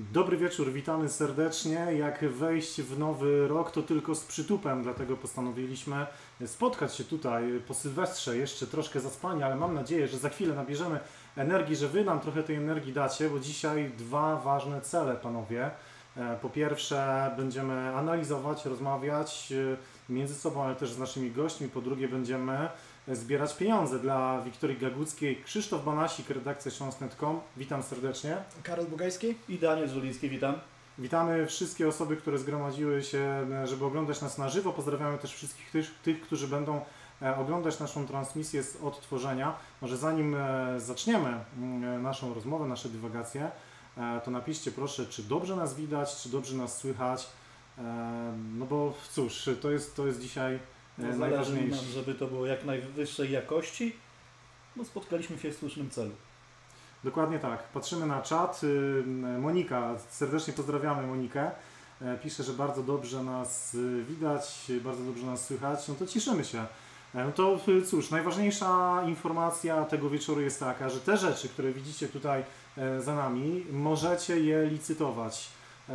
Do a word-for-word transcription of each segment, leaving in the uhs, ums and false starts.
Dobry wieczór, witamy serdecznie. Jak wejść w nowy rok, to tylko z przytupem, dlatego postanowiliśmy spotkać się tutaj po Sylwestrze, jeszcze troszkę zaspani, ale mam nadzieję, że za chwilę nabierzemy energii, że Wy nam trochę tej energii dacie, bo dzisiaj dwa ważne cele, panowie. Po pierwsze będziemy analizować, rozmawiać między sobą, ale też z naszymi gośćmi. Po drugie będziemy zbierać pieniądze dla Wiktorii Gaguckiej. Krzysztof Banasik, redakcja śląsk kropka net kropka com. Witam serdecznie. Karol Bugajski i Daniel Żuliński, witam. Witamy wszystkie osoby, które zgromadziły się, żeby oglądać nas na żywo. Pozdrawiamy też wszystkich tych, tych którzy będą oglądać naszą transmisję z odtworzenia. Może zanim zaczniemy naszą rozmowę, nasze dywagacje, to napiszcie proszę, czy dobrze nas widać, czy dobrze nas słychać. No bo cóż, to jest, to jest dzisiaj no, najważniejsze. Nam, żeby to było jak najwyższej jakości, bo spotkaliśmy się w słusznym celu. Dokładnie tak. Patrzymy na czat. Monika, serdecznie pozdrawiamy Monikę. Pisze, że bardzo dobrze nas widać, bardzo dobrze nas słychać. No to cieszymy się. No to cóż, najważniejsza informacja tego wieczoru jest taka, że te rzeczy, które widzicie tutaj za nami, możecie je licytować.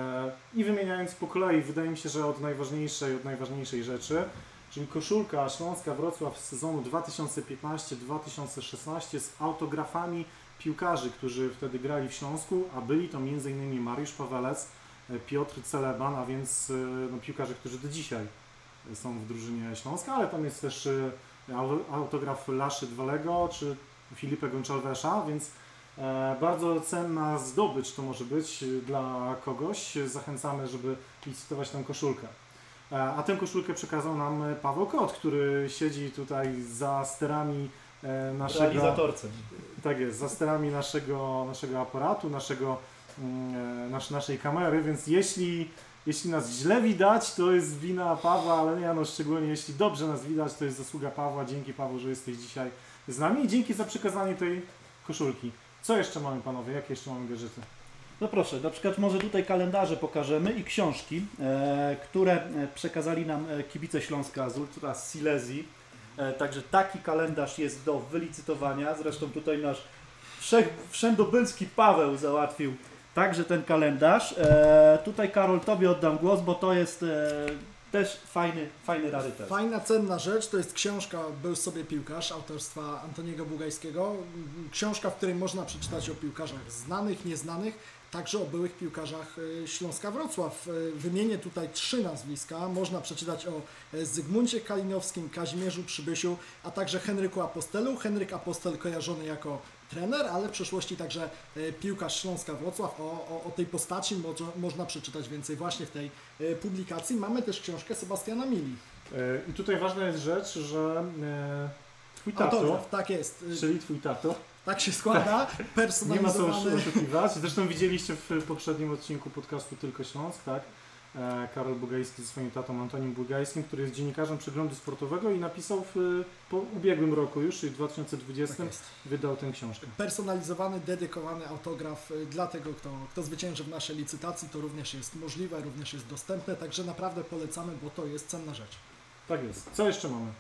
I wymieniając po kolei, wydaje mi się, że od najważniejszej, od najważniejszej rzeczy, czyli koszulka Śląska Wrocław z sezonu dwa tysiące piętnaście dwa tysiące szesnaście z autografami piłkarzy, którzy wtedy grali w Śląsku, a byli to między innymi Mariusz Pawelec, Piotr Celeban, a więc no, piłkarze, którzy do dzisiaj są w drużynie Śląska, ale tam jest też autograf Laszy Dwalego czy Filipa Goncalvesza, więc bardzo cenna zdobycz to może być dla kogoś. Zachęcamy, żeby licytować tę koszulkę. A tę koszulkę przekazał nam Paweł Kot, który siedzi tutaj za sterami naszego... Realizatorcem. Tak jest, za sterami naszego, naszego aparatu, naszego, nasz, naszej kamery, więc jeśli, jeśli nas źle widać, to jest wina Pawła, ale nie, no szczególnie jeśli dobrze nas widać, to jest zasługa Pawła. Dzięki Paweł, że jesteś dzisiaj z nami i dzięki za przekazanie tej koszulki. Co jeszcze mamy, panowie? Jakie jeszcze mamy gadżety? No proszę, na przykład może tutaj kalendarze pokażemy i książki, e, które przekazali nam kibice Śląska z Ultra Silesii. E, także taki kalendarz jest do wylicytowania. Zresztą tutaj nasz wszech, wszędobylski Paweł załatwił także ten kalendarz. E, tutaj Karol, Tobie oddam głos, bo to jest e, też fajny, fajny rarytet. Fajna, cenna rzecz, to jest książka Był sobie piłkarz autorstwa Antoniego Bugajskiego. Książka, w której można przeczytać o piłkarzach znanych, nieznanych, także o byłych piłkarzach Śląska Wrocław. Wymienię tutaj trzy nazwiska. Można przeczytać o Zygmuncie Kalinowskim, Kazimierzu Przybysiu, a także Henryku Apostelu. Henryk Apostel kojarzony jako trener, ale w przeszłości także piłkarz Śląska Wrocław. O, o, o tej postaci mo można przeczytać więcej właśnie w tej publikacji. Mamy też książkę Sebastiana Mili. I tutaj ważna jest rzecz, że twój tato, autograf, tak jest. Czyli twój tato, tak się składa, personalizowany. Nie ma co oszukiwać. Zresztą widzieliście w poprzednim odcinku podcastu Tylko Śląsk, tak? Karol Bugajski ze swoim tatą Antonim Bugajskim, który jest dziennikarzem Przeglądu Sportowego i napisał w po ubiegłym roku już, czyli w dwa tysiące dwudziestym, tak wydał tę książkę. Personalizowany, dedykowany autograf dla tego, kto, kto zwycięży w naszej licytacji. To również jest możliwe, również jest dostępne, także naprawdę polecamy, bo to jest cenna rzecz. Tak jest. Co jeszcze mamy?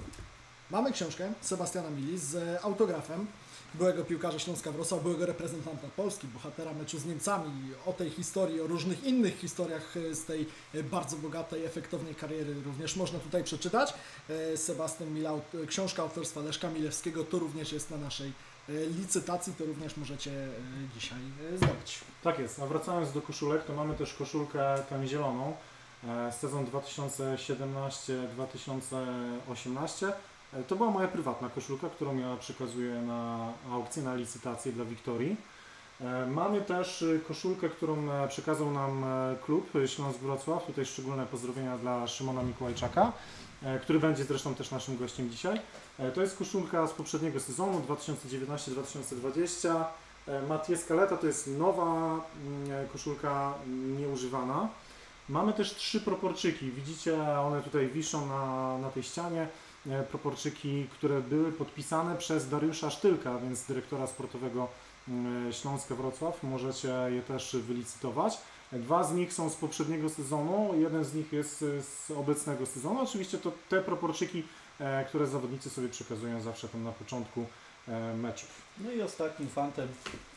Mamy książkę Sebastiana Mili z autografem byłego piłkarza Śląska Wrocław, byłego reprezentanta Polski, bohatera meczu z Niemcami, o tej historii, o różnych innych historiach z tej bardzo bogatej, efektownej kariery również można tutaj przeczytać. Sebastian Mila, książka autorstwa Leszka Milewskiego, to również jest na naszej licytacji, to również możecie dzisiaj zdobyć. Tak jest, a wracając do koszulek, to mamy też koszulkę tę zieloną, sezon dwa tysiące siedemnasty dwa tysiące osiemnasty. To była moja prywatna koszulka, którą ja przekazuję na aukcję, na licytację dla Wiktorii. Mamy też koszulkę, którą przekazał nam klub Śląsk Wrocław. Tutaj szczególne pozdrowienia dla Szymona Mikołajczaka, który będzie zresztą też naszym gościem dzisiaj. To jest koszulka z poprzedniego sezonu dwa tysiące dziewiętnasty dwa tysiące dwudziesty. Mathieu Scaletta, to jest nowa koszulka, nieużywana. Mamy też trzy proporczyki. Widzicie, one tutaj wiszą na, na tej ścianie. Proporczyki, które były podpisane przez Dariusza Sztylka, więc dyrektora sportowego Śląska Wrocław. Możecie je też wylicytować. Dwa z nich są z poprzedniego sezonu, jeden z nich jest z obecnego sezonu. Oczywiście to te proporczyki, które zawodnicy sobie przekazują zawsze tam na początku meczów. No i ostatnim fantem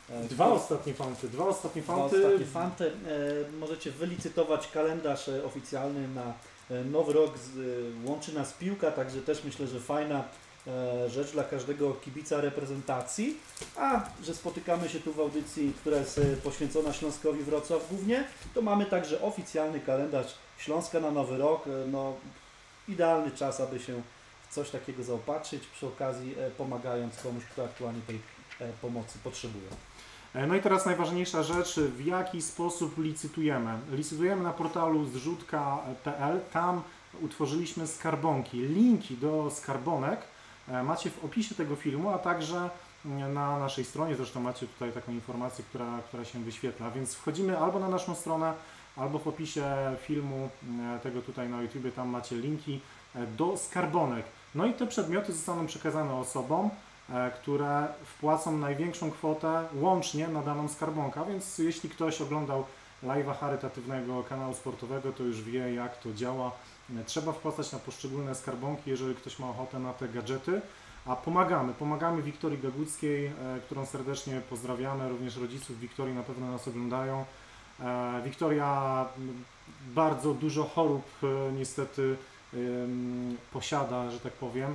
E, Dwa ostatnie fanty, dwa ostatnie Dwa fanty. ostatnie fanty. E, możecie wylicytować kalendarz e, oficjalny na e, nowy rok. Z, e, łączy nas piłka, także też myślę, że fajna e, rzecz dla każdego kibica reprezentacji. A że spotykamy się tu w audycji, która jest e, poświęcona Śląskowi Wrocław głównie, to mamy także oficjalny kalendarz Śląska na nowy rok. E, no, idealny czas, aby się w coś takiego zaopatrzyć, przy okazji e, pomagając komuś, kto aktualnie tej e, pomocy potrzebuje. No i teraz najważniejsza rzecz, w jaki sposób licytujemy. Licytujemy na portalu zrzutka kropka p l, tam utworzyliśmy skarbonki. Linki do skarbonek macie w opisie tego filmu, a także na naszej stronie, zresztą macie tutaj taką informację, która, która się wyświetla, więc wchodzimy albo na naszą stronę, albo w opisie filmu tego tutaj na YouTubie, tam macie linki do skarbonek. No i te przedmioty zostaną przekazane osobom, które wpłacą największą kwotę łącznie na daną skarbonkę, więc jeśli ktoś oglądał live'a charytatywnego kanału sportowego, to już wie, jak to działa. Trzeba wpłacać na poszczególne skarbonki, jeżeli ktoś ma ochotę na te gadżety, a pomagamy. Pomagamy Wiktorii Gaguckiej, którą serdecznie pozdrawiamy, również rodziców Wiktorii na pewno nas oglądają. Wiktoria bardzo dużo chorób niestety posiada, że tak powiem.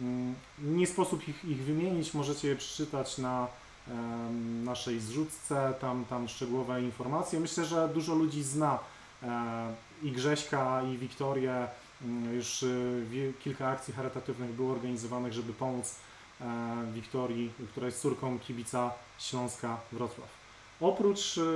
Nie sposób ich, ich wymienić, możecie je przeczytać na um, naszej zrzutce, tam, tam szczegółowe informacje. Myślę, że dużo ludzi zna e, i Grześka, i Wiktorię. Już e, kilka akcji charytatywnych było organizowanych, żeby pomóc e, Wiktorii, która jest córką kibica Śląska Wrocław. Oprócz e,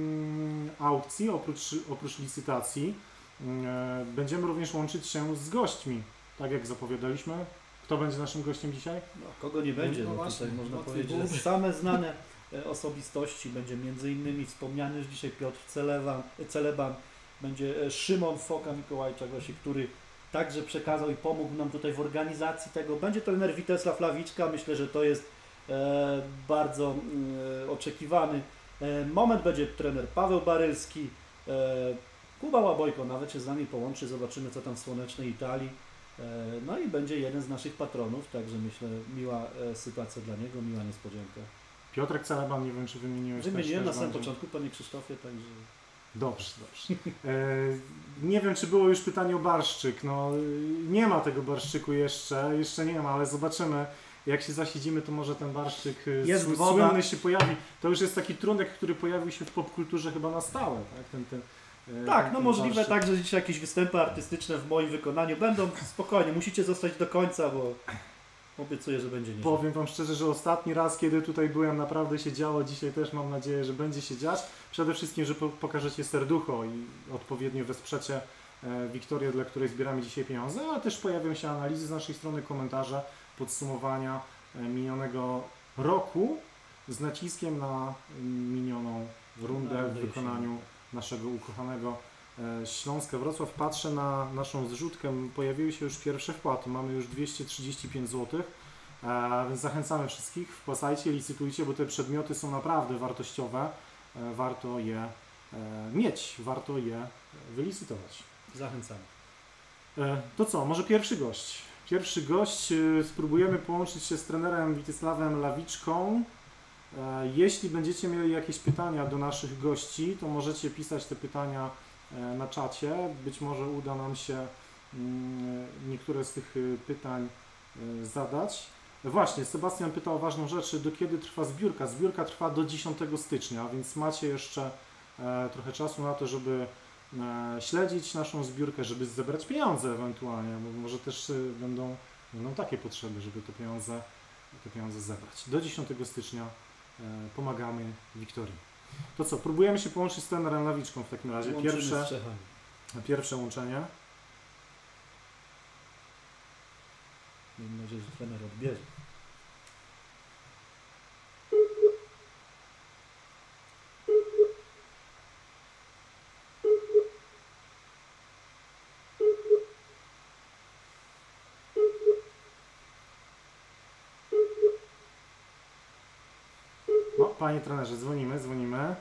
aukcji, oprócz, oprócz licytacji e, będziemy również łączyć się z gośćmi, tak jak zapowiadaliśmy. Kto będzie naszym gościem dzisiaj? No, kogo nie będzie, No no, właśnie, tutaj można łatwiej powiedzieć, byłoby. że same znane e, osobistości. Będzie między innymi wspomniany już dzisiaj Piotr Celeban, Celeban, będzie e, Szymon Foka-Mikołajczak, właśnie, który także przekazał i pomógł nam tutaj w organizacji tego. Będzie trener Witesław Lawiczka, myślę, że to jest e, bardzo e, oczekiwany e, moment. Będzie trener Paweł Barylski, e, Kuba Łabojko nawet się z nami połączy, zobaczymy co tam w słonecznej Italii. No i będzie jeden z naszych patronów, także myślę, miła sytuacja dla niego, miła niespodzianka. Piotrek Celeban, nie wiem czy wymieniłeś. Wymieniłem na też samym będzie. początku, panie Krzysztofie, także... Dobrze, dobrze. E, nie wiem, czy było już pytanie o barszczyk. No, nie ma tego barszczyku jeszcze, jeszcze nie ma, ale zobaczymy. Jak się zasiedzimy, to może ten barszczyk Jest sł- woda. słynny się pojawi. To już jest taki trunek, który pojawił się w popkulturze chyba na stałe. Tak, ten, ten, e, Tak, ten, no ten możliwe barszczyk. tak, że dzisiaj jakieś występy artystyczne w moim wykonaniu będą. Spokojnie, musicie zostać do końca, bo obiecuję, że będzie nieźle. Powiem Wam szczerze, że ostatni raz, kiedy tutaj byłem, naprawdę się działo. Dzisiaj też mam nadzieję, że będzie się dziać. Przede wszystkim, że po- pokażecie serducho i odpowiednio wesprzecie e, Wiktorię, dla której zbieramy dzisiaj pieniądze, ale też pojawią się analizy z naszej strony, komentarze, podsumowania e, minionego roku z naciskiem na minioną rundę w Rundę wykonaniu naszego ukochanego e, Śląska Wrocław. Patrzę na naszą zrzutkę, pojawiły się już pierwsze wpłaty, mamy już dwieście trzydzieści pięć złotych, e, więc zachęcamy wszystkich, wpłacajcie, licytujcie, bo te przedmioty są naprawdę wartościowe, e, warto je e, mieć, warto je wylicytować. Zachęcamy. E, to co, może pierwszy gość? Pierwszy gość, e, spróbujemy połączyć się z trenerem Witesławem Lawiczką. E, Jeśli będziecie mieli jakieś pytania do naszych gości, to możecie pisać te pytania e, na czacie. Być może uda nam się mm, niektóre z tych e, pytań e, zadać. Właśnie, Sebastian pytał o ważną rzecz, do kiedy trwa zbiórka? Zbiórka trwa do dziesiątego stycznia, więc macie jeszcze e, trochę czasu na to, żeby e, śledzić naszą zbiórkę, żeby zebrać pieniądze ewentualnie, bo może też e, będą, będą takie potrzeby, żeby te pieniądze, te pieniądze zebrać. Do dziesiątego stycznia e, pomagamy Wiktorii. To co, próbujemy się połączyć z trenerem Lawiczką w takim razie. Łączymy Pierwsze, z Czechami. pierwsze łączenie. Mam nadzieję, że trener odbierze. No, panie trenerze, dzwonimy, dzwonimy.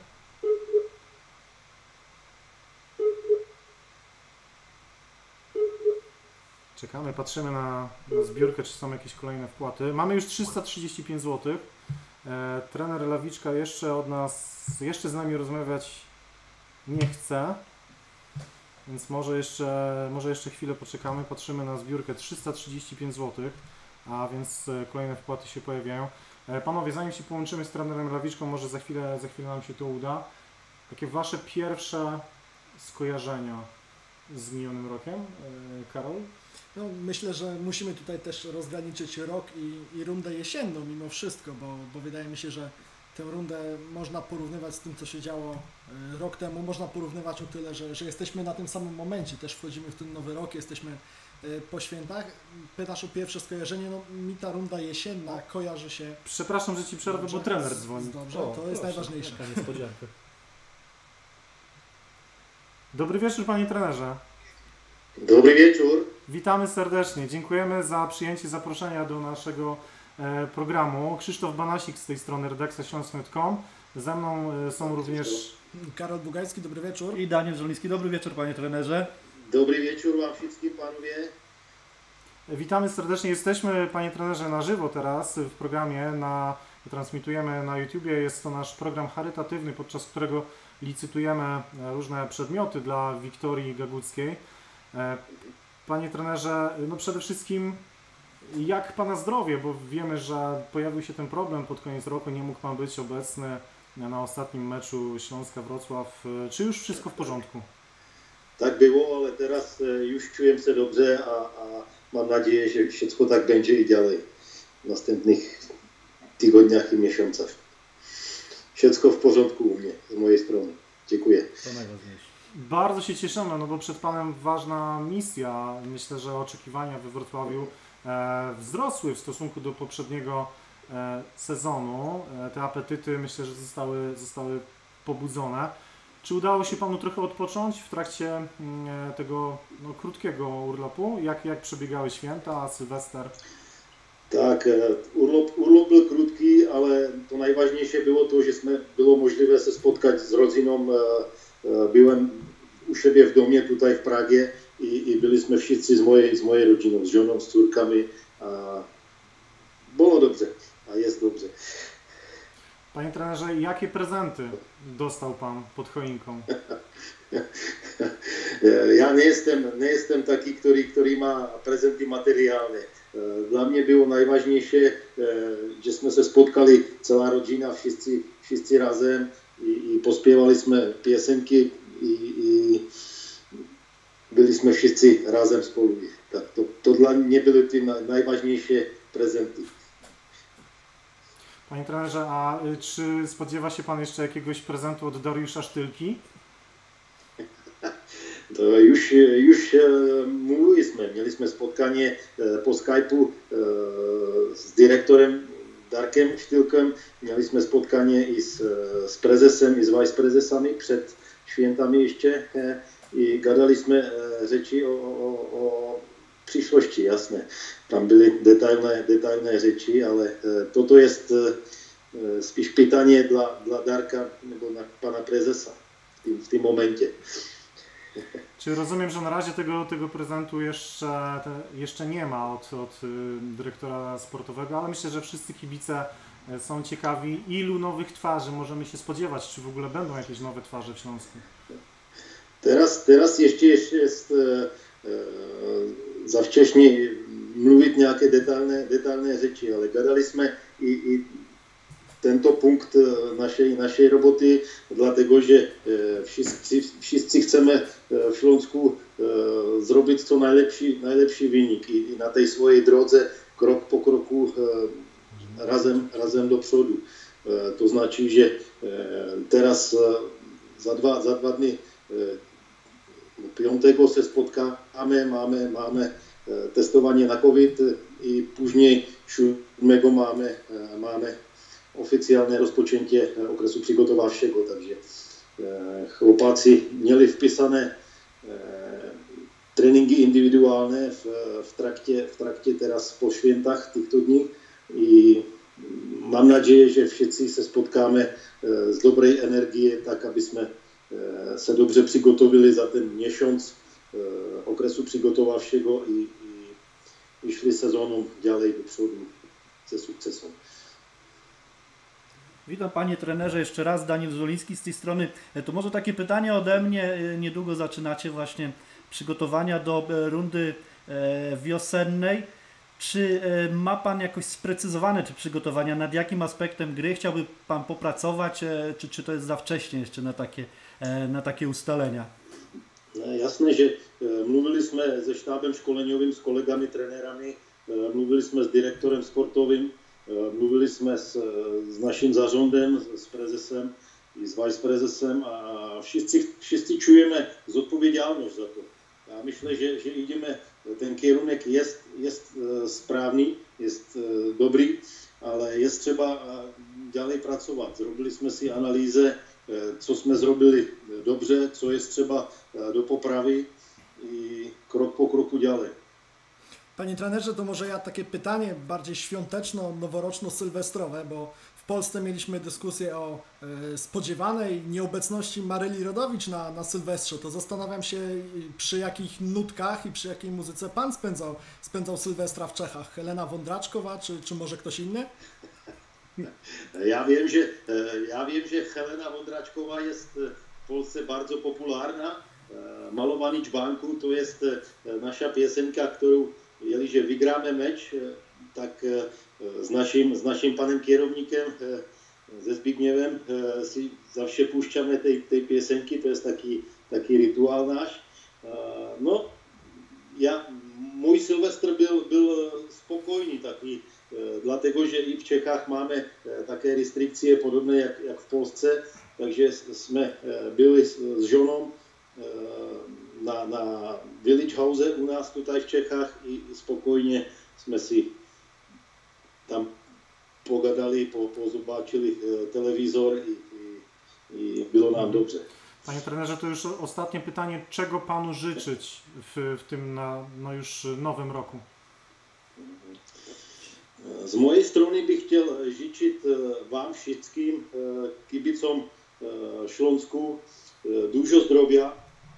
Czekamy, patrzymy na, na zbiórkę, czy są jakieś kolejne wpłaty. Mamy już trzysta trzydzieści pięć złotych. E, trener Lawiczka jeszcze od nas, jeszcze z nami rozmawiać nie chce, więc może jeszcze, może jeszcze chwilę poczekamy, patrzymy na zbiórkę trzysta trzydzieści pięć złotych, a więc e, kolejne wpłaty się pojawiają. E, panowie, zanim się połączymy z trenerem Lawiczką, może za chwilę, za chwilę nam się to uda. Jakie wasze pierwsze skojarzenia z minionym rokiem, e, Karol? No, myślę, że musimy tutaj też rozgraniczyć rok i, i rundę jesienną mimo wszystko, bo, bo wydaje mi się, że tę rundę można porównywać z tym, co się działo y, rok temu. Można porównywać o tyle, że, że jesteśmy na tym samym momencie, też wchodzimy w ten nowy rok, jesteśmy y, po świętach. Pytasz o pierwsze skojarzenie, no mi ta runda jesienna kojarzy się... Przepraszam, że Ci przerwę, dobrze, bo trener dzwoni. Dobrze, O, to jest proszę, najważniejsze. taka niespodzianka. Dobry wieczór, panie trenerze. Dobry wieczór. Witamy serdecznie. Dziękujemy za przyjęcie zaproszenia do naszego e, programu. Krzysztof Banasik z tej strony redakcja śląsk kropka com. Ze mną e, są również... Karol Bugajski, dobry wieczór. I Daniel Żoliński. Dobry wieczór, panie trenerze. Dobry wieczór wam wszystkim, panowie. Witamy serdecznie. Jesteśmy, panie trenerze, na żywo teraz w programie. Na, transmitujemy na YouTubie. Jest to nasz program charytatywny, podczas którego licytujemy różne przedmioty dla Wiktorii Gaguckiej. Panie trenerze, no przede wszystkim jak pana zdrowie, bo wiemy, że pojawił się ten problem pod koniec roku, nie mógł pan być obecny na ostatnim meczu Śląska-Wrocław. Czy już wszystko w porządku? Tak było, ale teraz już czuję się dobrze, a, a mam nadzieję, że wszystko tak będzie i dalej w następnych tygodniach i miesiącach. Wszystko w porządku u mnie, z mojej strony. Dziękuję. To najważniejsze. Bardzo się cieszymy, no bo przed panem ważna misja. Myślę, że oczekiwania we Wrocławiu e, wzrosły w stosunku do poprzedniego e, sezonu. E, te apetyty, myślę, że zostały, zostały pobudzone. Czy udało się panu trochę odpocząć w trakcie e, tego no, krótkiego urlopu? Jak, jak przebiegały święta, Sylwester? Tak, urlop, urlop był krótki, ale to najważniejsze było to, że było możliwe się spotkać z rodziną. Byłem u siebie w domie tutaj w Pragie i, i byliśmy wszyscy z mojej, z mojej rodziną, z żoną, z córkami. A było dobrze, a jest dobrze. Panie trenerze, jakie prezenty dostał pan pod choinką? Ja nie jestem, nie jestem taki, który, który ma prezenty materialne. Dla mnie było najważniejsze, żeśmy się spotkali, cała rodzina, wszyscy, wszyscy razem i, i pośpiewaliśmy piosenki i, i byliśmy wszyscy razem spolu. Tak, to, to dla mnie były te najważniejsze prezenty. Panie trenerze, a czy spodziewa się pan jeszcze jakiegoś prezentu od Dariusza Sztylki? To już, już mówiliśmy, mieliśmy spotkanie po Skype'u z dyrektorem Darkiem Sztylkiem, mieliśmy spotkanie i z, z prezesem i z viceprezesami przed świętami jeszcze i gadaliśmy rzeczy o, o, o przyszłości, jasne. Tam były detailne, detailne rzeczy, ale to, to jest spíš pytanie dla, dla Darka nebo na pana prezesa w tym, w tym momencie. Czy rozumiem, że na razie tego, tego prezentu jeszcze, te, jeszcze nie ma od, od dyrektora sportowego, ale myślę, że wszyscy kibice są ciekawi, ilu nowych twarzy możemy się spodziewać, czy w ogóle będą jakieś nowe twarze w Śląsku? Teraz, teraz jeszcze jest e, e, za wcześnie mówić nejaké detailne, detailne rzeczy, ale gadaliśmy i, i tento punkt naszej, naszej roboty, dlatego że wszyscy, wszyscy chcemy w Śląsku zrobić co najlepszy, najlepszy wynik i, i na tej swojej drodze krok po kroku razem, razem do przodu. To znaczy, że teraz za dwa, za dwa dni piątego się spotkamy, mamy, mamy testowanie na COVID i później siódmego mamy, mamy oficjalne rozpoczęcie okresu przygotowawczego, także chłopacy mieli wpisane treningi indywidualne w, w, trakcie, w trakcie teraz po świętach tychto dni i mam nadzieję, że wszyscy się spotkamy z dobrej energii, tak abyśmy się dobrze przygotowili za ten miesiąc okresu przygotowawczego i, i, i szli sezoną dalej do przodu ze sukcesem. Witam panie trenerze, jeszcze raz Daniel Żoliński z tej strony. To może takie pytanie ode mnie, niedługo zaczynacie właśnie przygotowania do rundy wiosennej. Czy ma pan jakoś sprecyzowane te przygotowania, nad jakim aspektem gry chciałby pan popracować, czy, czy to jest za wcześnie jeszcze na takie, na takie ustalenia? Jasné, že mluvili jsme se štábem školeňovým, s kolegami, trenérami, mluvili jsme s direktorem sportovým, mluvili jsme s, s naším zarządem, s prezesem i s viceprezesem a všichni, všichni čujeme zodpovědnost za to. Já myslím, že, že ideme, ten kierunek je, je správný, je dobrý, ale je třeba ďalej pracovat. Zrobili jsme si analýze, co jsme zrobili dobře, co je třeba do poprawy i krok po kroku ďalej. Panie trenerze, to może ja takie pytanie bardziej świąteczno-noworoczno-sylwestrowe, bo w Polsce mieliśmy dyskusję o e, spodziewanej nieobecności Maryli Rodowicz na, na Sylwestrze. To zastanawiam się, przy jakich nutkach i przy jakiej muzyce pan spędzał, spędzał Sylwestra w Czechach. Helena Wondraczkowa, czy, czy może ktoś inny? Ja wiem, že, ja wiem, že Helena Wondraczkowa jest w Polsce bardzo popularna. Malovaný čbánku, to jest nasza piesenka, którą, jeliže vygráme meč, tak s naším, s naším panem kierovníkem, se Zbigněvem, si zavše púšťame tej, tej piesenky, to jest taký, taký rituál náš. No, ja, můj Silvestr byl, byl spokojný taký, dlatego, že i v Čechách máme také restrikcie podobné jak, jak v Polsce, takže jsme byli s, s ženou na, na Village House u nás tutaj v Čechách i spokojně jsme si tam pogadali, po, pozobáčili telewizor i, i, i bylo nám dobře. Panie trenerze, to już ostatnie pytanie. Czego panu życzyć w, w tym na, no już nowym roku? Z mojej strony bych chtěl žičit vám všetkým kibicom Šlonsku dużo zdrowia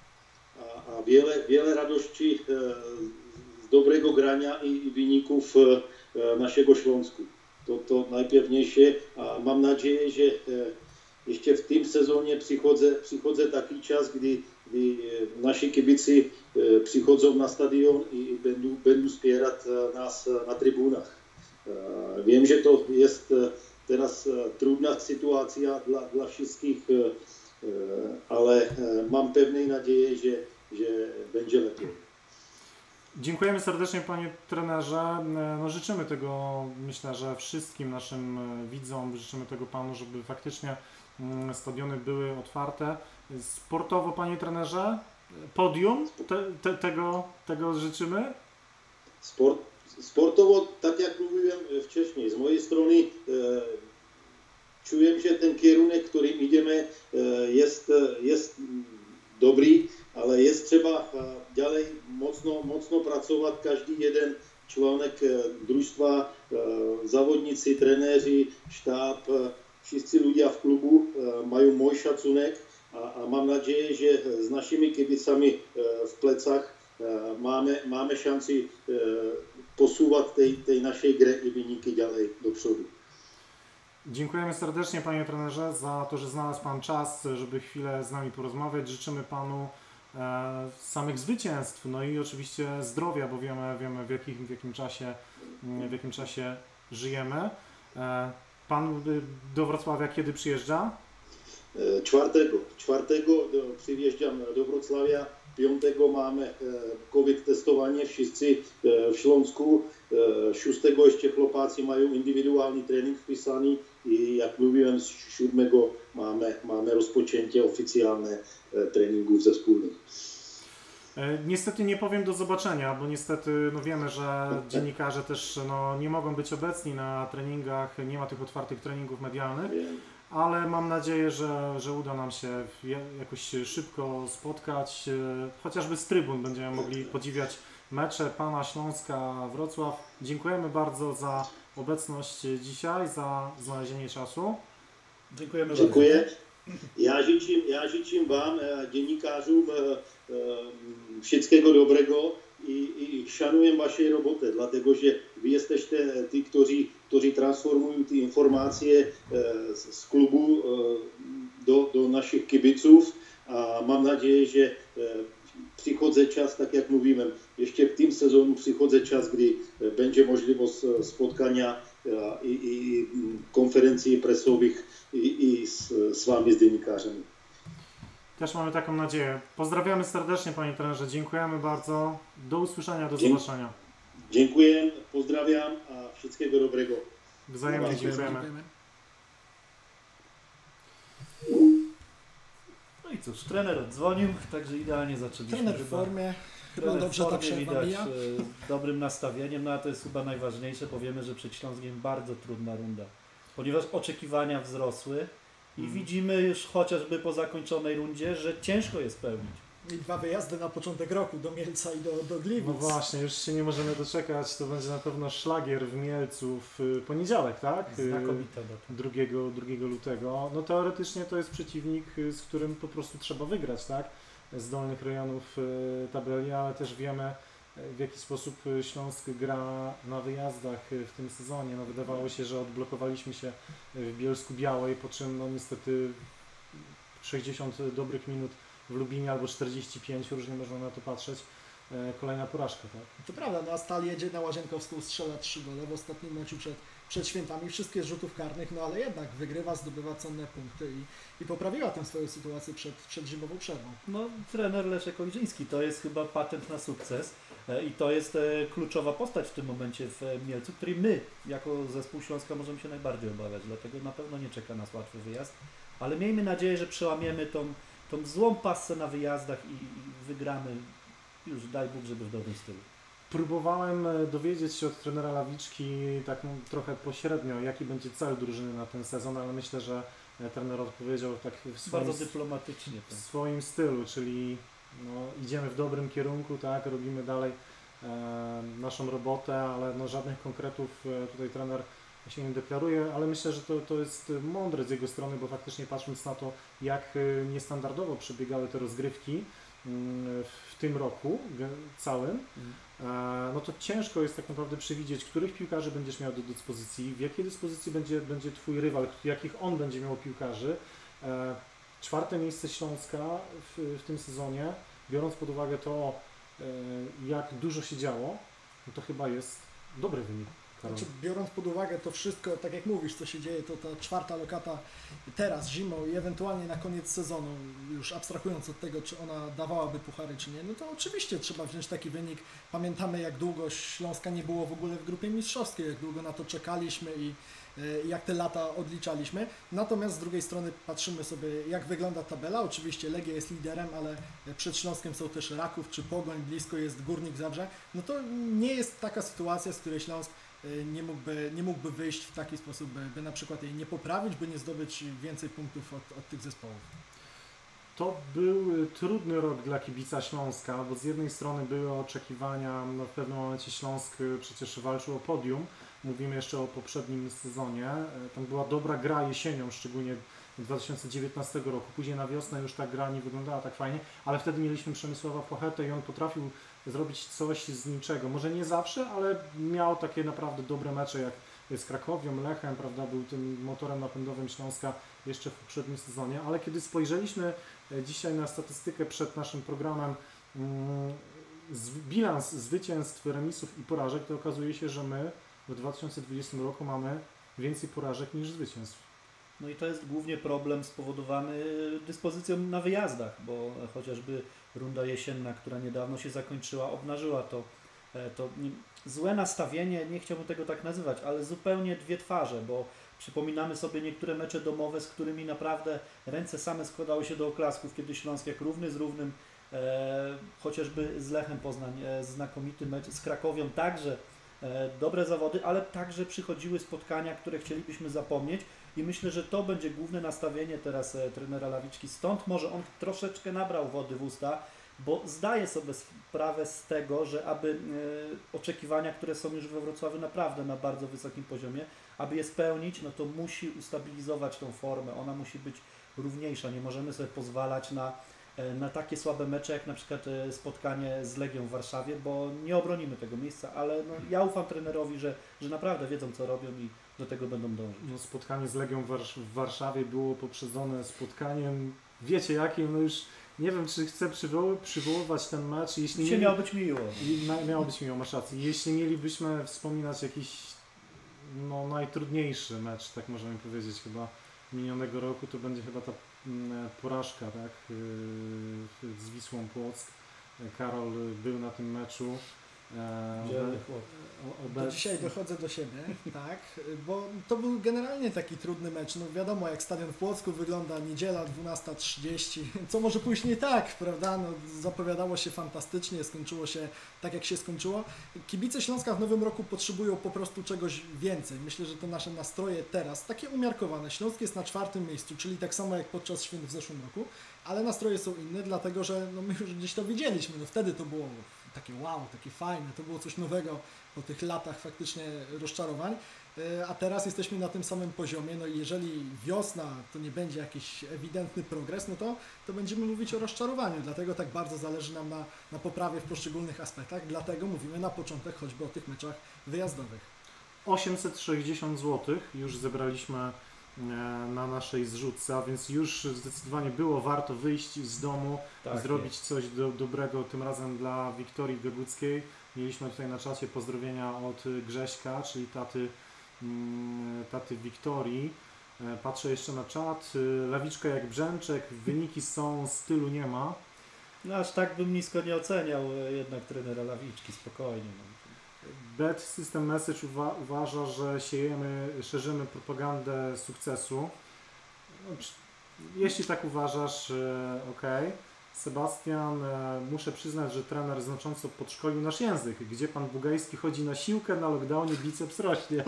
a wiele, wiele radości z dobrego grania i wyników naszego Śląsku. To, to najpewniejsze a mam nadzieję, że jeszcze w tym sezonie przychodzę, przychodzę taki czas, gdy, gdy nasi kibicy przychodzą na stadion i będą, będą wspierać nas na trybunach. Wiem, że to jest teraz trudna sytuacja dla, dla wszystkich, ale mam pewnej nadziei, że, że będzie lepiej. Dziękujemy serdecznie panie trenerze. No, życzymy tego, myślę, że wszystkim naszym widzom, życzymy tego panu, żeby faktycznie stadiony były otwarte. Sportowo, panie trenerze, podium, te, te, tego, tego życzymy? Sport, sportowo, tak jak mówiłem wcześniej, z mojej strony e, czuję, że ten kierunek, którym idziemy, e, jest, jest dobry, ale jest trzeba dalej mocno, mocno pracować. Każdy jeden członek družstva, zawodnicy, trenéři, štáb, wszyscy ludzie w klubu mają mój szacunek a, a mam nadzieję, że z naszymi kibicami w plecach mamy, mamy szansę posuwać tej, tej naszej gry i wyniki dalej do przodu. Dziękujemy serdecznie panie trenerze za to, że znalazł pan czas, żeby chwilę z nami porozmawiać. Życzymy panu e, samych zwycięstw, no i oczywiście zdrowia, bo wiemy, wiemy w, jakim, w, jakim czasie, w jakim czasie żyjemy. E, pan do Wrocławia kiedy przyjeżdża? Czwartego. Czwartego przyjeżdżam do Wrocławia. Piątego mamy COVID testowanie, wszyscy w Śląsku. Szóstego jeszcze chłopacy mają indywidualny trening wpisany i jak mówiłem, z siódmego mamy, mamy rozpoczęcie oficjalne treningów zespólnych. Niestety nie powiem do zobaczenia, bo niestety no wiemy, że dziennikarze też no, nie mogą być obecni na treningach, nie ma tych otwartych treningów medialnych, ale mam nadzieję, że, że uda nam się jakoś szybko spotkać, chociażby z trybun będziemy mogli podziwiać mecze pana Śląska Wrocław. Dziękujemy bardzo za obecność dzisiaj, za znalezienie czasu. Dziękujemy Dziękuję. Bardzo. Ja życzę, ja życzę wam, dziennikarzom, wszystkiego dobrego i, i szanuję waszej robotę, dlatego że vy jesteście ty, którzy, którzy transformują te informacje z, z klubu do, do naszych kibiców a mam nadzieję, że przychodzi czas, tak jak mówiłem, jeszcze w tym sezonie przychodzi czas, gdy będzie możliwość spotkania i, i konferencji prasowych i, i z, z wami, z dziennikarzami. Też mamy taką nadzieję. Pozdrawiamy serdecznie, panie trenerze. Dziękujemy bardzo. Do usłyszenia, do Dzie zobaczenia. Dziękuję, pozdrawiam, a wszystkiego dobrego. Wzajemnie dziękujemy. Dziękujemy. No i cóż, trener oddzwonił, także idealnie zaczęliśmy. Trener w chyba. formie, chyba Trener dobrze w ta formie przerwa widać, mija. e, dobrym nastawieniem, no a to jest chyba najważniejsze. Powiemy, że przed Śląskiem bardzo trudna runda, ponieważ oczekiwania wzrosły i Mhm. widzimy już chociażby po zakończonej rundzie, że ciężko jest pełnić. I dwa wyjazdy na początek roku do Mielca i do, do Gliwic. No właśnie, już się nie możemy doczekać. To będzie na pewno szlagier w Mielcu w poniedziałek, tak? Znakomita data. drugiego lutego. No teoretycznie to jest przeciwnik, z którym po prostu trzeba wygrać, tak? Z dolnych rejonów tabeli, ale też wiemy, w jaki sposób Śląsk gra na wyjazdach w tym sezonie. No wydawało się, że odblokowaliśmy się w Bielsku Białej, po czym no niestety sześćdziesiąt dobrych minut w Lubinie albo czterdzieści pięć, różnie można na to patrzeć. Kolejna porażka, tak? To prawda, no a Stal jedzie na Łazienkowską, strzela trzy gole w ostatnim meczu przed, przed świętami, wszystkie z rzutów karnych, no ale jednak wygrywa, zdobywa cenne punkty i, i poprawiła tę swoją sytuację przed, przed zimową przerwą. No, trener Leszek Ojrzyński to jest chyba patent na sukces e, i to jest e, kluczowa postać w tym momencie w e, Mielcu, której my jako zespół Śląska możemy się najbardziej obawiać, dlatego na pewno nie czeka nas łatwy wyjazd, ale miejmy nadzieję, że przełamiemy tą, tą złą passę na wyjazdach i, i wygramy już, daj Bóg, żeby w dobrym stylu. Próbowałem dowiedzieć się od trenera Lawiczki tak trochę pośrednio, jaki będzie cel drużyny na ten sezon, ale myślę, że trener odpowiedział tak w swoim, Bardzo dyplomatycznie. w swoim stylu, czyli no, idziemy w dobrym kierunku, tak, robimy dalej e, naszą robotę, ale no, żadnych konkretów e, tutaj trener się nie deklaruje, ale myślę, że to, to jest mądre z jego strony, bo faktycznie patrząc na to, jak e, niestandardowo przebiegały te rozgrywki w tym roku całym, no to ciężko jest tak naprawdę przewidzieć, których piłkarzy będziesz miał do dyspozycji, w jakiej dyspozycji będzie, będzie Twój rywal, jakich on będzie miał piłkarzy. Czwarte miejsce Śląska w, w tym sezonie, biorąc pod uwagę to, jak dużo się działo, no to chyba jest dobry wynik. Znaczy, biorąc pod uwagę to wszystko, tak jak mówisz, co się dzieje, to ta czwarta lokata teraz, zimą i ewentualnie na koniec sezonu, już abstrahując od tego, czy ona dawałaby puchary, czy nie, no to oczywiście trzeba wziąć taki wynik. Pamiętamy, jak długo Śląska nie było w ogóle w grupie mistrzowskiej, jak długo na to czekaliśmy i i jak te lata odliczaliśmy. Natomiast z drugiej strony patrzymy sobie, jak wygląda tabela. Oczywiście Legia jest liderem, ale przed Śląskiem są też Raków czy Pogoń, blisko jest Górnik Zabrze. No to nie jest taka sytuacja, z której Śląsk nie mógłby, nie mógłby wyjść w taki sposób, by, by na przykład jej nie poprawić, by nie zdobyć więcej punktów od, od tych zespołów. To był trudny rok dla kibica Śląska, bo z jednej strony były oczekiwania, no w pewnym momencie Śląsk przecież walczył o podium, mówimy jeszcze o poprzednim sezonie, tam była dobra gra jesienią, szczególnie dwa tysiące dziewiętnastego roku, później na wiosnę już ta gra nie wyglądała tak fajnie, ale wtedy mieliśmy Przemysława Płachetę i on potrafił zrobić coś z niczego, może nie zawsze, ale miał takie naprawdę dobre mecze jak z Krakowią, Lechem, prawda, był tym motorem napędowym Śląska jeszcze w poprzednim sezonie, ale kiedy spojrzeliśmy dzisiaj na statystykę przed naszym programem, bilans zwycięstw, remisów i porażek, to okazuje się, że my w dwa tysiące dwudziestym roku mamy więcej porażek niż zwycięstw. No i to jest głównie problem spowodowany dyspozycją na wyjazdach, bo chociażby runda jesienna, która niedawno się zakończyła, obnażyła to, to złe nastawienie, nie chciałbym tego tak nazywać, ale zupełnie dwie twarze, bo przypominamy sobie niektóre mecze domowe, z którymi naprawdę ręce same składały się do oklasków, kiedy Śląsk jak równy z równym, e, chociażby z Lechem Poznań, e, znakomity mecz, z Krakowią także e, dobre zawody, ale także przychodziły spotkania, które chcielibyśmy zapomnieć i myślę, że to będzie główne nastawienie teraz e, trenera Lawiczki, stąd może on troszeczkę nabrał wody w usta, bo zdaje sobie sprawę z tego, że aby e, oczekiwania, które są już we Wrocławiu naprawdę na bardzo wysokim poziomie, aby je spełnić, no to musi ustabilizować tą formę, ona musi być równiejsza, nie możemy sobie pozwalać na na takie słabe mecze, jak na przykład spotkanie z Legią w Warszawie, bo nie obronimy tego miejsca, ale no, ja ufam trenerowi, że, że naprawdę wiedzą, co robią i do tego będą dążyć. No, spotkanie z Legią w Warszawie było poprzedzone spotkaniem, wiecie jakim, no już nie wiem, czy chcę przywoł przywoływać ten mecz. Jeśli Dzisiaj mieli... miało być miło. Miało być miło, masz rację. Jeśli mielibyśmy wspominać jakiś no, najtrudniejszy mecz, tak możemy powiedzieć, chyba minionego roku, to będzie chyba ta porażka, tak, z Wisłą Płock. Karol był na tym meczu. Dzielny chłop. Do dzisiaj dochodzę do siebie, tak, bo to był generalnie taki trudny mecz. No wiadomo, jak stadion w Płocku wygląda, niedziela dwunasta trzydzieści, co może pójść nie tak, prawda? No, zapowiadało się fantastycznie, skończyło się tak, jak się skończyło. Kibice Śląska w nowym roku potrzebują po prostu czegoś więcej. Myślę, że te nasze nastroje teraz, takie umiarkowane. Śląsk jest na czwartym miejscu, czyli tak samo jak podczas święt w zeszłym roku, ale nastroje są inne, dlatego że no, my już gdzieś to widzieliśmy. No, wtedy to było takie wow, takie fajne, to było coś nowego po tych latach faktycznie rozczarowań, a teraz jesteśmy na tym samym poziomie, no i jeżeli wiosna to nie będzie jakiś ewidentny progres, no to, to będziemy mówić o rozczarowaniu, dlatego tak bardzo zależy nam na, na poprawie w poszczególnych aspektach, dlatego mówimy na początek choćby o tych meczach wyjazdowych. osiemset sześćdziesiąt złotych już zebraliśmy na naszej zrzutce, a więc już zdecydowanie było warto wyjść z domu, tak, zrobić jest. coś do, dobrego, tym razem dla Wiktorii Deguckiej. Mieliśmy tutaj na czacie pozdrowienia od Grześka, czyli taty, taty Wiktorii. Patrzę jeszcze na czat. Lawiczka jak brzęczek, wyniki są, stylu nie ma. No aż tak bym nisko nie oceniał jednak trenera Lawiczki, spokojnie. No. Bad System Message uwa uważa, że siejemy, szerzymy propagandę sukcesu. No, jeśli tak uważasz, ok. Sebastian, muszę przyznać, że trener znacząco podszkolił nasz język. Gdzie pan Bugajski chodzi na siłkę, na lockdownie biceps rośnie.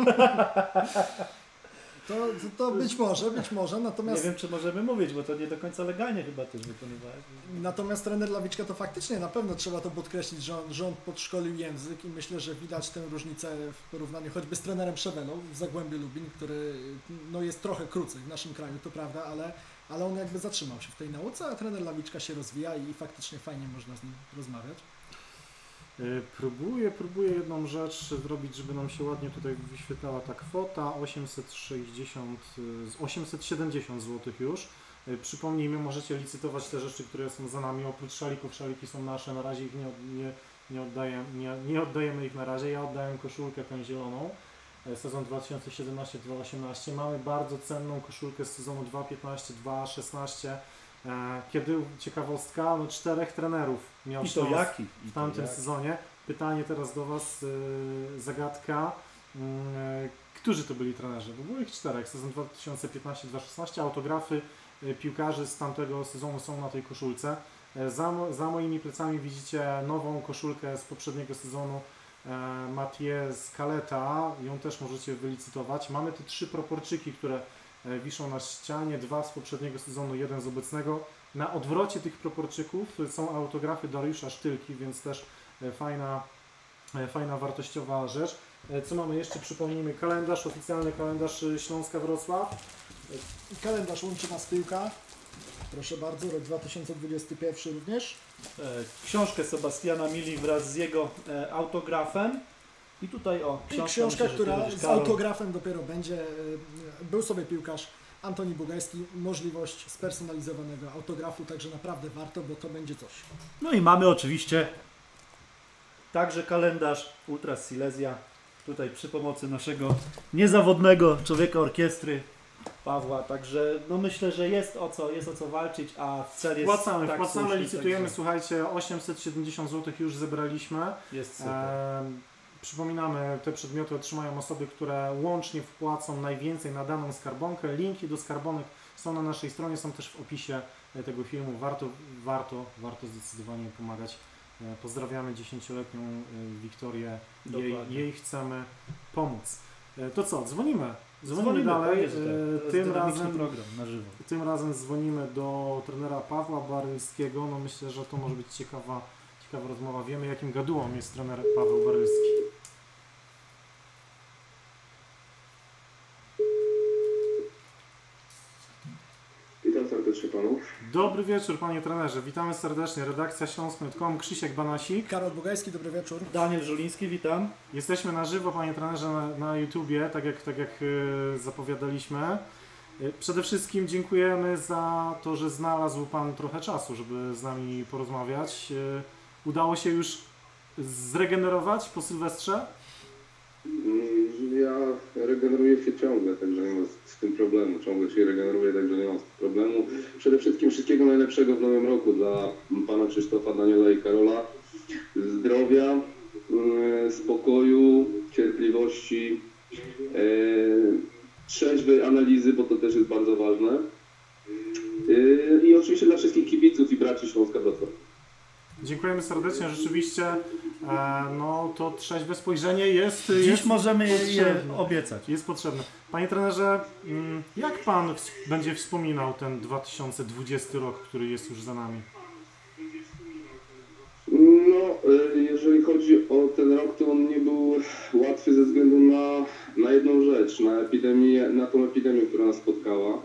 To, to, to być może, być może, natomiast... Nie wiem, czy możemy mówić, bo to nie do końca legalnie chyba też wykonywałeś. Natomiast trener Lawiczka to faktycznie, na pewno trzeba to podkreślić, że on, że on podszkolił język i myślę, że widać tę różnicę w porównaniu choćby z trenerem Szewelą w Zagłębiu Lubin, który no, jest trochę krócej w naszym kraju, to prawda, ale, ale on jakby zatrzymał się w tej nauce, a trener Lawiczka się rozwija i faktycznie fajnie można z nim rozmawiać. Próbuję, próbuję jedną rzecz zrobić, żeby nam się ładnie tutaj wyświetlała ta kwota, osiemset sześćdziesiąt, osiemset siedemdziesiąt złotych już. Przypomnijmy, możecie licytować te rzeczy, które są za nami, oprócz szalików, szaliki są nasze, na razie ich nie, nie, nie, oddaję, nie, nie oddajemy ich na razie, ja oddałem koszulkę tę zieloną, sezon dwa tysiące siedemnaście dwa tysiące osiemnaście, mamy bardzo cenną koszulkę z sezonu dwa tysiące piętnaście dwa tysiące szesnaście, kiedy ciekawostka, no czterech trenerów miał Śląsk jaki? w tamtym sezonie. Pytanie teraz do Was, yy, zagadka. Yy, którzy to byli trenerzy? Bo było ich czterech. Sezon dwa tysiące piętnaście dwa tysiące szesnaście. Autografy yy, piłkarzy z tamtego sezonu są na tej koszulce. Yy, za, za moimi plecami widzicie nową koszulkę z poprzedniego sezonu yy, Mathieu Scaletta. Ją też możecie wylicytować. Mamy te trzy proporczyki, które wiszą na ścianie, dwa z poprzedniego sezonu, jeden z obecnego. Na odwrocie tych proporczyków są autografy Dariusza Sztylki, więc też fajna, fajna wartościowa rzecz. Co mamy jeszcze? Przypomnijmy kalendarz, oficjalny kalendarz Śląska Wrocław. Kalendarz łączy nas piłka. Proszę bardzo, rok dwa tysiące dwudziesty pierwszy również. Książkę Sebastiana Mili wraz z jego autografem. I tutaj o książka, książka myślę, która z Karol. autografem dopiero będzie. Był sobie piłkarz Antoni Bugajski, możliwość spersonalizowanego autografu, także naprawdę warto, bo to będzie coś. No i mamy oczywiście także kalendarz Ultras Silesia, tutaj przy pomocy naszego niezawodnego człowieka orkiestry Pawła, także no myślę, że jest o co, jest o co walczyć, a cel jest wpłacamy, tak wpłacamy, słuszny, licytujemy, także... słuchajcie, osiemset siedemdziesiąt złotych już zebraliśmy. Jest super. E, przypominamy, te przedmioty otrzymają osoby, które łącznie wpłacą najwięcej na daną skarbonkę. Linki do skarbonek są na naszej stronie, są też w opisie tego filmu. Warto, warto, warto zdecydowanie pomagać. Pozdrawiamy dziesięcioletnią Wiktorię, jej, jej chcemy pomóc. To co, dzwonimy? Dzwonimy, dzwonimy dalej. Jest, tak. Tym, razem, program na żywo. tym razem dzwonimy do trenera Pawła Barylskiego. No myślę, że to może być ciekawa, ciekawa rozmowa. Wiemy, jakim gadułą jest trener Paweł Barylski. Witam serdecznie panów. Dobry wieczór, panie trenerze. Witamy serdecznie. Redakcja śląsk kropka com, Krzysiek Banasik. Karol Bugajski, dobry wieczór. Daniel Żuliński, witam. Jesteśmy na żywo, panie trenerze, na, na YouTubie, tak jak, tak jak yy, zapowiadaliśmy. Yy, przede wszystkim dziękujemy za to, że znalazł pan trochę czasu, żeby z nami porozmawiać. Yy, udało się już zregenerować po Sylwestrze? Ja regeneruję się ciągle, także nie ma z tym problemu. Ciągle się regeneruję, także nie ma z tym problemu. Przede wszystkim wszystkiego najlepszego w nowym roku dla pana Krzysztofa, Daniela i Karola. Zdrowia, spokoju, cierpliwości, trzeźwej analizy, bo to też jest bardzo ważne. I oczywiście dla wszystkich kibiców i braci Śląska Wrocław. Dziękujemy serdecznie. Rzeczywiście e, no, to trzeźwe spojrzenie jest Dziś jest możemy je potrzebne. obiecać. Jest potrzebne. Panie trenerze, jak pan będzie wspominał ten dwa tysiące dwudziesty rok, który jest już za nami? No, jeżeli chodzi o ten rok, to on nie był łatwy ze względu na, na jedną rzecz, na epidemię, na tą epidemię, która nas spotkała.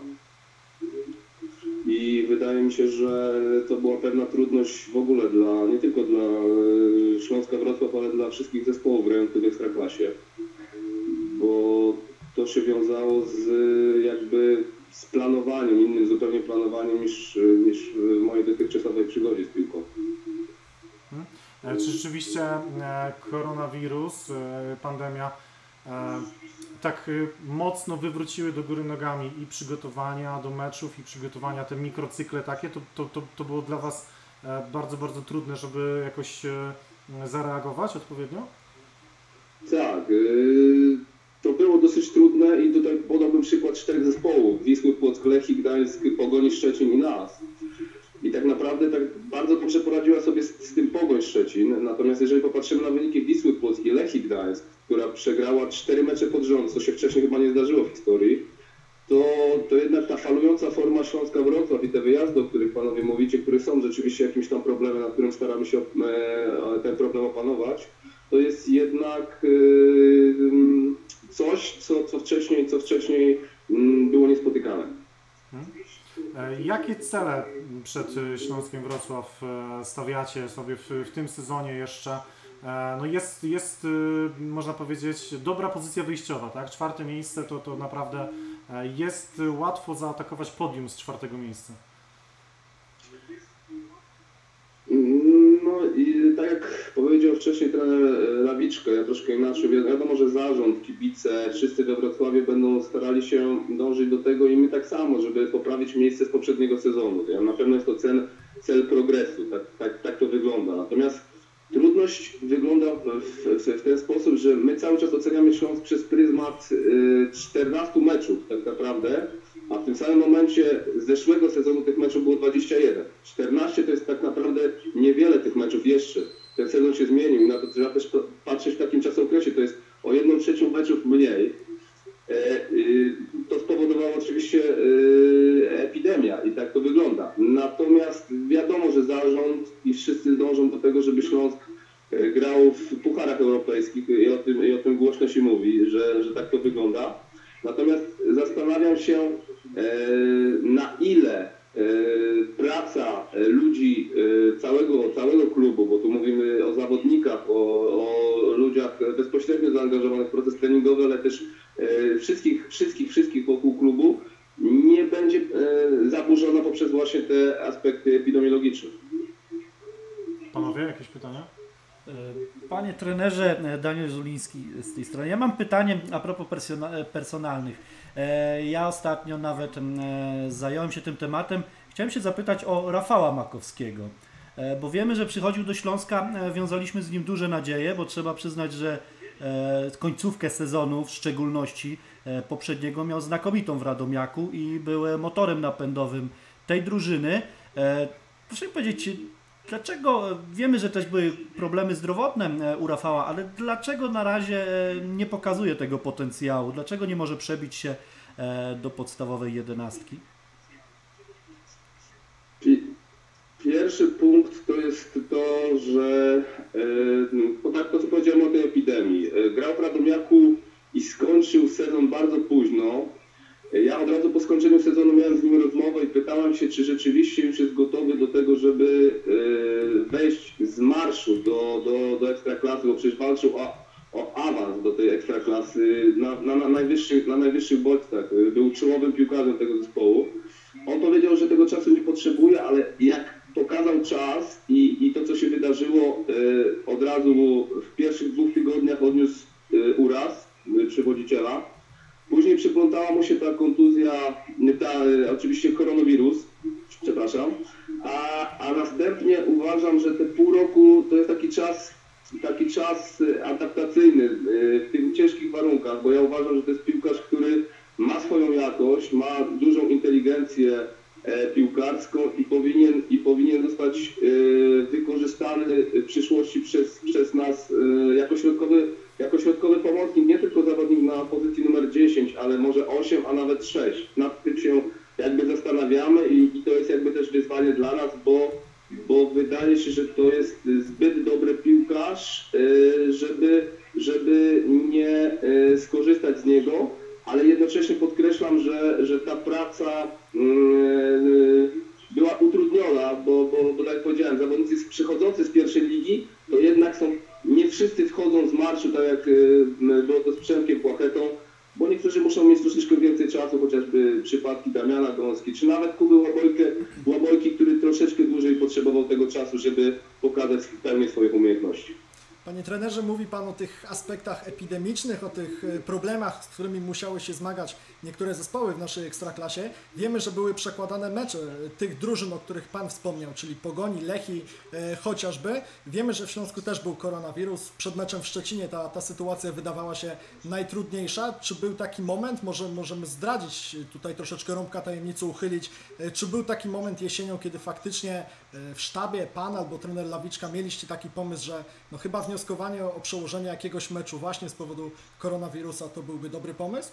I wydaje mi się, że to była pewna trudność w ogóle dla, nie tylko dla Śląska Wrocław, ale dla wszystkich zespołów grających w Ekstraklasie. Bo to się wiązało z jakby z planowaniem, innym zupełnie planowaniem niż, niż w mojej dotychczasowej przygodzie z piłką. Hmm. Czy rzeczywiście koronawirus, pandemia tak mocno wywróciły do góry nogami i przygotowania do meczów, i przygotowania, te mikrocykle takie, to, to, to, to było dla Was bardzo, bardzo trudne, żeby jakoś zareagować odpowiednio? Tak, to było dosyć trudne i tutaj podałbym przykład czterech zespołów: Wisły Płock, Lechii Gdańsk, Pogoni Szczecin i nas. I tak naprawdę tak bardzo dobrze poradziła sobie z, z tym Pogoń Szczecin. Natomiast jeżeli popatrzymy na wyniki Wisły Płock i Lechii Gdańsk, która przegrała cztery mecze pod rząd, co się wcześniej chyba nie zdarzyło w historii, to, to jednak ta falująca forma Śląska Wrocław i te wyjazdy, o których panowie mówicie, które są rzeczywiście jakimś tam problemem, nad którym staramy się e, ten problem opanować, to jest jednak e, coś, co, co wcześniej, co wcześniej m, było niespotykane. Hmm. Jakie cele przed Śląskiem Wrocław stawiacie sobie w, w tym sezonie jeszcze? No jest, jest, można powiedzieć, dobra pozycja wyjściowa, tak? Czwarte miejsce to, to naprawdę jest łatwo zaatakować podium z czwartego miejsca. No i tak jak powiedział wcześniej trener Lawiczka, ja troszkę inaczej, wiadomo, że zarząd, kibice, wszyscy we Wrocławiu będą starali się dążyć do tego i my tak samo, żeby poprawić miejsce z poprzedniego sezonu. Na pewno jest to cel, cel progresu, tak, tak, tak to wygląda. Natomiast trudność wygląda w, w, w ten sposób, że my cały czas oceniamy Śląsk przez pryzmat czternastu meczów tak naprawdę, a w tym samym momencie z zeszłego sezonu tych meczów było dwadzieścia jeden. czternaście to jest tak naprawdę niewiele tych meczów jeszcze. Ten sezon się zmienił i na to trzeba też patrzeć w takim czasokresie. To jest o jedną trzecią meczów mniej. To spowodowało oczywiście epidemia i tak to wygląda. Natomiast wiadomo, że zarząd i wszyscy dążą do tego, żeby Śląsk grał w pucharach europejskich i o tym, i o tym głośno się mówi, że, że tak to wygląda. Natomiast zastanawiam się, na ile praca ludzi całego, całego klubu, bo tu mówimy o zawodnikach, o, o ludziach bezpośrednio zaangażowanych w proces treningowy, ale też wszystkich, wszystkich, wszystkich wokół klubu, nie będzie zaburzona poprzez właśnie te aspekty epidemiologiczne. Panowie, jakieś pytania? Panie trenerze, Daniel Żuliński z tej strony. Ja mam pytanie a propos personalnych. Ja ostatnio nawet zająłem się tym tematem. Chciałem się zapytać o Rafała Makowskiego, bo wiemy, że przychodził do Śląska, wiązaliśmy z nim duże nadzieje, bo trzeba przyznać, że końcówkę sezonu, w szczególności poprzedniego, miał znakomitą w Radomiaku i był motorem napędowym tej drużyny. Proszę mi powiedzieć, dlaczego, wiemy, że też były problemy zdrowotne u Rafała, ale dlaczego na razie nie pokazuje tego potencjału? Dlaczego nie może przebić się do podstawowej jedenastki? Pierwszy punkt to jest to, że e, tak to co powiedziałem o tej epidemii. Grał w Radomiaku i skończył sezon bardzo późno. Ja od razu po skończeniu sezonu miałem z nim rozmowę i pytałem się, się, czy rzeczywiście już jest gotowy do tego, żeby wejść z marszu do, do, do Ekstraklasy, bo przecież walczył o, o awans do tej Ekstraklasy na, na, na, najwyższych, na najwyższych bodźcach. Był czołowym piłkarzem tego zespołu. On powiedział, że tego czasu nie potrzebuje, ale jak pokazał czas i, i to, co się wydarzyło, od razu w pierwszych dwóch tygodniach odniósł uraz przewodziciela. Później przyplątała mu się ta kontuzja, ta, oczywiście koronawirus, przepraszam, a, a następnie uważam, że te pół roku to jest taki czas, taki czas adaptacyjny w tych ciężkich warunkach, bo ja uważam, że to jest piłkarz, który ma swoją jakość, ma dużą inteligencję piłkarską i powinien, i powinien zostać wykorzystany w przyszłości przez, przez nas jako środkowy, jako środkowy pomocnik, nie tylko zawodnik na pozycji numer dziesięć, ale może osiem, a nawet sześć. Nad tym się jakby zastanawiamy i, i to jest jakby też wyzwanie dla nas, bo, bo wydaje się, że to jest zbyt dobry piłkarz, żeby, żeby nie skorzystać z niego, ale jednocześnie podkreślam, że, że ta praca była utrudniona, bo, bo, bo tak jak powiedziałem, zawodnicy przychodzący z pierwszej ligi, to jednak są, nie wszyscy wchodzą z marszu, tak jak było to z Przemkiem Płachetą, bo niektórzy muszą mieć troszeczkę więcej czasu, chociażby przypadki Damiana Gąski, czy nawet Kuby Łabojkę, Łabojki, który troszeczkę dłużej potrzebował tego czasu, żeby pokazać w pełni swoich umiejętności. Panie trenerze, mówi Pan o tych aspektach epidemicznych, o tych problemach, z którymi musiały się zmagać niektóre zespoły w naszej Ekstraklasie. Wiemy, że były przekładane mecze tych drużyn, o których Pan wspomniał, czyli Pogoni, Lechii e, chociażby. Wiemy, że w Śląsku też był koronawirus. Przed meczem w Szczecinie ta, ta sytuacja wydawała się najtrudniejsza. Czy był taki moment, może możemy zdradzić, tutaj troszeczkę rąbka tajemnicy uchylić, e, czy był taki moment jesienią, kiedy faktycznie e, w sztabie Pan albo trener Lawiczka mieliście taki pomysł, że no chyba wnioskowanie o przełożenie jakiegoś meczu właśnie z powodu koronawirusa to byłby dobry pomysł?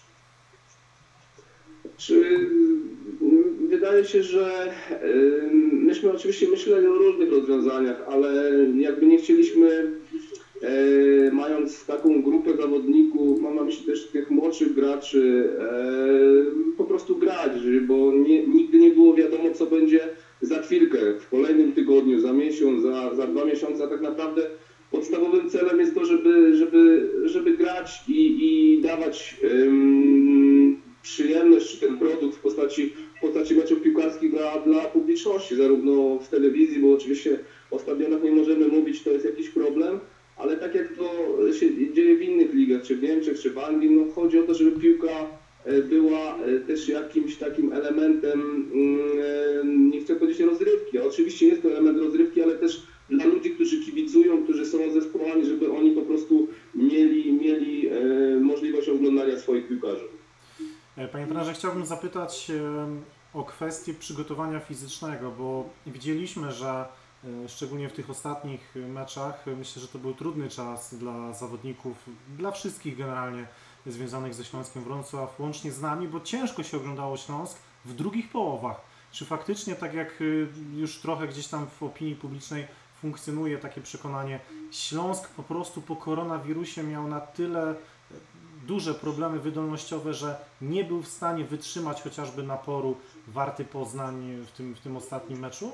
Czy, wydaje się, że y, myśmy oczywiście myśleli o różnych rozwiązaniach, ale jakby nie chcieliśmy, y, mając taką grupę zawodników, mam na myśli też tych młodszych graczy, y, po prostu grać, bo nie, nigdy nie było wiadomo, co będzie za chwilkę, w kolejnym tygodniu, za miesiąc, za, za dwa miesiące, a tak naprawdę podstawowym celem jest to, żeby, żeby, żeby grać i, i dawać um, przyjemność, czy ten produkt w postaci, w postaci meczów piłkarskich dla, dla publiczności, zarówno w telewizji, bo oczywiście o stadionach nie możemy mówić, to jest jakiś problem, ale tak jak to się dzieje w innych ligach, czy w Niemczech, czy w Anglii, no chodzi o to, żeby piłka była też jakimś takim elementem, nie chcę powiedzieć rozrywki, a oczywiście jest to element rozrywki, ale też dla ludzi, którzy kibicują, którzy są zespołami, żeby oni po prostu mieli, mieli e, możliwość oglądania swoich piłkarzy. Panie trenerze, chciałbym zapytać o kwestię przygotowania fizycznego, bo widzieliśmy, że szczególnie w tych ostatnich meczach, myślę, że to był trudny czas dla zawodników, dla wszystkich generalnie związanych ze Śląskiem Wrocław, łącznie z nami, bo ciężko się oglądało Śląsk w drugich połowach. Czy faktycznie, tak jak już trochę gdzieś tam w opinii publicznej funkcjonuje takie przekonanie, Śląsk po prostu po koronawirusie miał na tyle duże problemy wydolnościowe, że nie był w stanie wytrzymać chociażby naporu Warty Poznań w tym, w tym ostatnim meczu?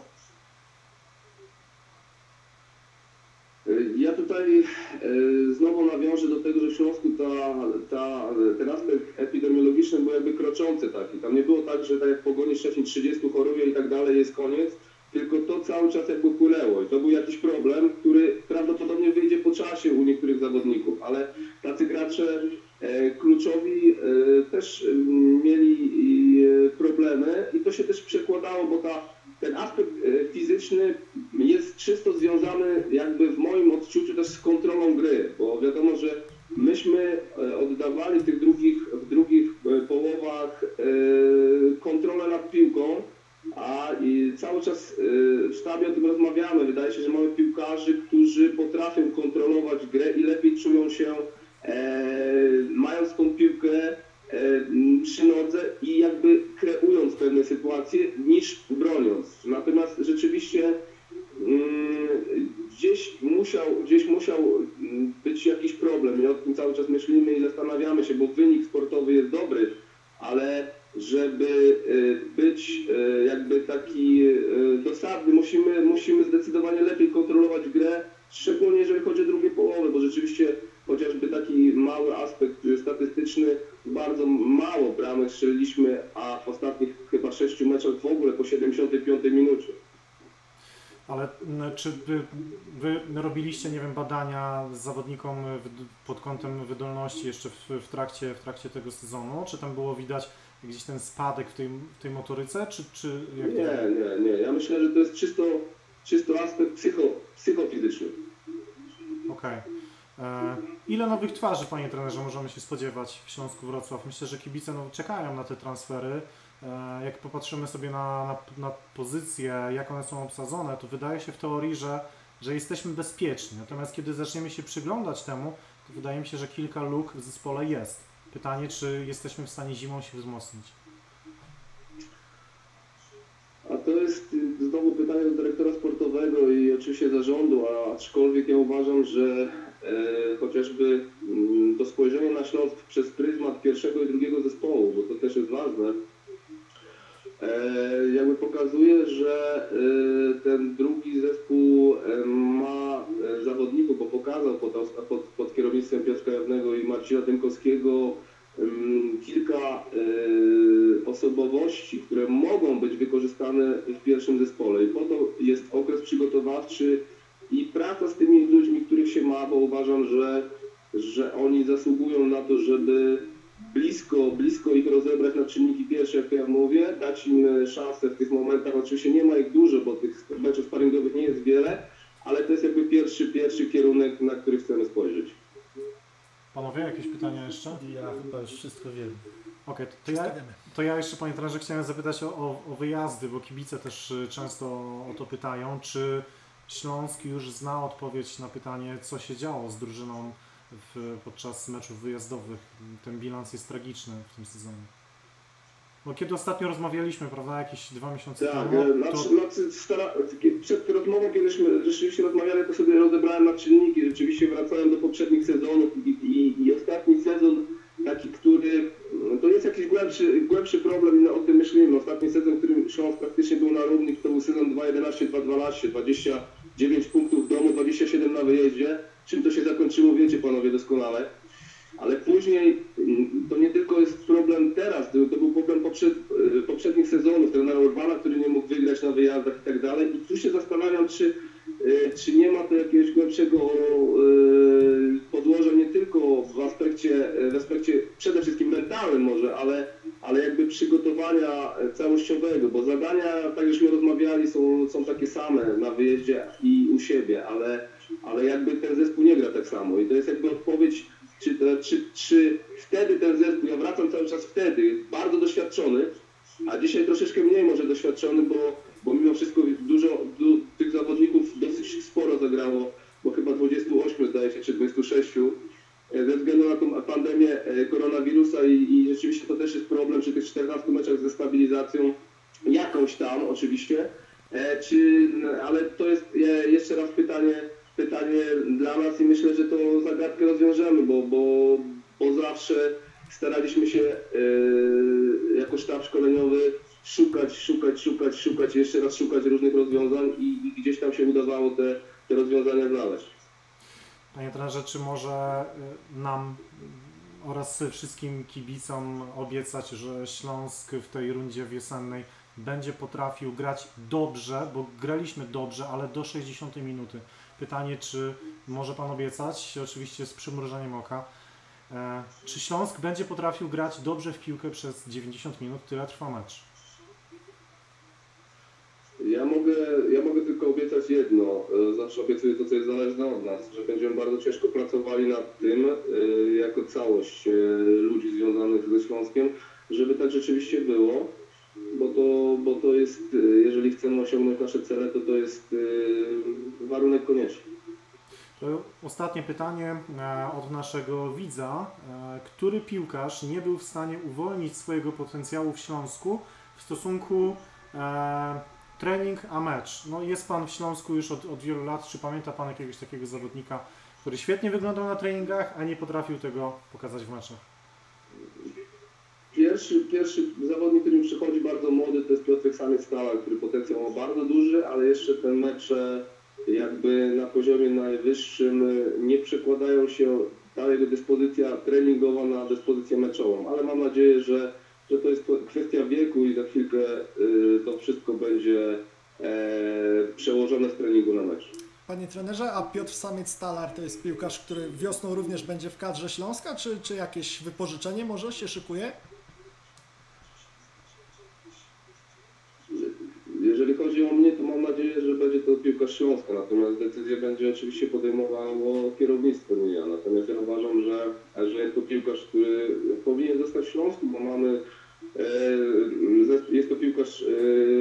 Ja tutaj e, znowu nawiążę do tego, że w Śląsku ta, ta, ten aspekt epidemiologiczny był jakby kroczący taki. Tam nie było tak, że tak jak Pogoni Szczecin trzydziestu choruje i tak dalej, jest koniec, tylko to cały czas jakby płynęło i to był jakiś problem, który prawdopodobnie wyjdzie po czasie u niektórych zawodników, ale tacy gracze e, kluczowi e, też e, mieli e, problemy i to się też przekładało, bo ta ten aspekt fizyczny jest czysto związany jakby w moim odczuciu też z kontrolą gry, bo wiadomo, że myśmy oddawali w tych drugich, w drugich połowach kontrolę nad piłką, a i cały czas w sztabie o tym rozmawiamy. Wydaje się, że mamy piłkarzy, którzy potrafią kontrolować grę i lepiej czują się mając tą piłkę przy nodze i jakby kreując pewne sytuacje niż broniąc. Natomiast rzeczywiście gdzieś musiał, gdzieś musiał być jakiś problem i o tym cały czas myślimy i zastanawiamy się, bo wynik sportowy jest dobry, ale żeby być jakby taki dosadny, musimy, musimy zdecydowanie lepiej kontrolować grę, szczególnie jeżeli chodzi o drugie połowy, bo rzeczywiście chociażby taki mały aspekt statystyczny, bardzo mało bramek strzeliliśmy, a w ostatnich chyba sześciu meczach w ogóle po siedemdziesiątej piątej minucie. Ale czy wy, wy robiliście, nie wiem, badania z zawodnikom pod kątem wydolności jeszcze w, w, trakcie, w trakcie tego sezonu? Czy tam było widać gdzieś ten spadek w tej, w tej motoryce? Czy, czy jak nie, nie, nie. Ja myślę, że to jest czysto, czysto aspekt psycho, psychofizyczny. Okej. Okay. Ile nowych twarzy, panie trenerze, możemy się spodziewać w Śląsku Wrocław? Myślę, że kibice no, czekają na te transfery. Jak popatrzymy sobie na, na, na pozycje, jak one są obsadzone, to wydaje się w teorii, że, że jesteśmy bezpieczni. Natomiast kiedy zaczniemy się przyglądać temu, to wydaje mi się, że kilka luk w zespole jest. Pytanie, czy jesteśmy w stanie zimą się wzmocnić? A to jest znowu pytanie do dyrektora sportowego i oczywiście zarządu, a aczkolwiek ja uważam, że e, chociażby m, to spojrzenie na Śląsk przez pryzmat pierwszego i drugiego zespołu, bo to też jest ważne, e, jakby pokazuje, że e, ten drugi zespół e, ma e, zawodników, bo pokazał pod, pod, pod kierownictwem Piotra Jawnego i Marcina Dymkowskiego kilka y, osobowości, które mogą być wykorzystane w pierwszym zespole i po to jest okres przygotowawczy i praca z tymi ludźmi, których się ma, bo uważam, że, że oni zasługują na to, żeby blisko, blisko ich rozebrać na czynniki pierwsze, jak to ja mówię, dać im szansę w tych momentach. Oczywiście nie ma ich dużo, bo tych meczów sparingowych nie jest wiele, ale to jest jakby pierwszy, pierwszy kierunek, na który chcemy spojrzeć. Panowie, jakieś pytania jeszcze? Ja chyba już wszystko wiem. Okej, okay, to, ja, to ja jeszcze, panie trenerze, chciałem zapytać o, o, o wyjazdy, bo kibice też często o to pytają. Czy Śląsk już zna odpowiedź na pytanie, co się działo z drużyną w, podczas meczów wyjazdowych? Ten bilans jest tragiczny w tym sezonie. Bo kiedy ostatnio rozmawialiśmy, prawda, jakieś dwa miesiące tak, temu, to... to... Znaczy, stara... Przed rozmową, kiedyśmy rzeczywiście rozmawiali, to sobie rozebrałem na czynniki, rzeczywiście wracałem do poprzednich sezonów i, i, i ostatni sezon, taki, który, to jest jakiś głębszy, głębszy problem i no, o tym myślimy. Ostatni sezon, w którym Śląsk praktycznie był na równi, to był sezon dwa jedenaście dwa dwanaście, dwadzieścia dziewięć punktów w domu, dwadzieścia siedem na wyjeździe. Czym to się zakończyło, wiecie panowie doskonale. Ale później to nie tylko jest problem teraz, to był problem poprzed, poprzednich sezonów, trenera Urbana, który nie mógł wygrać na wyjazdach i tak dalej. I tu się zastanawiam, czy, czy nie ma to jakiegoś głębszego podłoża nie tylko w aspekcie, w aspekcie przede wszystkim mentalnym może, ale, ale jakby przygotowania całościowego, bo zadania, tak żeśmy rozmawiali, są, są takie same na wyjeździe i u siebie, ale, ale jakby ten zespół nie gra tak samo i to jest jakby odpowiedź. Czy, czy, czy wtedy ten zespół, ja wracam cały czas wtedy, bardzo doświadczony, a dzisiaj troszeczkę mniej może doświadczony, bo, bo mimo wszystko dużo du, tych zawodników dosyć sporo zagrało, bo chyba dwudziestu ośmiu zdaje się, czy dwudziestu sześciu, ze względu na tą pandemię koronawirusa i, i rzeczywiście to też jest problem przy tych czternastu meczach ze stabilizacją, jakąś tam oczywiście, czy, ale to jest jeszcze raz pytanie, pytanie dla nas i myślę, że tą zagadkę rozwiążemy, bo, bo, bo zawsze staraliśmy się yy, jako sztab szkoleniowy szukać, szukać, szukać, szukać, jeszcze raz szukać różnych rozwiązań i, i gdzieś tam się udawało te, te rozwiązania znaleźć. Panie trenerze, czy może nam oraz wszystkim kibicom obiecać, że Śląsk w tej rundzie wiosennej będzie potrafił grać dobrze, bo graliśmy dobrze, ale do sześćdziesiątej minuty. Pytanie, czy może Pan obiecać, oczywiście z przymrużeniem oka, e, czy Śląsk będzie potrafił grać dobrze w piłkę przez dziewięćdziesiąt minut, tyle trwa mecz? Ja mogę, ja mogę tylko obiecać jedno, zawsze obiecuję to, co jest zależne od nas, że będziemy bardzo ciężko pracowali nad tym, jako całość ludzi związanych ze Śląskiem, żeby tak rzeczywiście było, bo to, bo to jest, jeżeli chcemy osiągnąć nasze cele, to to jest warunek konieczny. To ostatnie pytanie od naszego widza. Który piłkarz nie był w stanie uwolnić swojego potencjału w Śląsku w stosunku e, trening a mecz? No jest Pan w Śląsku już od, od wielu lat. Czy pamięta Pan jakiegoś takiego zawodnika, który świetnie wyglądał na treningach, a nie potrafił tego pokazać w meczach? pierwszy, pierwszy zawodnik, który mi przychodzi bardzo młody, to jest Piotrek Samiec-Stala, który potencjał ma bardzo duży, ale jeszcze te mecze jakby na poziomie najwyższym nie przekładają się ta jego dyspozycja treningowa na dyspozycję meczową, ale mam nadzieję, że, że to jest kwestia wieku i za chwilkę y, to wszystko będzie e, przełożone z treningu na mecz. Panie trenerze, a Piotr Samiec-Stalar to jest piłkarz, który wiosną również będzie w kadrze Śląska, czy, czy jakieś wypożyczenie może się szykuje? Jeżeli chodzi o mnie, to mam nadzieję, że będzie to piłkarz Śląska, natomiast decyzję będzie oczywiście podejmowało kierownictwo, nie ja. Natomiast ja uważam, że, że jest to piłkarz, który powinien zostać w Śląsku, bo mamy, e, jest to piłkarz e,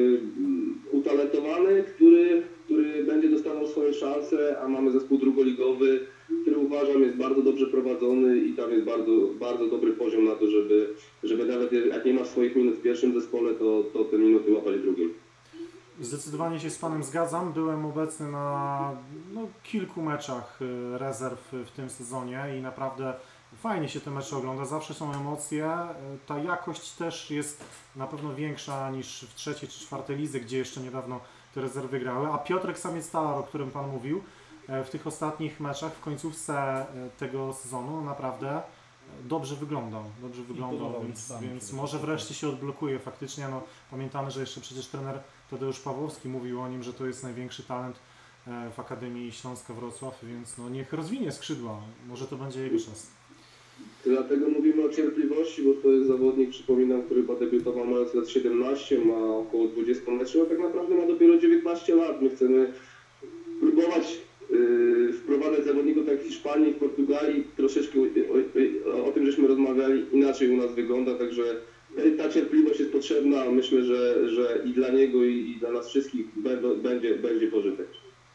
utalentowany, który, który będzie dostawał swoje szanse, a mamy zespół drugoligowy, który uważam jest bardzo dobrze prowadzony i tam jest bardzo, bardzo dobry poziom na to, żeby, żeby nawet jak nie ma swoich minut w pierwszym zespole, to, to te minuty łapać w drugim. Zdecydowanie się z Panem zgadzam. Byłem obecny na no, kilku meczach rezerw w tym sezonie i naprawdę fajnie się te mecze ogląda. Zawsze są emocje. Ta jakość też jest na pewno większa niż w trzeciej czy czwartej lidze, gdzie jeszcze niedawno te rezerwy grały. A Piotrek Samiec-Stalar, o którym Pan mówił, w tych ostatnich meczach, w końcówce tego sezonu naprawdę dobrze wyglądał, dobrze wyglądał, więc, więc może wreszcie się odblokuje faktycznie. No, pamiętamy, że jeszcze przecież trener Tadeusz Pawłowski mówił o nim, że to jest największy talent w Akademii Śląska Wrocław, więc no, niech rozwinie skrzydła, może to będzie jego czas. Dlatego mówimy o cierpliwości, bo to jest zawodnik, przypominam, który chyba debiutował mając lat siedemnaście, ma około dwadzieścia meczów, a tak naprawdę ma dopiero dziewiętnaście lat. My chcemy próbować yy, wprowadzać zawodników tak w Hiszpanii, w Portugalii, troszeczkę o, o, o tym żeśmy rozmawiali, inaczej u nas wygląda, także ta cierpliwość jest potrzebna, myślę, że, że i dla niego, i, i dla nas wszystkich będą, będzie, będzie pożytek.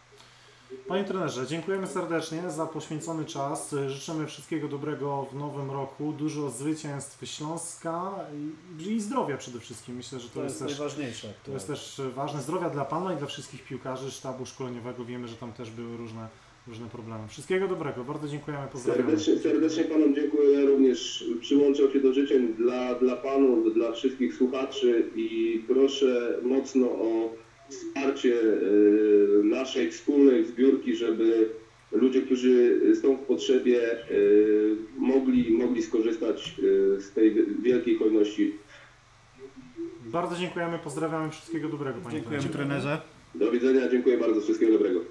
Panie trenerze, dziękujemy serdecznie za poświęcony czas. Życzymy wszystkiego dobrego w nowym roku, dużo zwycięstw Śląska i, i zdrowia przede wszystkim. Myślę, że to, to jest, jest też najważniejsze. To jest też ważne. Zdrowia dla Pana i dla wszystkich piłkarzy sztabu szkoleniowego. Wiemy, że tam też były różne, różne problemy. Wszystkiego dobrego. Bardzo dziękujemy. Pozdrawiamy. Serdecznie, serdecznie Panom dziękuję. Ja również przyłączam się do życzeń dla, dla Panów, dla wszystkich słuchaczy i proszę mocno o wsparcie y, naszej wspólnej zbiórki, żeby ludzie, którzy są w potrzebie, y, mogli, mogli skorzystać y, z tej wielkiej hojności. Bardzo dziękujemy, pozdrawiamy, wszystkiego dobrego, panie Dziękujemy trenerze. trenerze. Do widzenia, dziękuję bardzo, wszystkiego dobrego.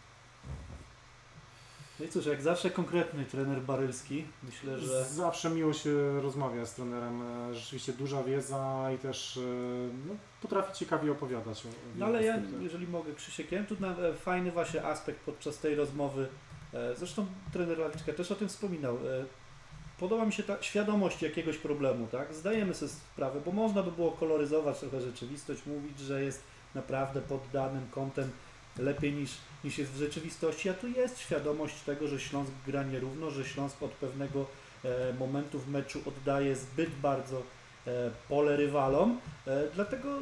No i cóż, jak zawsze konkretny trener Barylski. Myślę, że Zawsze miło się rozmawia z trenerem. Rzeczywiście duża wiedza i też no, potrafi ciekawie opowiadać o, o No ale ja, aspektach. jeżeli mogę, Krzysiek, ja tu na fajny właśnie aspekt podczas tej rozmowy, zresztą trener Lawiczka też o tym wspominał, podoba mi się ta świadomość jakiegoś problemu, tak? Zdajemy sobie sprawę, bo można by było koloryzować trochę rzeczywistość, mówić, że jest naprawdę pod danym kątem lepiej niż, niż jest w rzeczywistości, a tu jest świadomość tego, że Śląsk gra nierówno, że Śląsk od pewnego e, momentu w meczu oddaje zbyt bardzo e, pole rywalom, e, dlatego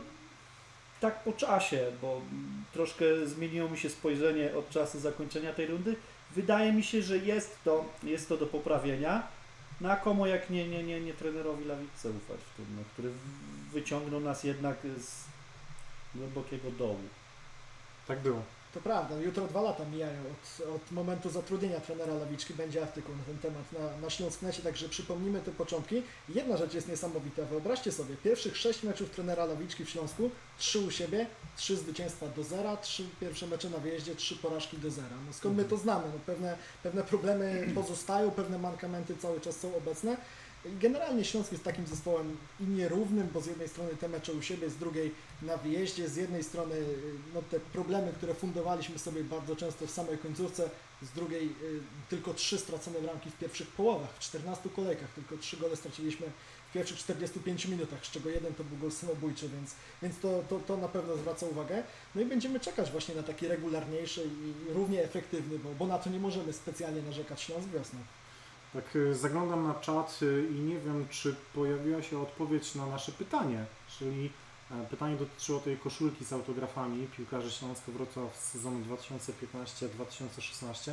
tak po czasie, bo troszkę zmieniło mi się spojrzenie od czasu zakończenia tej rundy, wydaje mi się, że jest to, jest to do poprawienia, no a komu jak nie, nie, nie, nie trenerowi Lawiczce ufać w tym, no, który wyciągnął nas jednak z głębokiego dołu. Tak było. To prawda, jutro dwa lata mijają od, od momentu zatrudnienia trenera Lawiczki, będzie artykuł na ten temat na, na Śląsknecie, także przypomnijmy te początki. Jedna rzecz jest niesamowita, wyobraźcie sobie, pierwszych sześć meczów trenera Lawiczki w Śląsku, trzy u siebie, trzy zwycięstwa do zera, trzy pierwsze mecze na wyjeździe, trzy porażki do zera. No skąd my to znamy? No pewne, pewne problemy pozostają, pewne mankamenty cały czas są obecne. Generalnie Śląsk jest takim zespołem i nierównym, bo z jednej strony te mecze u siebie, z drugiej na wyjeździe, z jednej strony no, te problemy, które fundowaliśmy sobie bardzo często w samej końcówce, z drugiej y, tylko trzy stracone bramki w pierwszych połowach, w czternastu kolejkach, tylko trzy gole straciliśmy w pierwszych czterdziestu pięciu minutach, z czego jeden to był gol samobójczy, więc, więc to, to, to na pewno zwraca uwagę. No i będziemy czekać właśnie na taki regularniejszy i równie efektywny, bo, bo na to nie możemy specjalnie narzekać Śląsk wiosną. Tak, zaglądam na czat i nie wiem, czy pojawiła się odpowiedź na nasze pytanie, czyli pytanie dotyczyło tej koszulki z autografami piłkarzy Śląska Wrocław z sezonu dwa tysiące piętnastego dwa tysiące szesnastego.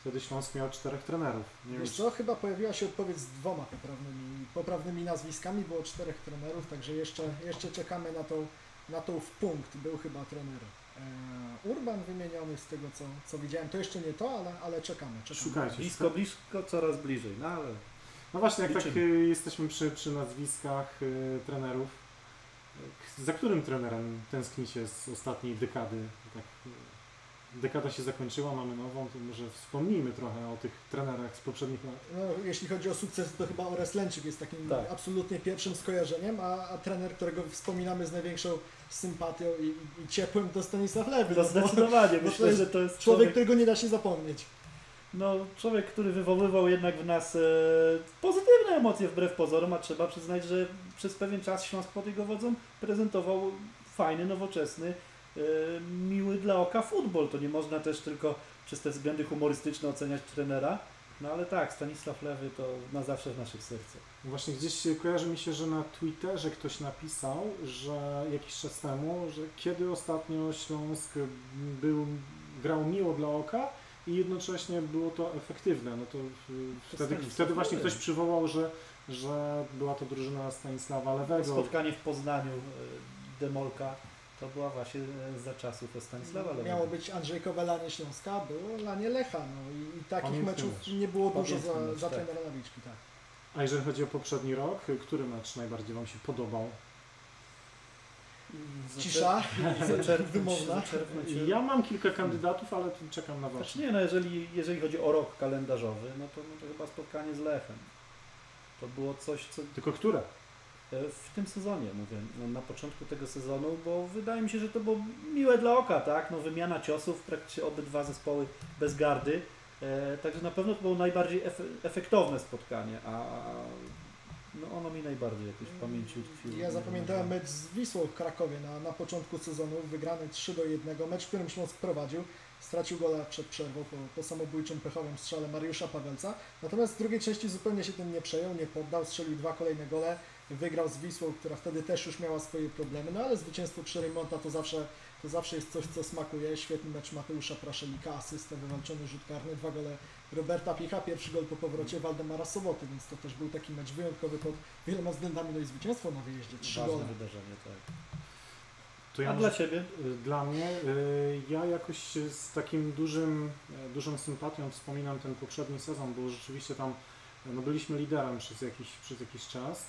wtedy Śląsk miał czterech trenerów. Nie Wiesz wiem, co, chyba pojawiła się odpowiedź z dwoma poprawnymi, poprawnymi nazwiskami, było czterech trenerów, także jeszcze, jeszcze czekamy na tą, na tą w punkt, był chyba trener e, Urban wymieniony z tego co, co widziałem, to jeszcze nie to, ale, ale czekamy, czekamy. Szukajcie. Blisko, blisko, coraz bliżej, no ale No właśnie, jak tak liczymy. y, jesteśmy przy, przy nazwiskach y, trenerów, y, za którym trenerem tęsknicie z ostatniej dekady? Tak, y, dekada się zakończyła, mamy nową, to może wspomnijmy trochę o tych trenerach z poprzednich lat. No, jeśli chodzi o sukces, to chyba Orest Lęczyk jest takim Tak. absolutnie pierwszym skojarzeniem, a, a trener, którego wspominamy z największą sympatią i, i, i ciepłem, to Stanisław Lewy. no bo- zdecydowanie, bo to myślę, jest że to jest Człowiek, człowiek, którego nie da się zapomnieć. no, człowiek, który wywoływał jednak w nas e, pozytywne emocje wbrew pozorom, a trzeba przyznać, że przez pewien czas Śląsk pod jego wodzą prezentował fajny, nowoczesny, e, miły dla oka futbol. To nie można też tylko przez te względy humorystyczne oceniać trenera, no ale tak, Stanisław Lewy to na zawsze w naszych sercach. Właśnie gdzieś kojarzy mi się, że na Twitterze ktoś napisał, że jakiś czas temu, że kiedy ostatnio Śląsk był, grał miło dla oka i jednocześnie było to efektywne. No to y, wtedy, Stanisław wtedy właśnie Lewy. ktoś przywołał, że, że była to drużyna Stanisława Lewego. Spotkanie w Poznaniu e, Demolka to była właśnie e, za czasów Stanisława Lewego. Miało być Andrzejkowe lanie Śląska, było lanie Lecha. No i, i takich Pamiętny meczów mecz. nie było dużo Pamiętny za, mecz, za tak. trenera Lawiczki. Tak. A jeżeli chodzi o poprzedni rok, który mecz najbardziej Wam się podobał? Cisza, Zaczerpnąć, wymowna. zaczerpnąć. Ja mam kilka kandydatów, ale tu czekam na Znaczy Wasze. nie, no jeżeli, jeżeli chodzi o rok kalendarzowy, no to, no to chyba spotkanie z Lechem. To było coś, co Tylko które? e, w tym sezonie, mówię, no, na początku tego sezonu, bo wydaje mi się, że to było miłe dla oka, tak? No, wymiana ciosów, w trakcie obydwa zespoły bez gardy. E, także na pewno to było najbardziej efe, efektowne spotkanie, a no, ono mi najbardziej jakoś w pamięci utkwiło. Ja zapamiętałem mecz z Wisłą w Krakowie na, na początku sezonu, wygrany trzy do jednego, mecz, w którym Śląsk prowadził, stracił gola przed przerwą po, po samobójczym pechowym strzale Mariusza Pawelca, natomiast w drugiej części zupełnie się tym nie przejął, nie poddał, strzelił dwa kolejne gole, wygrał z Wisłą, która wtedy też już miała swoje problemy, no ale zwycięstwo przy Reymonta to zawsze, to zawsze jest coś, co smakuje. Świetny mecz Mateusza Praszelika, asysta, wywalczony rzut karny, dwa gole Roberta Picha, pierwszy gol po powrocie Waldemara Soboty, więc to też był taki mecz wyjątkowy pod wieloma względami, no i zwycięstwo na wyjeździe, trzy Ważne gole. wydarzenie, tak. To ja A może- dla Ciebie? Y, Dla mnie, y, ja jakoś z takim dużym, y, dużą sympatią wspominam ten poprzedni sezon, bo rzeczywiście tam no, byliśmy liderem przez jakiś, przez jakiś czas.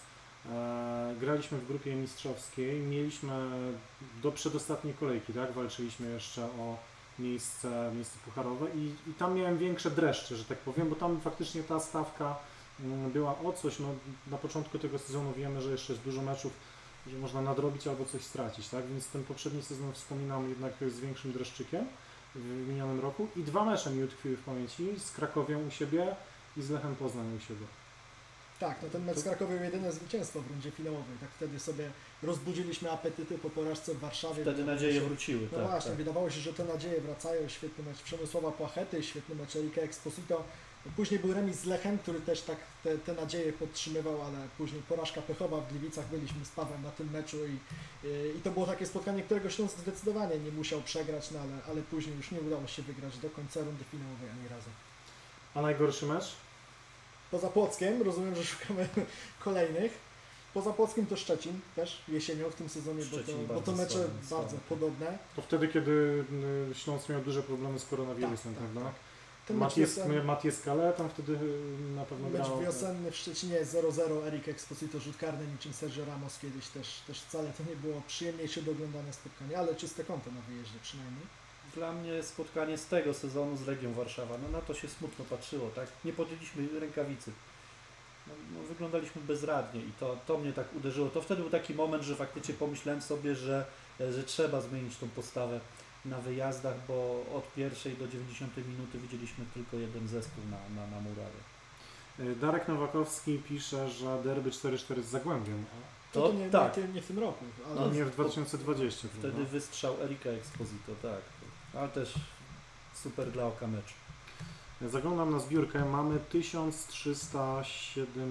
E, graliśmy w grupie mistrzowskiej, mieliśmy do przedostatniej kolejki, tak? Walczyliśmy jeszcze o miejsce, miejsce pucharowe i, i tam miałem większe dreszcze, że tak powiem, bo tam faktycznie ta stawka mm, była o coś. No, na początku tego sezonu wiemy, że jeszcze jest dużo meczów, że można nadrobić albo coś stracić, tak? Więc ten poprzedni sezon wspominam jednak z większym dreszczykiem w minionym roku i dwa mecze mi utkwiły w pamięci, z Krakowią u siebie i z Lechem Poznań u siebie. Tak, no ten mecz z Krakowią jedyne zwycięstwo w rundzie finałowej, tak wtedy sobie rozbudziliśmy apetyty po porażce w Warszawie. Wtedy Wydawało nadzieje się- wróciły. No tak, właśnie, tak. wydawało się, że te nadzieje wracają, świetny mecz Przemysława Płachety, świetny mecz Erika Exposito. Później był remis z Lechem, który też tak te, te nadzieje podtrzymywał, ale później porażka pechowa w Gliwicach, byliśmy z Pawłem na tym meczu i, i, i to było takie spotkanie, którego Śląsk zdecydowanie nie musiał przegrać, no ale, ale później już nie udało się wygrać do końca rundy finałowej ani razu. A najgorszy mecz? Poza Płockiem, rozumiem, że szukamy kolejnych. Poza Płockiem to Szczecin też jesienią w tym sezonie, bo Szczecin to, bo to bardzo mecze słaby, bardzo słaby. podobne. To wtedy, kiedy y, Śląsk miał duże problemy z koronawirusem, Tak, tak, prawda? tak. Ten mecz Matias, wiosenny, Matias Kale tam wtedy y, na pewno mecz grał. wiosenny w Szczecinie zero zero, Erik Exposito rzut karny niczym Sergio Ramos kiedyś też, też wcale to nie było przyjemniejsze do oglądania spotkanie, ale czyste konto na wyjeździe przynajmniej. Dla mnie spotkanie z tego sezonu z Legią Warszawa, no na to się smutno patrzyło, tak? Nie podjęliśmy rękawicy. No, no, wyglądaliśmy bezradnie i to, to mnie tak uderzyło. To wtedy był taki moment, że faktycznie pomyślałem sobie, że, że trzeba zmienić tą postawę na wyjazdach, bo od pierwszej do dziewięćdziesiątej minuty widzieliśmy tylko jeden zespół na, na, na murawie. Y, Darek Nowakowski pisze, że derby cztery cztery z Zagłębiem, To, To to nie, tak. nie, nie w tym roku, ale a No, nie w dwa tysiące dwudziestym. Wtedy prawda? wystrzał Erika Exposito, tak. Ale też super dla oka mecz. Zaglądam na zbiórkę, mamy tysiąc trzysta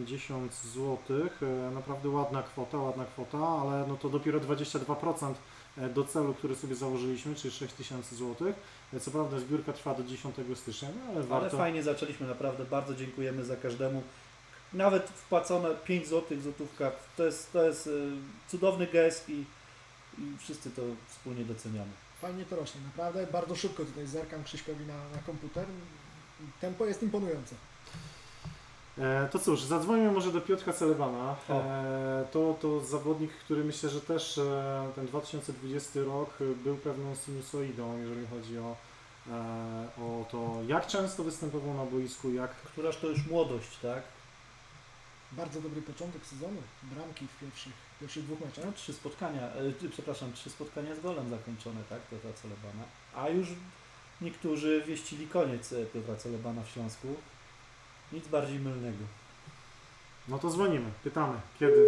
siedemdziesiąt złotych, e, naprawdę ładna kwota, ładna kwota, ale no to dopiero dwadzieścia dwa procent do celu, który sobie założyliśmy, czyli sześć tysięcy złotych. Co prawda zbiórka trwa do dziesiątego stycznia, no ale warto. Ale fajnie zaczęliśmy, naprawdę bardzo dziękujemy za każdemu. Nawet wpłacone pięć złotych, złotówka, to jest, to jest cudowny gest i, i wszyscy to wspólnie doceniamy. Fajnie to rośnie, naprawdę. Bardzo szybko tutaj zerkam Krzyśkowi na, na komputer. Tempo jest imponujące. E, to cóż, zadzwońmy może do Piotra Celebana. E, to, to zawodnik, który myślę, że też e, ten dwa tysiące dwudziesty rok był pewną sinusoidą, jeżeli chodzi o, e, o to, jak często występował na boisku, jak... Któraż to już młodość, tak? Bardzo dobry początek sezonu. Bramki w pierwszych, pierwszych dwóch meczach. No, trzy spotkania, e, przepraszam, trzy spotkania z golem zakończone, tak? Piotra Celebana. A już niektórzy wieścili koniec Piotra Celebana w Śląsku. Nic bardziej mylnego. No to dzwonimy, pytamy, kiedy?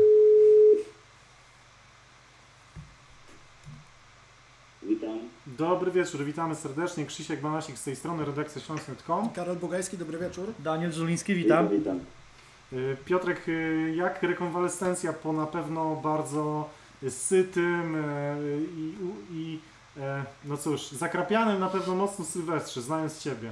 Witam. Dobry wieczór, witamy serdecznie. Krzysiek Banasik z tej strony, redakcja śląsk kropka com. Karol Bugajski, dobry wieczór. Daniel Żuliński, witam. Witam. Piotrek, jak rekonwalescencja po na pewno bardzo sytym i, i no cóż, zakrapianym na pewno mocno Sylwestrze, znając Ciebie?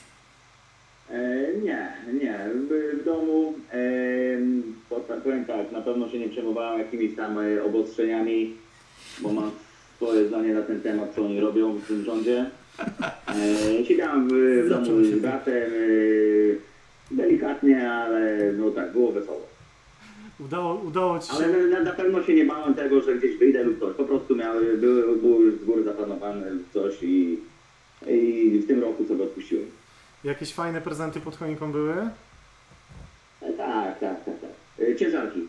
E, nie, nie. W, w domu e, powiem tak, na pewno się nie przejmowałem jakimiś tam e, obostrzeniami, bo mam swoje zdanie na ten temat, co oni robią w tym rządzie. E, siedziałem w, w domu z bratem, e, delikatnie, ale no tak, było wesoło. Udało, udało Ci się... Ale na, na pewno się nie bałem tego, że gdzieś wyjdę lub coś. Po prostu miały, były, było już z góry zaplanowane coś i, i w tym roku sobie odpuściłem. Jakieś fajne prezenty pod choinką były? E, tak, tak, tak, tak. E, ciężarki.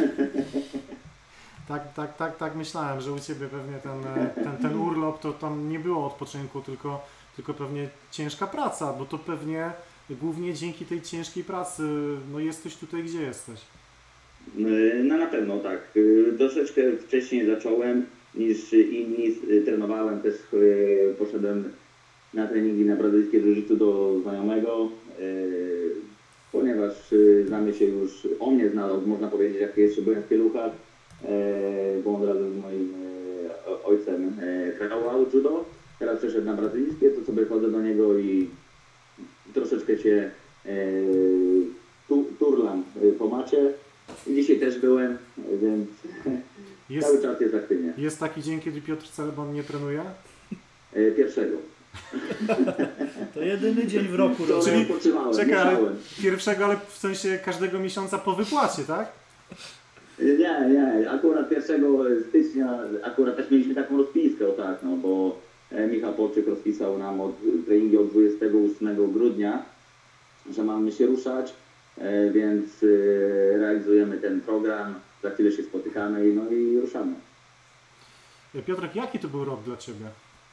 Tak, tak, tak, tak myślałem, że u Ciebie pewnie ten, ten, ten urlop to tam nie było odpoczynku, tylko, tylko pewnie ciężka praca, bo to pewnie głównie dzięki tej ciężkiej pracy no jesteś tutaj, gdzie jesteś. No na pewno tak. Troszeczkę wcześniej zacząłem niż inni. Trenowałem też, poszedłem na treningi na brazylijskie jiu-jitsu do znajomego, ponieważ znamy się już, on mnie znał, można powiedzieć, jak jeszcze byłem w Pieluchach, bo on razem z moim ojcem trenował judo. Teraz przeszedł na brazylijskie, to sobie chodzę do niego i troszeczkę się tu, turlam po macie. Dzisiaj też byłem, więc jest, cały czas jest aktywnie. Jest taki dzień, kiedy Piotr Celeban nie trenuje? Pierwszego. To jedyny dzień w roku. To Czyli czekaj, pierwszego, ale w sensie każdego miesiąca po wypłacie, tak? Nie, nie. Akurat pierwszego stycznia, akurat też mieliśmy taką rozpiskę, o tak, no bo Michał Polczyk rozpisał nam od treningi od dwudziestego ósmego grudnia, że mamy się ruszać. Więc realizujemy ten program, za chwilę się spotykamy no i ruszamy. Piotrek, jaki to był rok dla Ciebie?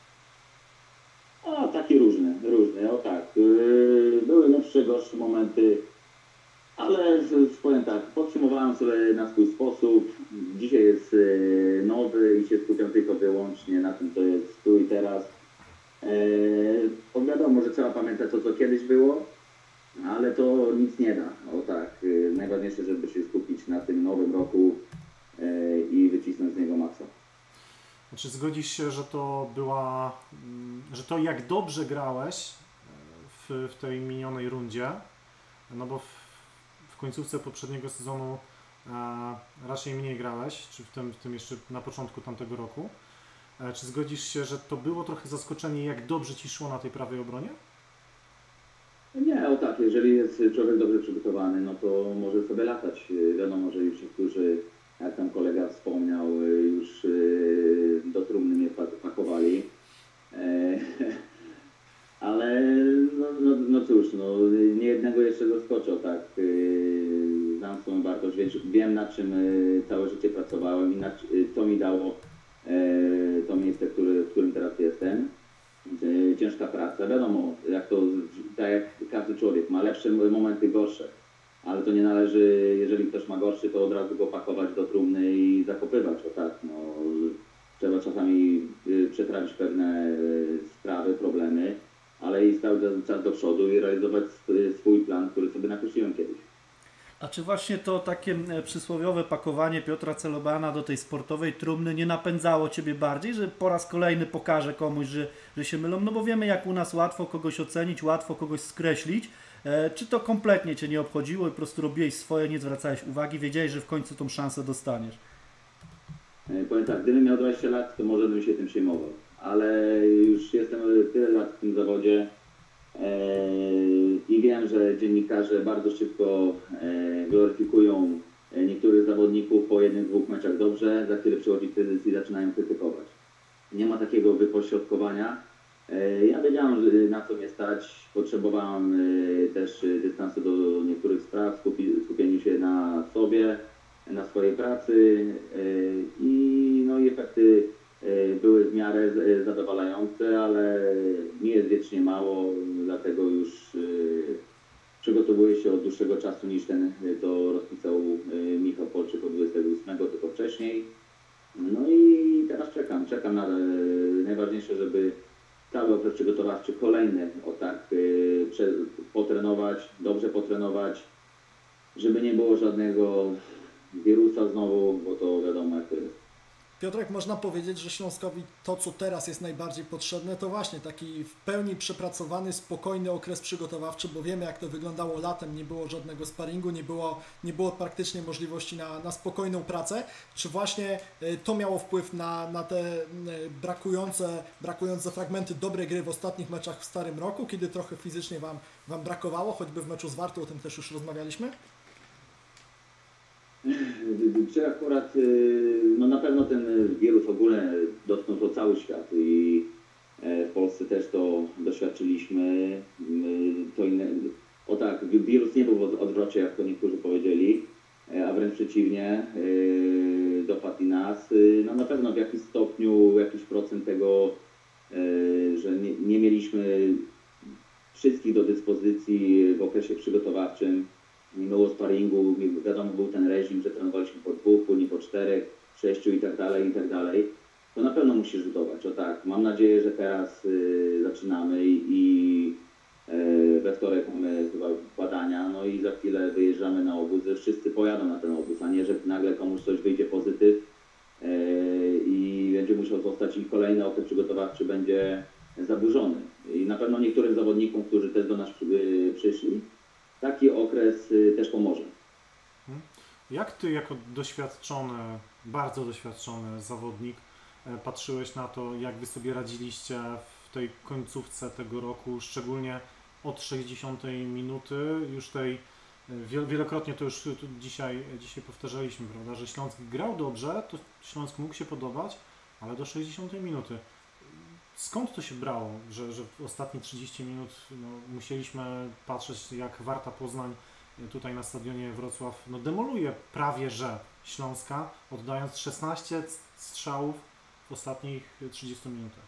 O, taki różny, różny, o tak. Były lepsze, gorsze momenty, ale powiem tak, podsumowałem sobie na swój sposób. Dzisiaj jest nowy i się skupiam tylko wyłącznie na tym, co jest tu i teraz. Bo wiadomo, że trzeba pamiętać to, co kiedyś było. Ale to nic nie da. O tak, najważniejsze, żeby się skupić na tym nowym roku i wycisnąć z niego maksa. Czy zgodzisz się, że to była, że to jak dobrze grałeś w, w tej minionej rundzie, no bo w, w końcówce poprzedniego sezonu a, raczej mniej grałeś, czy w tym, w tym jeszcze na początku tamtego roku. A, czy zgodzisz się, że to było trochę zaskoczenie, jak dobrze Ci szło na tej prawej obronie? Nie, o tak, jeżeli jest człowiek dobrze przygotowany, no to może sobie latać. Wiadomo, że już niektórzy, jak tam kolega wspomniał, już do trumny mnie pakowali. Ale no, no, no cóż, no, nie jednego jeszcze zaskoczę, tak. Znam swoją wartość, wiem na czym całe życie pracowałem i na, co mi dało to miejsce, który, w którym teraz jestem. Ciężka praca, wiadomo, jak to, tak jak każdy człowiek ma lepsze momenty, gorsze, ale to nie należy, jeżeli ktoś ma gorszy, to od razu go pakować do trumny i zakopywać, o tak, no, trzeba czasami przetrawić pewne sprawy, problemy, ale iść cały czas do przodu i realizować swój plan, który sobie nakreśliłem kiedyś. A czy właśnie to takie przysłowiowe pakowanie Piotra Celobana do tej sportowej trumny nie napędzało Ciebie bardziej, że po raz kolejny pokażę komuś, że, że się mylą? No bo wiemy, jak u nas łatwo kogoś ocenić, łatwo kogoś skreślić. E, czy to kompletnie Cię nie obchodziło i po prostu robiłeś swoje, nie zwracałeś uwagi, wiedziałeś, że w końcu tą szansę dostaniesz? Powiem tak, gdybym miał dwadzieścia lat, to może bym się tym przejmował, ale już jestem tyle lat w tym zawodzie i wiem, że dziennikarze bardzo szybko gloryfikują niektórych zawodników po jednych, dwóch meczach dobrze, za chwilę przychodzi kryzys i zaczynają krytykować. Nie ma takiego wypośrodkowania. Ja wiedziałem, że na co mnie stać, potrzebowałem też dystansu do niektórych spraw, skupi, skupieniu się na sobie, na swojej pracy i, no, i efekty były w miarę zadowalające, ale nie jest wiecznie mało, dlatego już przygotowuję się od dłuższego czasu niż ten to rozpisał Michał Polczyk od dwudziestego ósmego, tylko wcześniej. No i teraz czekam, czekam na najważniejsze, żeby cały okres przygotowawczy kolejny o tak potrenować, dobrze potrenować, żeby nie było żadnego wirusa znowu, bo to wiadomo jak to jest. Piotrek, można powiedzieć, że Śląskowi to, co teraz jest najbardziej potrzebne, to właśnie taki w pełni przepracowany, spokojny okres przygotowawczy, bo wiemy, jak to wyglądało latem, nie było żadnego sparingu, nie było, nie było praktycznie możliwości na, na spokojną pracę. Czy właśnie to miało wpływ na, na te brakujące, brakujące fragmenty dobrej gry w ostatnich meczach w Starym Roku, kiedy trochę fizycznie Wam, wam brakowało, choćby w meczu z Wartą, o tym też już rozmawialiśmy? Czy akurat, no na pewno ten wirus ogólnie dotknął to cały świat i w Polsce też to doświadczyliśmy. To inne, o tak, wirus nie był w odwrocie, jak to niektórzy powiedzieli, a wręcz przeciwnie, dopadł i nas. No na pewno w jakimś stopniu, jakiś procent tego, że nie, nie mieliśmy wszystkich do dyspozycji w okresie przygotowawczym. Nie było sparingu, wiadomo, był ten reżim, że trenowaliśmy po dwóch, później po czterech, sześciu i tak dalej, i tak dalej. To na pewno musi rzutować, o tak. Mam nadzieję, że teraz y, zaczynamy i, i y, we wtorek mamy chyba badania, no i za chwilę wyjeżdżamy na obóz, że wszyscy pojadą na ten obóz, a nie, że nagle komuś coś wyjdzie pozytyw y, i będzie musiał zostać i kolejny okres przygotowawczy będzie zaburzony. I na pewno niektórym zawodnikom, którzy też do nas przy, przyszli, taki okres też pomoże. Jak Ty jako doświadczony, bardzo doświadczony zawodnik patrzyłeś na to, jak Wy sobie radziliście w tej końcówce tego roku, szczególnie od sześćdziesiątej minuty, już tej, wielokrotnie to już dzisiaj, dzisiaj powtarzaliśmy, prawda, że Śląsk grał dobrze, to Śląsk mógł się podobać, ale do sześćdziesiątej minuty. Skąd to się brało, że, że w ostatnie trzydzieści minut no, musieliśmy patrzeć, jak Warta Poznań tutaj na stadionie Wrocław no, demoluje prawie że Śląska, oddając szesnaście strzałów w ostatnich trzydziestu minutach?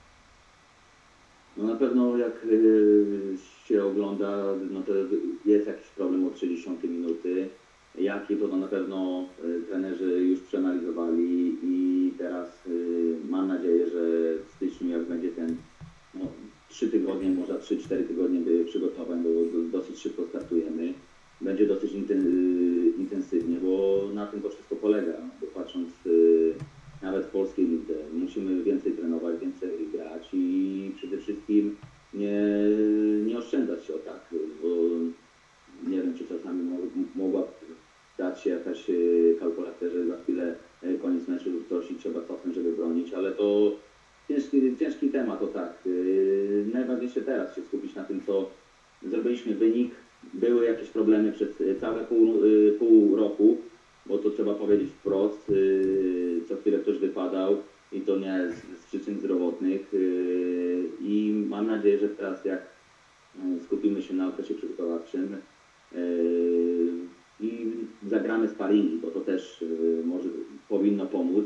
No na pewno jak y, się ogląda, no to jest jakiś problem od sześćdziesiątej minuty. Jaki to, to na pewno y, trenerzy już przeanalizowali i teraz y, mam nadzieję, że w styczniu jak będzie ten no, trzy tygodnie, może trzy cztery tygodnie przygotowań, bo dosyć szybko startujemy. Będzie dosyć intensywnie, bo na tym to wszystko polega. Bo patrząc y, nawet w polskiej lidze, musimy więcej trenować, więcej grać i przede wszystkim nie, nie oszczędzać się o tak, bo nie wiem, czy czasami mogła dać się jakaś kalkulacja, że za chwilę koniec meczu coś i trzeba cofnąć, żeby bronić, ale to ciężki, ciężki temat, o tak. Najważniejsze teraz się skupić na tym, co zrobiliśmy wynik. Były jakieś problemy przez całe pół, pół roku, bo to trzeba powiedzieć wprost, co chwilę ktoś wypadał i to nie z, z przyczyn zdrowotnych i mam nadzieję, że teraz jak skupimy się na okresie przygotowawczym i zagramy sparingi, bo to też może powinno pomóc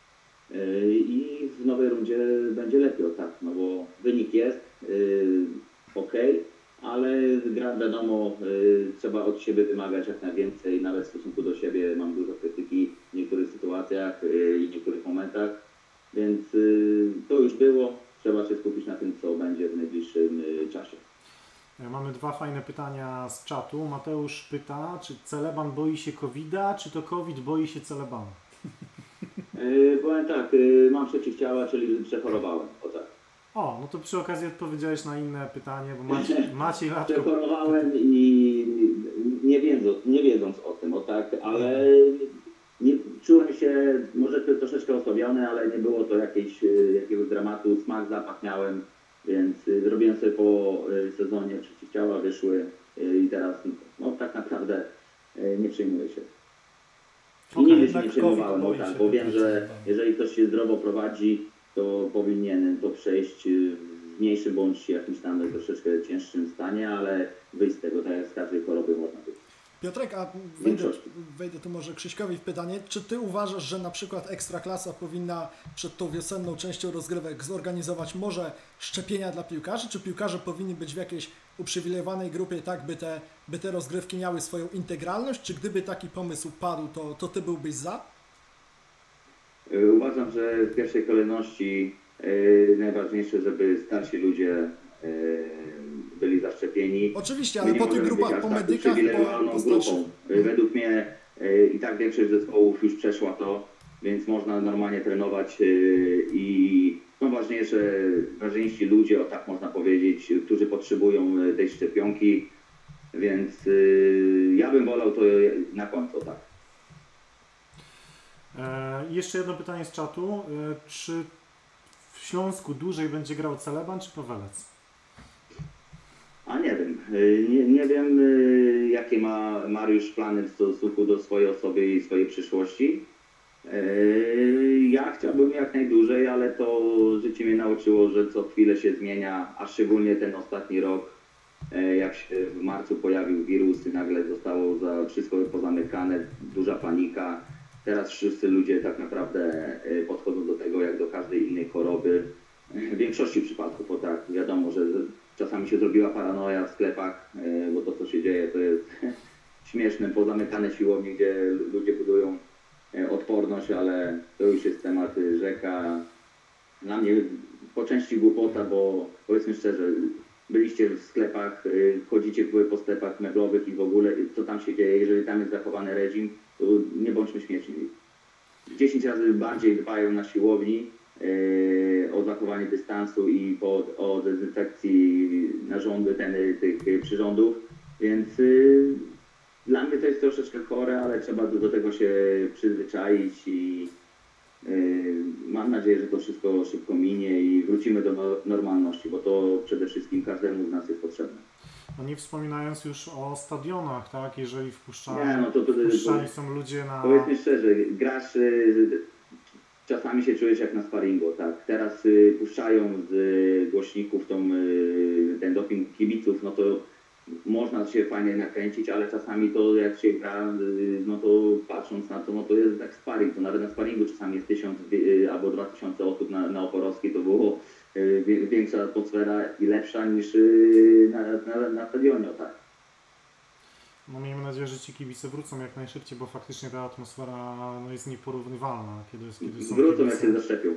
i w nowej rundzie będzie lepiej, o tak, no bo wynik jest ok, ale gra wiadomo, trzeba od siebie wymagać jak najwięcej, nawet w stosunku do siebie mam dużo krytyki w niektórych sytuacjach i w niektórych momentach, więc to już było, trzeba się skupić na tym, co będzie w najbliższym czasie. Mamy dwa fajne pytania z czatu. Mateusz pyta, czy Celeban boi się kowida, czy to COVID boi się Celebana? Yy, powiem tak, yy, mam przeciwciała, czyli przechorowałem. O tak. O, no to przy okazji odpowiedziałeś na inne pytanie, bo Maciej, Maciej Latko... Przechorowałem i nie wiedząc, nie wiedząc o tym, o tak, ale nie, czułem się może troszeczkę osłabiony, ale nie było to jakieś, jakiegoś dramatu, smak, zapach miałem, więc zrobiłem sobie po sezonie przeciwciała, wyszły i teraz no tak naprawdę nie przejmuję się. I Okay, nigdy się nie przejmowałem, bo, tak, bo wiem, że tak. jeżeli ktoś się zdrowo prowadzi, to powinien to przejść w mniejszym bądź jakimś tam troszeczkę cięższym stanie, ale wyjść z tego, tak jak z każdej choroby można być. Piotrek, a wejdę, wejdę tu może Krzyśkowi w pytanie. Czy Ty uważasz, że na przykład Ekstraklasa powinna przed tą wiosenną częścią rozgrywek zorganizować może szczepienia dla piłkarzy? Czy piłkarze powinni być w jakiejś uprzywilejowanej grupie, tak by te, by te rozgrywki miały swoją integralność? Czy gdyby taki pomysł padł, to, to Ty byłbyś za? Uważam, że w pierwszej kolejności yy, najważniejsze, żeby starsi ludzie yy, byli zaszczepieni. Oczywiście, ale po tych grupach, po medykach, po, po grupą. Według mnie yy, i tak większość zespołów już przeszła to, więc można normalnie trenować yy, i no ważniejsze, ważniejsi ludzie, o tak można powiedzieć, którzy potrzebują tej szczepionki, więc yy, ja bym wolał to na końcu, tak. E, jeszcze jedno pytanie z czatu. E, czy w Śląsku dłużej będzie grał Celeban czy Pawelec? A nie wiem. Nie, nie wiem, jakie ma Mariusz plany w stosunku do swojej osoby i swojej przyszłości. Ja chciałbym jak najdłużej, ale to życie mnie nauczyło, że co chwilę się zmienia, a szczególnie ten ostatni rok, jak się w marcu pojawił wirus i nagle zostało za wszystko pozamykane, duża panika. Teraz wszyscy ludzie tak naprawdę podchodzą do tego jak do każdej innej choroby. W większości przypadków, bo tak, wiadomo, że czasami się zrobiła paranoja w sklepach, bo to co się dzieje to jest śmieszne, pozamykane siłownie, gdzie ludzie budują odporność, ale to już jest temat rzeka. Dla mnie po części głupota, bo powiedzmy szczerze, byliście w sklepach, chodzicie po sklepach meblowych i w ogóle co tam się dzieje, jeżeli tam jest zachowany reżim, to nie bądźmy śmieszni. dziesięć razy bardziej dbają na siłowni yy, o zachowanie dystansu i po, o dezynfekcji narządy ten, tych przyrządów, więc yy, dla mnie to jest troszeczkę chore, ale trzeba do, do tego się przyzwyczaić i yy, mam nadzieję, że to wszystko szybko minie i wrócimy do no, normalności, bo to przede wszystkim każdemu z nas jest potrzebne. No nie wspominając już o stadionach, tak? Jeżeli wpuszczani, Nie, no to, to, wpuszczani to, są ludzie na... Powiedzmy szczerze, grasz, y, czasami się czujesz jak na sparingu, tak? Teraz y, puszczają z y, głośników tą, y, ten doping kibiców, no to można się fajnie nakręcić, ale czasami to jak się gra, y, no to patrząc na to, no to jest jak sparing, to nawet na sparingu czasami jest tysiąc y, albo dwa tysiące osób na, na Oporowskiej, to było y, większa atmosfera i lepsza niż y, na, na, na stadionie, tak? No miejmy nadzieję, że ci kibice wrócą jak najszybciej, bo faktycznie ta atmosfera no, jest nieporównywalna. Kiedy, kiedy są wrócą kibice. jak się zaszczepią.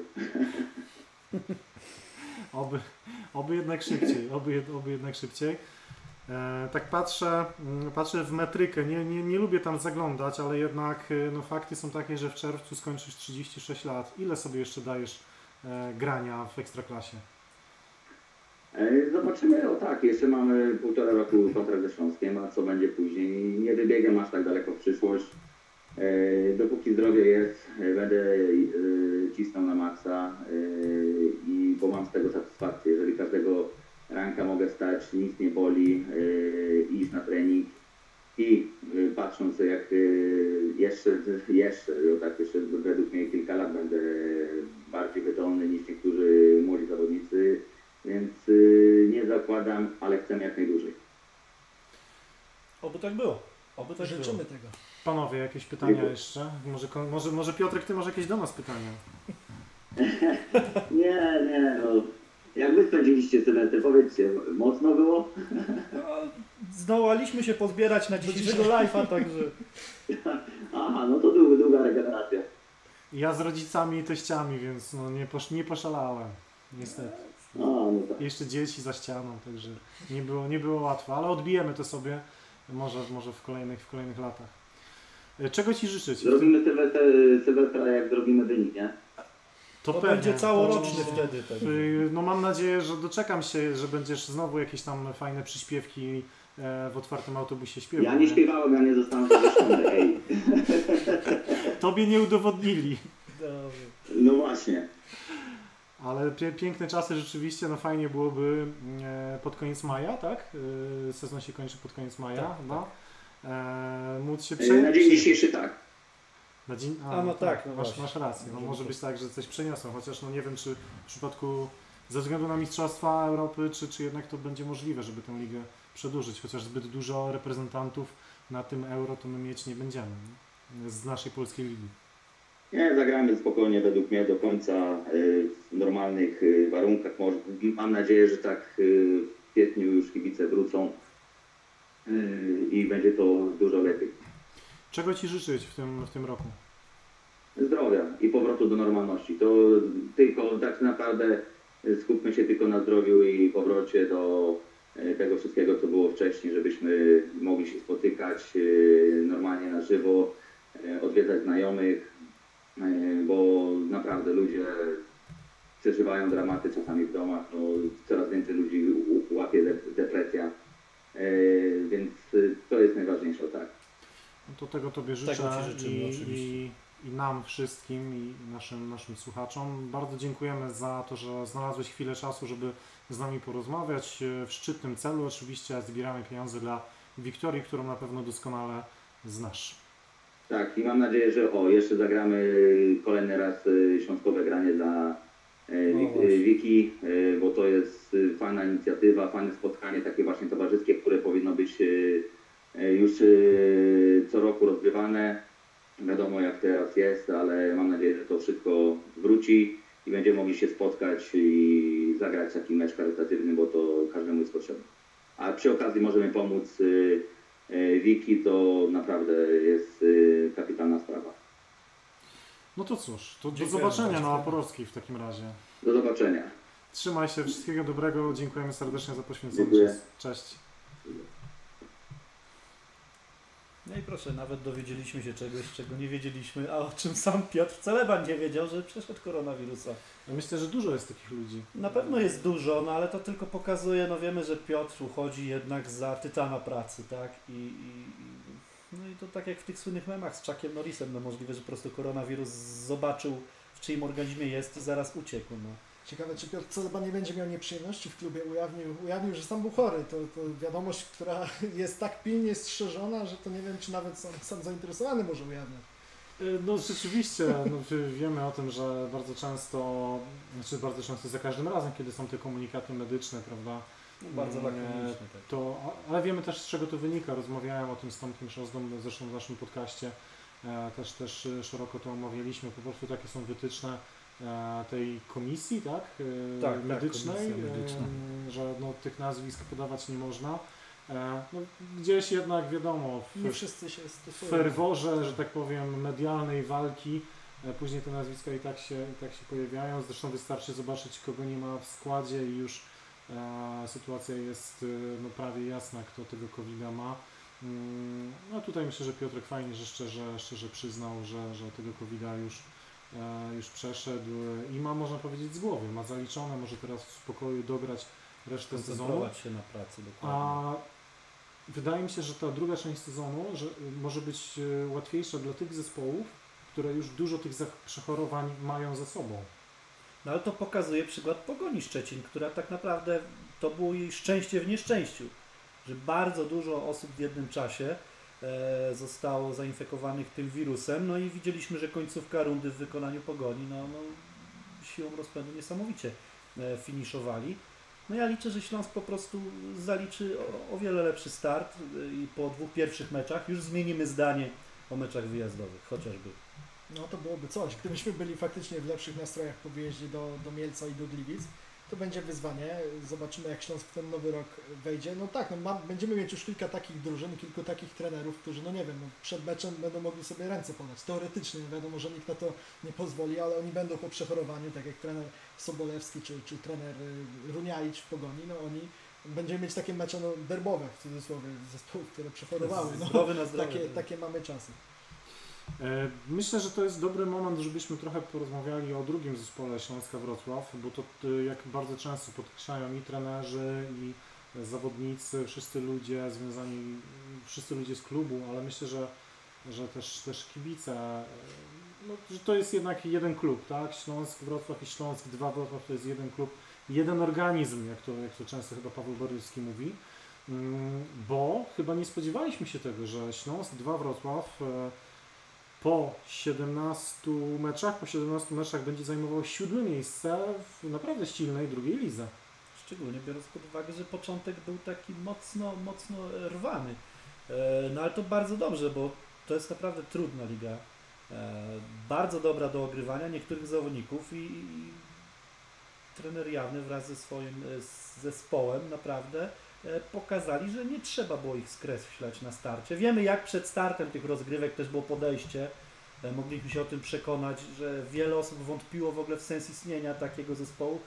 Oby, oby jednak szybciej, oby, oby jednak szybciej. E, tak patrzę, patrzę w metrykę, nie, nie, nie lubię tam zaglądać, ale jednak no, fakty są takie, że w czerwcu skończysz trzydzieści sześć lat. Ile sobie jeszcze dajesz e, grania w Ekstraklasie? Zobaczymy, o tak, jeszcze mamy półtora roku kontrakt ze Śląskiem, a co będzie później. Nie wybiegam aż tak daleko w przyszłość. Dopóki zdrowie jest, będę cisnął na maksa, i bo mam z tego satysfakcję. Jeżeli każdego ranka mogę wstać, nic nie boli, iść na trening i patrząc jak jeszcze, jeszcze, tak jeszcze według mnie kilka lat będę bardziej wydolny niż niektórzy młodzi zawodnicy. Więc yy, nie zakładam, ale chcę jak najdłużej. Oby tak było. Oby tak Życzymy było. tego. Panowie, jakieś pytania Dziękuję. jeszcze? Może, może, może Piotrek, ty masz jakieś do nas pytania? Nie, nie, no. Jak wy spędziliście semestr, powiedzcie, mocno było? No, zdołaliśmy się pozbierać na dzisiejszego live'a, także... Aha, no to długa, długa regeneracja. Ja z rodzicami i teściami, więc no nie, posz, nie poszalałem, niestety. A, no tak. Jeszcze dzieci za ścianą, także nie było, nie było łatwo, ale odbijemy to sobie może, może w, kolejnych, w kolejnych latach. Czego Ci życzyć? Zrobimy Sylwestra, Sylwestra jak zrobimy wynik, nie? To, to pewnie. będzie całoroczny to, wtedy. Tak. No mam nadzieję, że doczekam się, że będziesz znowu jakieś tam fajne przyśpiewki w otwartym autobusie śpiewał. Ja nie śpiewałem, ja nie zostałem zawieszony, ej. Tobie nie udowodnili. Dobrze. No właśnie. Ale pie piękne czasy rzeczywiście, no fajnie byłoby e, pod koniec maja, tak? E, sezon się kończy pod koniec maja tak, chyba. Tak. E, móc się E, prze... Na dzień dzisiejszy tak. Na dzień... A, no tak, no masz, właśnie. masz rację. No, Może może to- być tak, że coś przeniosą, chociaż no nie wiem, czy w przypadku ze względu na Mistrzostwa Europy, czy, czy jednak to będzie możliwe, żeby tę ligę przedłużyć, chociaż zbyt dużo reprezentantów na tym Euro to my mieć nie będziemy, nie? Z naszej polskiej ligi. Nie, zagramy spokojnie według mnie do końca y, w normalnych y, warunkach. Może, mam nadzieję, że tak y, w kwietniu już kibice wrócą y, i będzie to dużo lepiej. Czego Ci życzyć w tym, w tym roku? Zdrowia i powrotu do normalności. To tylko tak naprawdę y, skupmy się tylko na zdrowiu i powrocie do y, tego wszystkiego, co było wcześniej, żebyśmy mogli się spotykać y, normalnie na żywo, y, odwiedzać znajomych, bo naprawdę ludzie przeżywają dramaty czasami w domach, no, coraz więcej ludzi łapie depresja, więc to jest najważniejsze, tak. No to tego Tobie życzę Tego Ci życzymy, i, oczywiście. i, i nam wszystkim i naszym, naszym słuchaczom. Bardzo dziękujemy za to, że znalazłeś chwilę czasu, żeby z nami porozmawiać. W szczytnym celu oczywiście zbieramy pieniądze dla Wiktorii, którą na pewno doskonale znasz. Tak, i mam nadzieję, że o, jeszcze zagramy kolejny raz świątkowe granie dla No Wiki, bo to jest fajna inicjatywa, fajne spotkanie, takie właśnie towarzyskie, które powinno być już co roku rozgrywane. Wiadomo jak teraz jest, ale mam nadzieję, że to wszystko wróci i będziemy mogli się spotkać i zagrać taki mecz charytatywny, bo to każdemu jest potrzebne. A przy okazji możemy pomóc Wiki, to naprawdę jest kapitalna sprawa. No to cóż, to do Dziękujemy zobaczenia bardzo. na Oporowskiej w takim razie. Do zobaczenia. Trzymaj się, wszystkiego dobrego, dziękujemy serdecznie za poświęcony Dziękuję. czas. Cześć. No i proszę, nawet dowiedzieliśmy się czegoś, czego nie wiedzieliśmy, a o czym sam Piotr Celeban nie wiedział, że przeszedł koronawirusa. Ja myślę, że dużo jest takich ludzi. Na pewno jest dużo, no ale to tylko pokazuje, no wiemy, że Piotr uchodzi jednak za tytana pracy, tak? I, i, i no i to tak jak w tych słynnych memach z Chuckiem Norrisem, no możliwe, że po prostu koronawirus zobaczył, w czyim organizmie jest i zaraz uciekł, no. Ciekawe, czy Piotr Celeban nie będzie miał nieprzyjemności w klubie. Ujawnił, ujawnił że sam był chory. To, to wiadomość, która jest tak pilnie strzeżona, że to nie wiem, czy nawet sam, sam zainteresowany może ujawniać. No rzeczywiście, no, wiemy o tym, że bardzo często, znaczy bardzo często za każdym razem, kiedy są te komunikaty medyczne, prawda, No, bardzo lakoniczny, tak. to, ale wiemy też, z czego to wynika. Rozmawiałem o tym z Tomkiem Szozdą, zresztą w naszym podcaście e, też, też szeroko to omawialiśmy. Po prostu takie są wytyczne e, tej komisji, tak, e, Tak, tak, medycznej, komisja medyczna. e, że no, tych nazwisk podawać nie można. E, no, gdzieś jednak wiadomo, w, Nie wszyscy się w stosują. ferworze, że tak powiem, medialnej walki, e, później te nazwiska i tak się, i tak się pojawiają. Zresztą wystarczy zobaczyć, kogo nie ma w składzie i już e, sytuacja jest e, no, prawie jasna, kto tego kowida ma. Mm, no tutaj myślę, że Piotrek fajnie, że szczerze, szczerze przyznał, że, że tego kowida już, e, już przeszedł i ma, można powiedzieć, z głowy. Ma zaliczone, może teraz w spokoju dograć resztę sezonu. Koncentrować się na pracy, dokładnie. A wydaje mi się, że ta druga część sezonu że może być e, łatwiejsza dla tych zespołów, które już dużo tych zach- przechorowań mają za sobą. No ale to pokazuje przykład Pogoni Szczecin, która tak naprawdę to było jej szczęście w nieszczęściu, że bardzo dużo osób w jednym czasie e, zostało zainfekowanych tym wirusem, no i widzieliśmy, że końcówka rundy w wykonaniu Pogoni, no, no siłą rozpędu niesamowicie e, finiszowali. No ja liczę, że Śląsk po prostu zaliczy o, o wiele lepszy start e, i po dwóch pierwszych meczach już zmienimy zdanie o meczach wyjazdowych, chociażby. No to byłoby coś. Gdybyśmy byli faktycznie w lepszych nastrojach po wyjeździe do, do Mielca i do Gliwic, to będzie wyzwanie. Zobaczymy, jak Śląsk w ten nowy rok wejdzie. No tak, no ma, będziemy mieć już kilka takich drużyn, kilku takich trenerów, którzy, no nie wiem, no przed meczem będą mogli sobie ręce podać. Teoretycznie, wiadomo, że nikt na to nie pozwoli, ale oni będą po przechorowaniu, tak jak trener Sobolewski czy, czy trener Runiaić w Pogoni, no oni będziemy mieć takie mecze no, derbowe, w cudzysłowie, zespołów, które przechorowały. No, zdrowy na zdrowie, takie, tak. takie mamy czasy. Myślę, że to jest dobry moment, żebyśmy trochę porozmawiali o drugim zespole Śląska Wrocław, bo to jak bardzo często podkreślają i trenerzy, i zawodnicy, wszyscy ludzie związani, wszyscy ludzie z klubu, ale myślę, że, że też, też kibice, no, że to jest jednak jeden klub, tak? Śląsk Wrocław i Śląsk dwa Wrocław to jest jeden klub, jeden organizm, jak to, jak to często chyba Paweł Borylski mówi, bo chyba nie spodziewaliśmy się tego, że Śląsk dwa Wrocław po siedemnastu meczach, po siedemnastu meczach będzie zajmował siódme miejsce w naprawdę silnej drugiej lidze. Szczególnie biorąc pod uwagę, że początek był taki mocno, mocno rwany. No ale to bardzo dobrze, bo to jest naprawdę trudna liga. Bardzo dobra do ogrywania niektórych zawodników i, i trener Jawny wraz ze swoim zespołem naprawdę pokazali, że nie trzeba było ich skreślać na starcie. Wiemy, jak przed startem tych rozgrywek też było podejście. Mogliśmy się o tym przekonać, że wiele osób wątpiło w ogóle w sens istnienia takiego zespołu,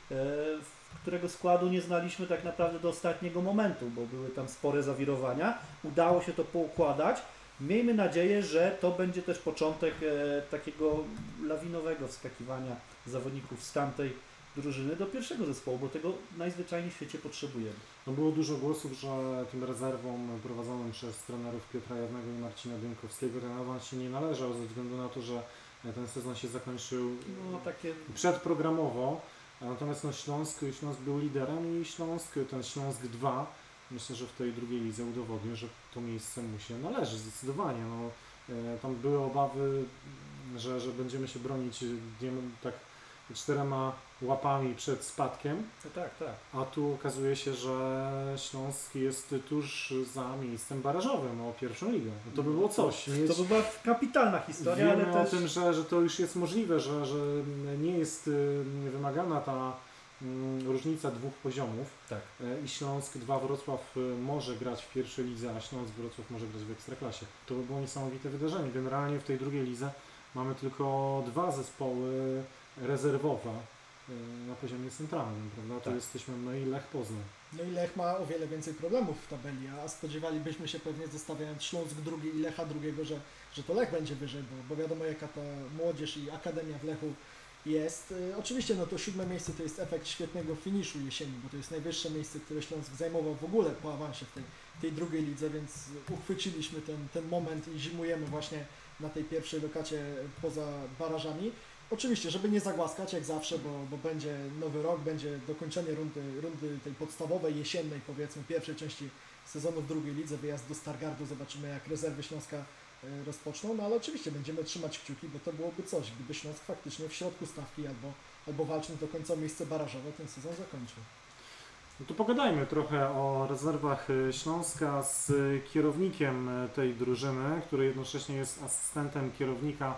którego składu nie znaliśmy tak naprawdę do ostatniego momentu, bo były tam spore zawirowania. Udało się to poukładać. Miejmy nadzieję, że to będzie też początek takiego lawinowego wskakiwania zawodników z tamtej drużyny do pierwszego zespołu, bo tego najzwyczajniej w świecie potrzebujemy. No było dużo głosów, że tym rezerwom prowadzonym przez trenerów Piotra Jawnego i Marcina Dymkowskiego ten awans się nie należał ze względu na to, że ten sezon się zakończył no, takie... przedprogramowo, natomiast no, Śląsk, Śląsk był liderem i Śląsk, ten Śląsk dwa, myślę, że w tej drugiej lidze udowodnił, że to miejsce mu się należy zdecydowanie. No, tam były obawy, że, że będziemy się bronić tak czterema łapami przed spadkiem, no tak, tak. A tu okazuje się, że Śląsk jest tuż za miejscem barażowym o pierwszą ligę. No to by było coś. Mieć... To by była kapitalna historia, Wiemy ale o też... tym, że, że to już jest możliwe, że, że nie jest wymagana ta mm, różnica dwóch poziomów. Tak. I Śląsk dwa Wrocław może grać w pierwszej lidze, a Śląsk Wrocław może grać w Ekstraklasie. To by było niesamowite wydarzenie. Generalnie w tej drugiej lidze mamy tylko dwa zespoły rezerwowe na poziomie centralnym, prawda? To tak. Jesteśmy my i Lech Poznań. No i Lech ma o wiele więcej problemów w tabeli, a spodziewalibyśmy się pewnie, zostawiając Śląsk drugi i Lecha drugiego, że, że to Lech będzie wyżej, bo, bo wiadomo, jaka ta młodzież i akademia w Lechu jest. Y, oczywiście no to siódme miejsce to jest efekt świetnego finiszu jesieni, bo to jest najwyższe miejsce, które Śląsk zajmował w ogóle po awansie w tej, tej drugiej lidze, więc uchwyciliśmy ten, ten moment i zimujemy właśnie na tej pierwszej lokacie poza barażami. Oczywiście, żeby nie zagłaskać jak zawsze, bo, bo będzie nowy rok, będzie dokończenie rundy, rundy tej podstawowej, jesiennej powiedzmy, pierwszej części sezonu w drugiej lidze, wyjazd do Stargardu, zobaczymy jak rezerwy Śląska rozpoczną, no ale oczywiście będziemy trzymać kciuki, bo to byłoby coś, gdyby Śląsk faktycznie w środku stawki albo, albo walcząc do końca o miejsce barażowe ten sezon zakończył. No to pogadajmy trochę o rezerwach Śląska z kierownikiem tej drużyny, który jednocześnie jest asystentem kierownika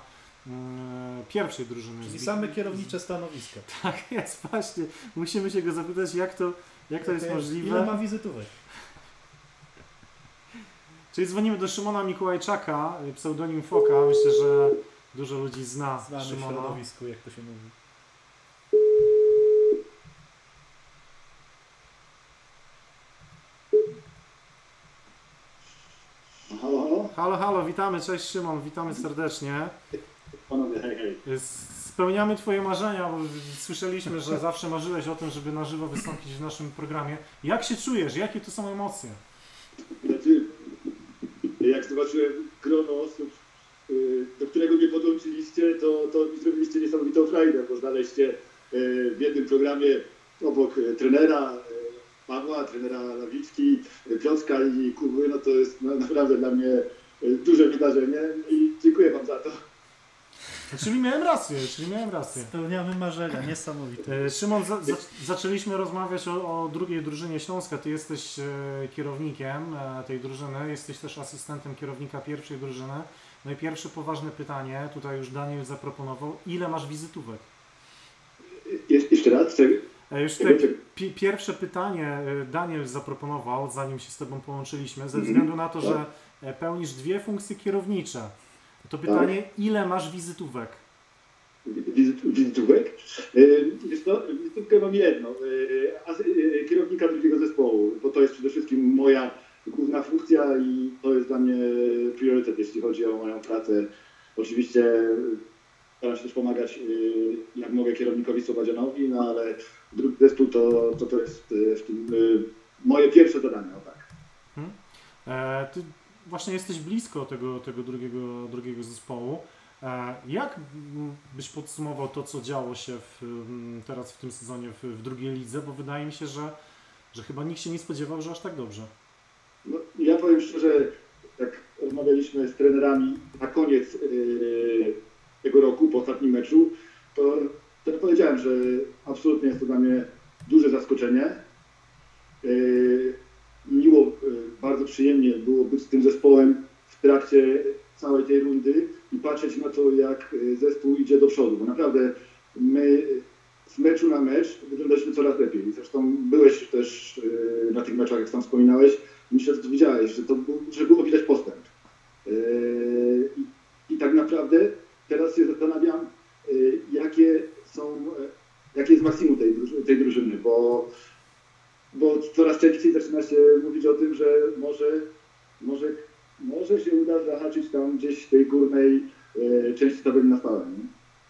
pierwszej drużyny. Czyli same kierownicze stanowiska. Tak jest, właśnie. Musimy się go zapytać, jak to, jak to jest możliwe. Ile ma wizytówek? Czyli dzwonimy do Szymona Mikołajczaka, pseudonim Foka. Myślę, że dużo ludzi zna Znamy Szymona. w środowisku, jak to się mówi. Halo, halo? Halo, halo, witamy, cześć Szymon, witamy serdecznie. Panowie, hej, hej. Spełniamy Twoje marzenia, bo słyszeliśmy, że zawsze marzyłeś o tym, żeby na żywo wystąpić w naszym programie. Jak się czujesz? Jakie to są emocje? Znaczy, jak zobaczyłem grono osób, do którego mnie podłączyliście, to, to mi zrobiliście niesamowitą frajdę, bo znaleźliście w jednym programie obok trenera Pawła, trenera Lawicki, Piotrka i Kuby, no to jest naprawdę dla mnie duże wydarzenie i dziękuję Wam za to. Czyli miałem rację, czyli miałem rację. Spełniamy marzenia, niesamowite. Szymon, za, za, zaczęliśmy rozmawiać o, o drugiej drużynie Śląska. Ty jesteś e, kierownikiem e, tej drużyny, jesteś też asystentem kierownika pierwszej drużyny. No i pierwsze poważne pytanie, tutaj już Daniel zaproponował, ile masz wizytówek? Je, jeszcze raz? Czego? Już te pi pierwsze pytanie Daniel zaproponował, zanim się z Tobą połączyliśmy, ze względu na to, że pełnisz dwie funkcje kierownicze. To pytanie, ile masz wizytówek? Wizytówek? Wiesz co, wizytówkę mam jedną, kierownika drugiego zespołu, bo to jest przede wszystkim moja główna funkcja i to jest dla mnie priorytet, jeśli chodzi o moją pracę. Oczywiście staram się też pomagać, jak mogę, kierownikowi Słowadzianowi, no ale drugi zespół to, to, to jest w tym moje pierwsze zadanie, o tak. Hmm. E, ty właśnie jesteś blisko tego, tego drugiego, drugiego zespołu. E, jak byś podsumował to, co działo się w, teraz w tym sezonie w, w drugiej lidze, bo wydaje mi się, że, że chyba nikt się nie spodziewał, że aż tak dobrze. No, ja powiem szczerze, jak rozmawialiśmy z trenerami na koniec yy, tego roku, po ostatnim meczu, to, to powiedziałem, że absolutnie jest to dla mnie duże zaskoczenie. Yy, miło, yy, bardzo przyjemnie było być z tym zespołem w trakcie całej tej rundy i patrzeć na to, jak zespół idzie do przodu, bo naprawdę my z meczu na mecz wyglądaliśmy coraz lepiej. Zresztą byłeś też yy, na tych meczach, jak sam wspominałeś, myślę, że to widziałeś, że, to, że było widać postęp. Yy, i, I tak naprawdę teraz się zastanawiam, yy, jakie są, yy, jakie jest maksimum tej, tej drużyny, bo, bo coraz częściej zaczyna się mówić o tym, że może, może, może się uda zahaczyć tam gdzieś w tej górnej yy, części tabeli na stałe. Nie?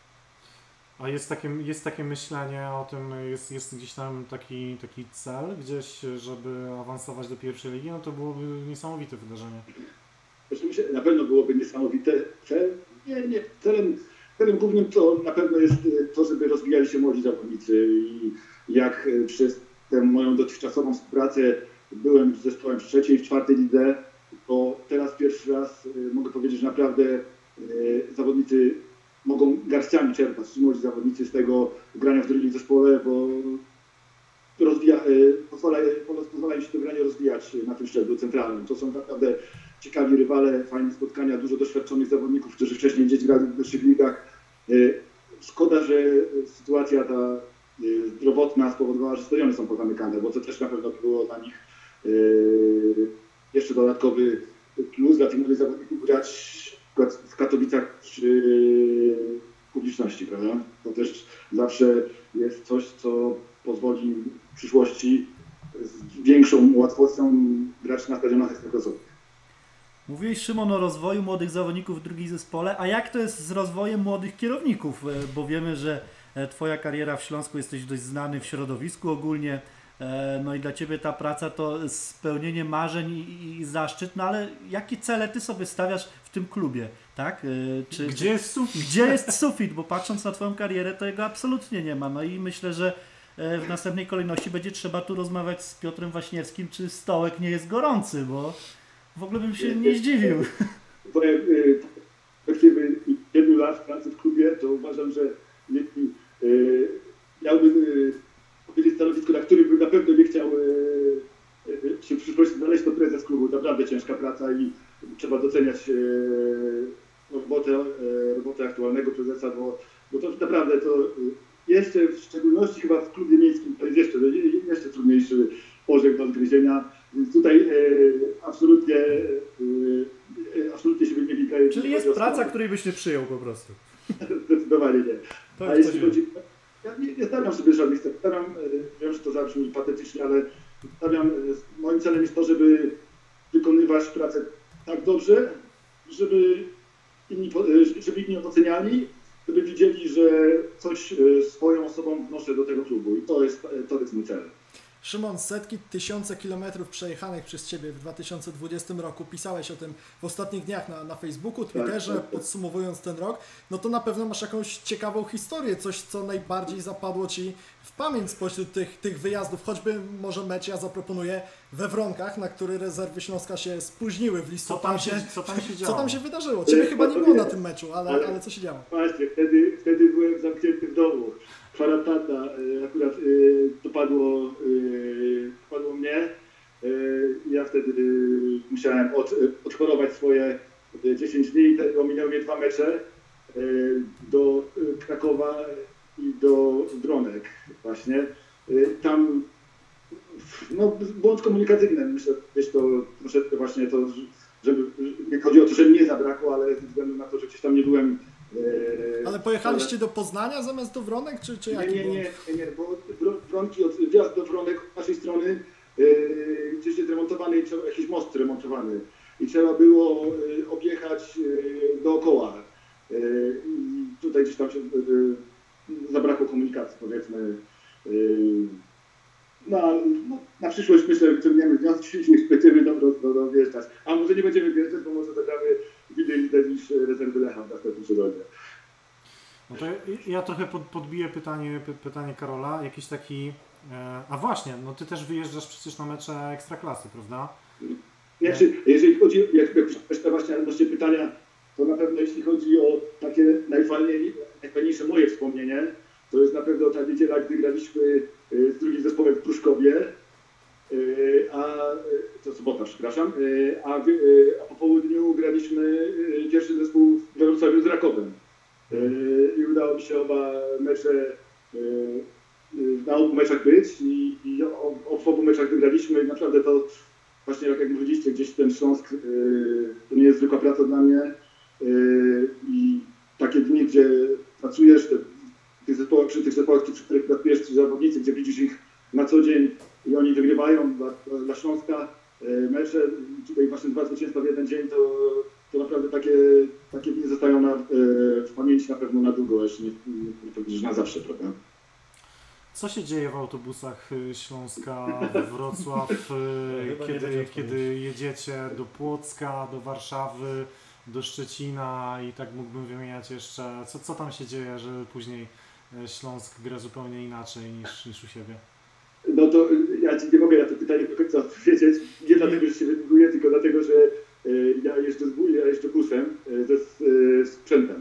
A jest takie, jest takie myślenie o tym, jest, jest gdzieś tam taki, taki cel gdzieś, żeby awansować do pierwszej ligi, no to byłoby niesamowite wydarzenie. Oczywiście na pewno byłoby niesamowite. Cel, nie, nie, celem, celem głównym to na pewno jest to, żeby rozwijali się młodzi zawodnicy i jak przez tę moją dotychczasową współpracę byłem z zespołem w trzeciej, w czwartej lidze, to teraz pierwszy raz mogę powiedzieć, że naprawdę zawodnicy mogą garściami czerpać, ci młodzi zawodnicy z tego grania w drugim zespole, bo rozwija, pozwala, pozwala im się to granie rozwijać na tym szczeblu centralnym. To są naprawdę ciekawi rywale, fajne spotkania, dużo doświadczonych zawodników, którzy wcześniej gdzieś grali w wyższych ligach. Szkoda, że sytuacja ta zdrowotna spowodowała, że stadiony są pozamykane, bo to też na pewno było dla nich jeszcze dodatkowy plus dla tych młodych zawodników grać w Katowicach przy publiczności, prawda? To też zawsze jest coś, co pozwoli w przyszłości z większą łatwością grać na stadionach ekstraklasowych. Mówiłeś, Szymon, o rozwoju młodych zawodników w drugim zespole, a jak to jest z rozwojem młodych kierowników? Bo wiemy, że Twoja kariera w Śląsku, jesteś dość znany w środowisku ogólnie, no i dla Ciebie ta praca to spełnienie marzeń i, i zaszczyt, no ale jakie cele Ty sobie stawiasz w tym klubie, tak? Czy, gdzie jest sufit? Gdzie jest sufit? Bo patrząc na Twoją karierę, to jego absolutnie nie ma. No i myślę, że w następnej kolejności będzie trzeba tu rozmawiać z Piotrem Waśniewskim, czy stołek nie jest gorący, bo w ogóle bym się nie zdziwił. Powiem, z perspektywy wielu lat pracy w klubie, to uważam, że jeśli miałbym powiedzieć stanowisko, na którym bym na pewno nie chciał się w przyszłości znaleźć, to prezes klubu. Naprawdę ciężka praca i trzeba doceniać robotę, robotę aktualnego prezesa, bo, bo to naprawdę to jeszcze w szczególności chyba w klubie miejskim to jest jeszcze, jeszcze trudniejszy orzech do zgryzienia. Więc tutaj e, absolutnie, e, absolutnie się wymieni. Czyli jest praca, której byś nie przyjął po prostu. Zdecydowanie nie. To A jeśli chodzi, ja nie, nie stawiam sobie żadnych celów. Stawiam, wiem, że to zabrzmi patetycznie, ale stawiam, moim celem jest to, żeby wykonywać pracę tak dobrze, żeby inni, żeby inni oceniali, żeby widzieli, że coś swoją osobą wnoszę do tego klubu i to jest, to jest mój cel. Szymon, setki, tysiące kilometrów przejechanych przez Ciebie w dwa tysiące dwudziestym roku. Pisałeś o tym w ostatnich dniach na, na Facebooku, Twitterze, tak, tak, tak. Podsumowując ten rok. No to na pewno masz jakąś ciekawą historię, coś, co najbardziej zapadło Ci w pamięć spośród tych, tych wyjazdów. Choćby może mecz, ja zaproponuję, we Wronkach, na który rezerwy Śląska się spóźniły w listopadzie. Co tam się, co tam się działo? Co tam się wydarzyło? Ciebie ale, chyba nie było na tym meczu, ale, ale, ale co się działo? Właśnie, wtedy, wtedy byłem zamknięty w domu. Kwarantanna akurat y, dopadło, y, dopadło mnie. Y, ja wtedy y, musiałem od, odchorować swoje dziesięć dni i ominęły mnie dwa mecze y, do Krakowa i do Wronek właśnie. tam no, błąd komunikacyjny, myślę, gdzieś to troszeczkę właśnie to, żeby, nie chodzi o to, że mnie zabrakło, ale ze względu na to, że gdzieś tam nie byłem. Ale pojechaliście ale... do Poznania zamiast do Wronek, czy, czy jaki nie, nie, nie, nie, nie, bo Wronki, od, wjazd do Wronek od naszej strony yy, gdzieś jest remontowany, jakiś most remontowany i trzeba było yy, objechać yy, dookoła. Yy, i tutaj gdzieś tam się yy, zabrakło komunikacji, powiedzmy. Yy, no, no, na przyszłość myślę, że wyciągniemy wnioski i będziemy dobrze do, do, wjeżdżać. A może nie będziemy wjeżdżać, bo może zagramy w innej lidze niż rezerwy Lecha w następnym sezonie. No to ja trochę pod, podbiję pytanie, pytanie Karola, jakiś taki, e, a właśnie, no ty też wyjeżdżasz przecież na mecze Ekstraklasy, prawda? Znaczy, jeżeli chodzi, jak, jak jeszcze właśnie odnośnie pytania, to na pewno jeśli chodzi o takie najfajniej, najfajniejsze moje wspomnienie, to jest na pewno ta niedziela, gdy graliśmy z drugim zespołem w Pruszkowie, a to sobota, przepraszam, a, a po południu graliśmy pierwszy zespół we Wrocławiu z Rakowem. I udało mi się oba mecze, na obu meczach być i, i o, w obu meczach wygraliśmy i naprawdę to właśnie jak, jak mówiliście, gdzieś ten Śląsk to nie jest zwykła praca dla mnie i takie dni, gdzie pracujesz, te, tych zespołach, przy tych zespołach, przy których pracujesz, ci zawodnicy, gdzie widzisz ich na co dzień i oni wygrywają dla, dla Śląska mecze, tutaj właśnie dwa zwycięstwa w jeden dzień, to, to naprawdę takie, takie dni zostają na, w pamięci na pewno na długo, jeszcze nie, nie powiedzieć, że na zawsze, prawda? Co się dzieje w autobusach Śląska, Wrocław, kiedy, kiedy jedziecie do Płocka, do Warszawy, do Szczecina i tak mógłbym wymieniać jeszcze, co, co tam się dzieje, że później Śląsk gra zupełnie inaczej niż, niż u siebie? No to ja Ci nie mogę na to pytanie do końca odpowiedzieć, nie dlatego, że się wydługuję, tylko dlatego, że ja jeszcze, ja jeszcze busem ze sprzętem.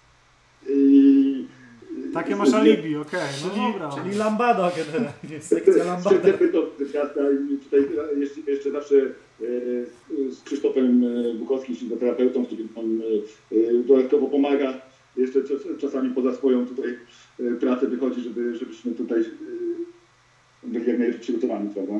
I takie masz alibi, okej, okay, no czyli, dobra. Czyli lambada generalnie, sekcja lambada. I tutaj jeszcze, jeszcze zawsze z Krzysztofem Bukowskim, fizjoterapeutą, który nam dodatkowo pomaga, jeszcze czasami poza swoją tutaj pracę wychodzi, żeby, żebyśmy tutaj byli jak najlepiej przygotowani, prawda?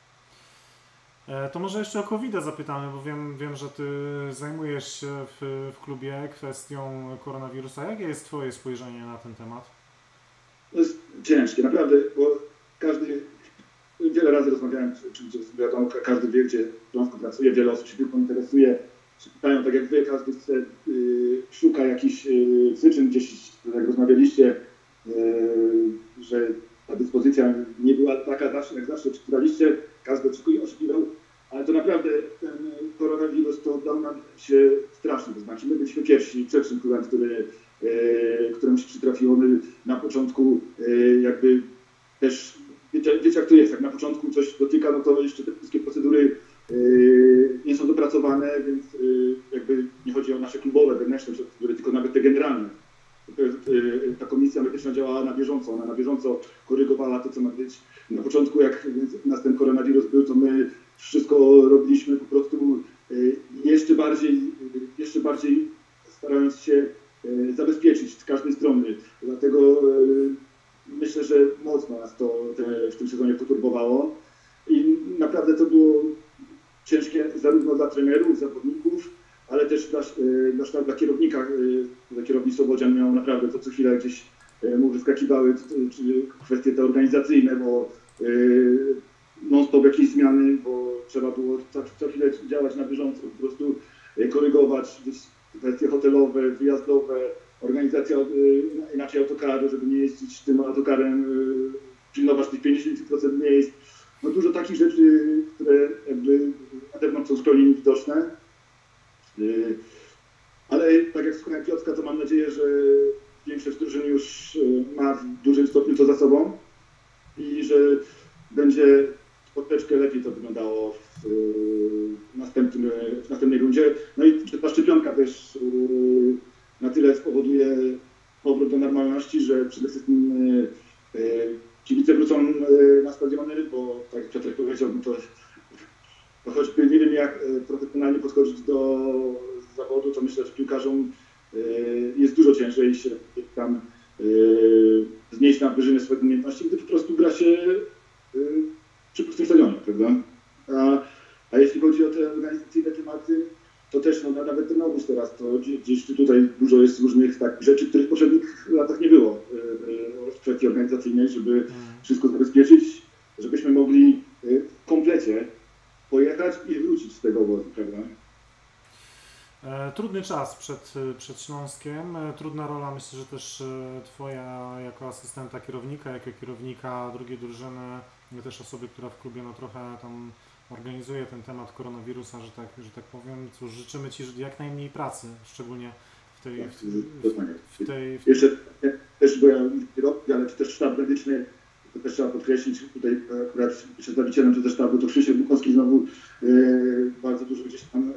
To może jeszcze o kowida zapytamy, bo wiem, wiem, że Ty zajmujesz się w, w klubie kwestią koronawirusa. Jakie jest Twoje spojrzenie na ten temat? To jest ciężkie, naprawdę, bo każdy, wiele razy rozmawiałem, czy, czy wiadomo, każdy wie, gdzie w Śląsku pracuje, wiele osób się tylko interesuje, się pytają, tak jak Wy, każdy chce, y, szuka jakichś y, przyczyn, gdzieś, jak rozmawialiście, y, że ta dyspozycja nie była taka zawsze, jak zawsze czytaliście, każdy oczekuje, oszukiwał, ale to naprawdę ten koronawirus to dał nam się strasznie, to znaczy my byliśmy pierwsi, pierwszym klubem, który, e, któremu się przytrafiło. My na początku e, jakby też, wiecie, wiecie jak to jest, jak na początku coś dotyka, no to jeszcze te wszystkie procedury e, nie są dopracowane, więc e, jakby nie chodzi o nasze klubowe, wewnętrzne procedury, tylko nawet te generalne. Ta komisja medyczna działała na bieżąco, ona na bieżąco korygowała to, co ma być. Na początku, jak nas ten koronawirus był, to my wszystko robiliśmy po prostu jeszcze bardziej, jeszcze bardziej starając się zabezpieczyć z każdej strony. Dlatego myślę, że mocno nas to w tym sezonie poturbowało i naprawdę to było ciężkie zarówno dla trenerów, zawodników, ale też dla, dla, dla kierownika, dla kierownictwa Bodzian miał naprawdę to co chwilę gdzieś mu wyskakiwały czy kwestie te organizacyjne, bo non-stop jakieś zmiany, bo trzeba było co, co chwilę działać na bieżąco, po prostu korygować kwestie hotelowe, wyjazdowe, organizacja inaczej autokaru, żeby nie jeździć tym autokarem, pilnować tych pięćdziesiąt procent miejsc. No dużo takich rzeczy, które jakby na zewnątrz są zupełnie niewidoczne. Ale tak jak słuchałem Piotrka, to mam nadzieję, że większość drużyn już ma w dużym stopniu to za sobą i że będzie troszeczkę lepiej to wyglądało w następnym, w następnej rundzie. No i ta szczepionka też na tyle spowoduje powrót do normalności, że przede wszystkim kibice wrócą na stadiony, bo tak jak Piotrek powiedział, to, to choćby nie wiem jak profesjonalnie podchodzić do zawodu, to myślę, że piłkarzom jest dużo ciężej się tam znieść na wyżyny swoich umiejętności, gdy po prostu gra się y, przy pustym stadionie, prawda? A, a jeśli chodzi o te organizacyjne tematy, to też no, nawet ten obóz teraz, to gdzieś tutaj dużo jest różnych takich rzeczy, których w poprzednich latach nie było y, w kwestii organizacyjnej, żeby hmm. wszystko zabezpieczyć, żebyśmy mogli y, w komplecie pojechać i wrócić z tego obozu, prawda? Trudny czas przed, przed Śląskiem, trudna rola, myślę, że też Twoja jako asystenta kierownika, jako kierownika drugiej drużyny, też osoby, która w klubie no trochę tam organizuje ten temat koronawirusa, że tak, że tak powiem. Cóż, życzymy Ci jak najmniej pracy, szczególnie w tej... W, w, w tej w... Jeszcze też, bo ja kierownik, ale też sztab medyczny, to też trzeba podkreślić, tutaj akurat przedstawicielem to też sztabu to Krzysiek Bukowski znowu e, bardzo dużo gdzieś tam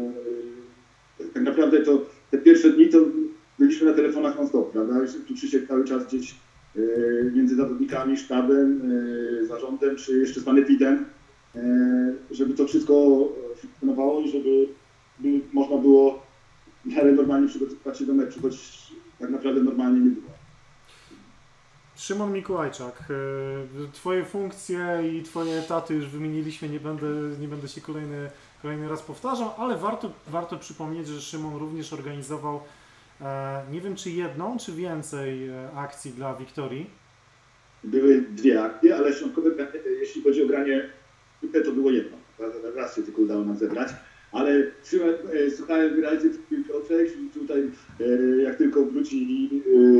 e, tak naprawdę to te pierwsze dni to byliśmy na telefonach non-stop, prawda? Tu Krzysiek cały czas gdzieś e, między zawodnikami, sztabem, e, zarządem, czy jeszcze z sanepidem, e, żeby to wszystko funkcjonowało i żeby by można było w miarę normalnie przygotowywać się do meczu, choć tak naprawdę normalnie nie było. Szymon Mikołajczak, Twoje funkcje i Twoje etaty już wymieniliśmy, nie będę, nie będę się kolejny, kolejny raz powtarzał, ale warto, warto przypomnieć, że Szymon również organizował, nie wiem czy jedną, czy więcej akcji dla Wiktorii. Były dwie akcje, ale środkowe, jeśli chodzi o granie, to było jedno, raz się tylko udało nam zebrać. Ale słuchałem wyraźnie Piotrek i tutaj jak tylko wróci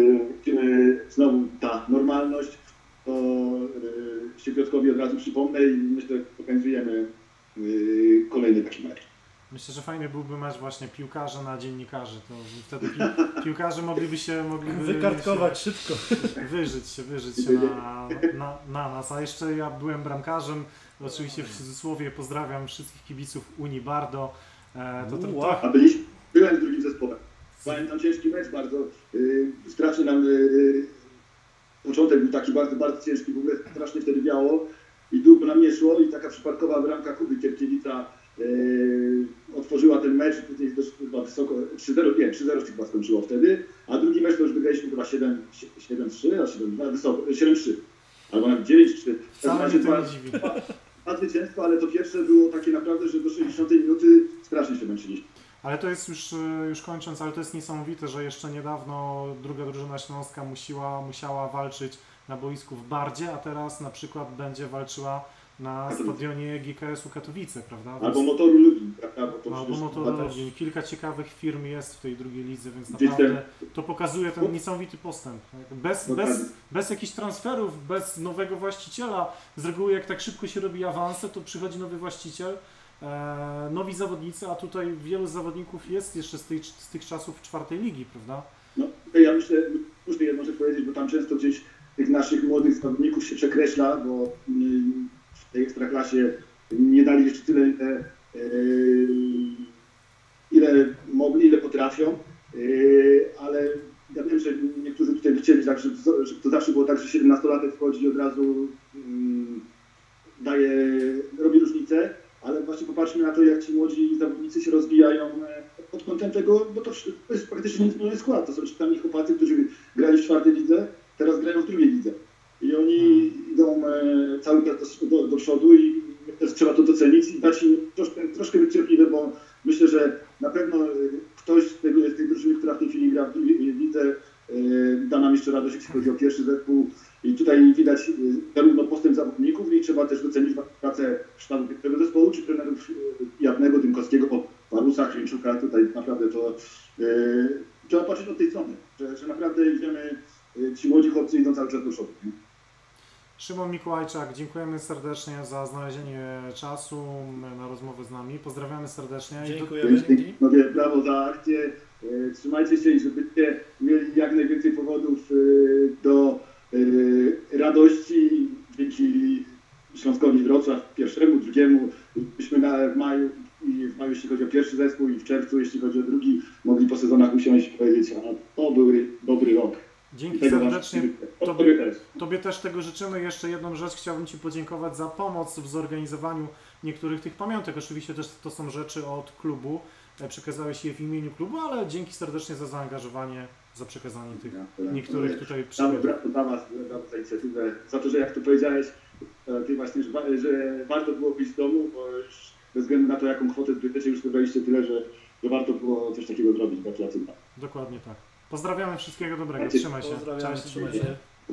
znowu ta normalność, to się Piotrkowi od razu przypomnę i myślę, że organizujemy kolejny taki mecz. Myślę, że fajny byłby mecz właśnie piłkarze na dziennikarzy. To wtedy pi piłkarze mogliby się mogliby wykartkować się, szybko. Wyżyć się, wyżyć się na, na, na nas. A jeszcze ja byłem bramkarzem. Oczywiście w cudzysłowie pozdrawiam wszystkich kibiców Unii Bardo. E, to, to, to... A byliśmy, byłem w drugim zespołem. Pamiętam ciężki mecz bardzo. Yy, strasznie nam yy, początek był taki bardzo, bardzo ciężki. W ogóle strasznie wtedy wiało i długo nam nie szło i taka przypadkowa bramka Kuby Kierkiewicza yy, otworzyła ten mecz i później dość chyba wysoko, trzy zero, nie, trzy zero się chyba skończyło wtedy, a drugi mecz to już wygraliśmy chyba siedem trzy, a siedem dwa, wysoko, siedem trzy. Albo nawet dziewięć trzy. Wcale mnie to nie dziwi. Dwa zwycięstwa, ale to pierwsze było takie naprawdę, że do sześćdziesiątej minuty strasznie się męczyliśmy. Ale to jest już, już kończąc, ale to jest niesamowite, że jeszcze niedawno druga drużyna śląska musiała, musiała walczyć na boisku w Bardzie, a teraz na przykład będzie walczyła na stadionie G K S-u Katowice, prawda? Albo Motoru Lublin, prawda? Bo to Albo Motoru Lublin. Kilka ciekawych firm jest w tej drugiej lidze, więc naprawdę ten... to pokazuje ten niesamowity postęp. Bez, bez, bez jakichś transferów, bez nowego właściciela. Z reguły jak tak szybko się robi awanse, to przychodzi nowy właściciel, e, nowi zawodnicy, a tutaj wielu zawodników jest jeszcze z, tej, z tych czasów czwartej ligi, prawda? No, ja myślę, muszę jedną rzecz powiedzieć, bo tam często gdzieś tych naszych młodych zawodników się przekreśla, bo w tej ekstraklasie nie dali jeszcze tyle, ile, ile mogli, ile potrafią, ale ja wiem, że niektórzy tutaj by chcieli, że to zawsze było tak, że siedemnastolatek wchodzi i od razu daje, robi różnicę, ale właśnie popatrzmy na to, jak ci młodzi zawodnicy się rozwijają pod kątem tego, bo to jest praktycznie niezmieniony skład. To są ci tam chłopacy, którzy grali w czwartej lidze, teraz grają w drugiej lidze. I oni idą e, cały czas do, do, do przodu i też trzeba to docenić i dać im troszkę, troszkę być cierpliwe, bo myślę, że na pewno ktoś z, tego, z tej drużyny, która w tej chwili gra w drugiej lidze, e, da nam jeszcze radość, jeśli chodzi o pierwszy zespół. I tutaj widać e, zarówno postęp zawodników i trzeba też docenić pracę sztabu pierwszego zespołu, czy trenerów Jawnego, Dymkowskiego, Parusa, Krzyńczuka. Tutaj naprawdę to e, trzeba patrzeć od tej strony, że, że naprawdę idziemy, e, ci młodzi chłopcy idą cały czas do przodu. Nie? Szymon Mikołajczak, dziękujemy serdecznie za znalezienie czasu na rozmowę z nami. Pozdrawiamy serdecznie. Dziękujemy. No wie, brawo za akcję. Trzymajcie się i żebyście mieli jak najwięcej powodów do radości dzięki Śląskowi Wrocław pierwszemu, drugiemu. Byśmy na, w maju, i w maju jeśli chodzi o pierwszy zespół i w czerwcu jeśli chodzi o drugi, mogli po sezonach usiąść i powiedzieć, a to był dobry rok. Dzięki serdecznie. Tobie, tobie też tego życzymy. Jeszcze jedną rzecz chciałbym Ci podziękować za pomoc w zorganizowaniu niektórych tych pamiątek. Oczywiście też to są rzeczy od klubu. e, przekazałeś je w imieniu klubu, ale dzięki serdecznie za zaangażowanie, za przekazanie tych Ja, niektórych ja, tutaj Tam przymiotów. brawo dla Was, brawo za inicjatywę, za to, że jak tu powiedziałeś, e, Ty właśnie, że, wa- że warto było być w domu, bo już bez względu na to, jaką kwotę zbytecie, już wybraliście tyle, że, że warto było coś takiego zrobić. Gratulacje. Dokładnie tak. Pozdrawiamy, wszystkiego dobrego, Macie- trzymaj się. Pozdrawiam, Cześć. trzymaj się.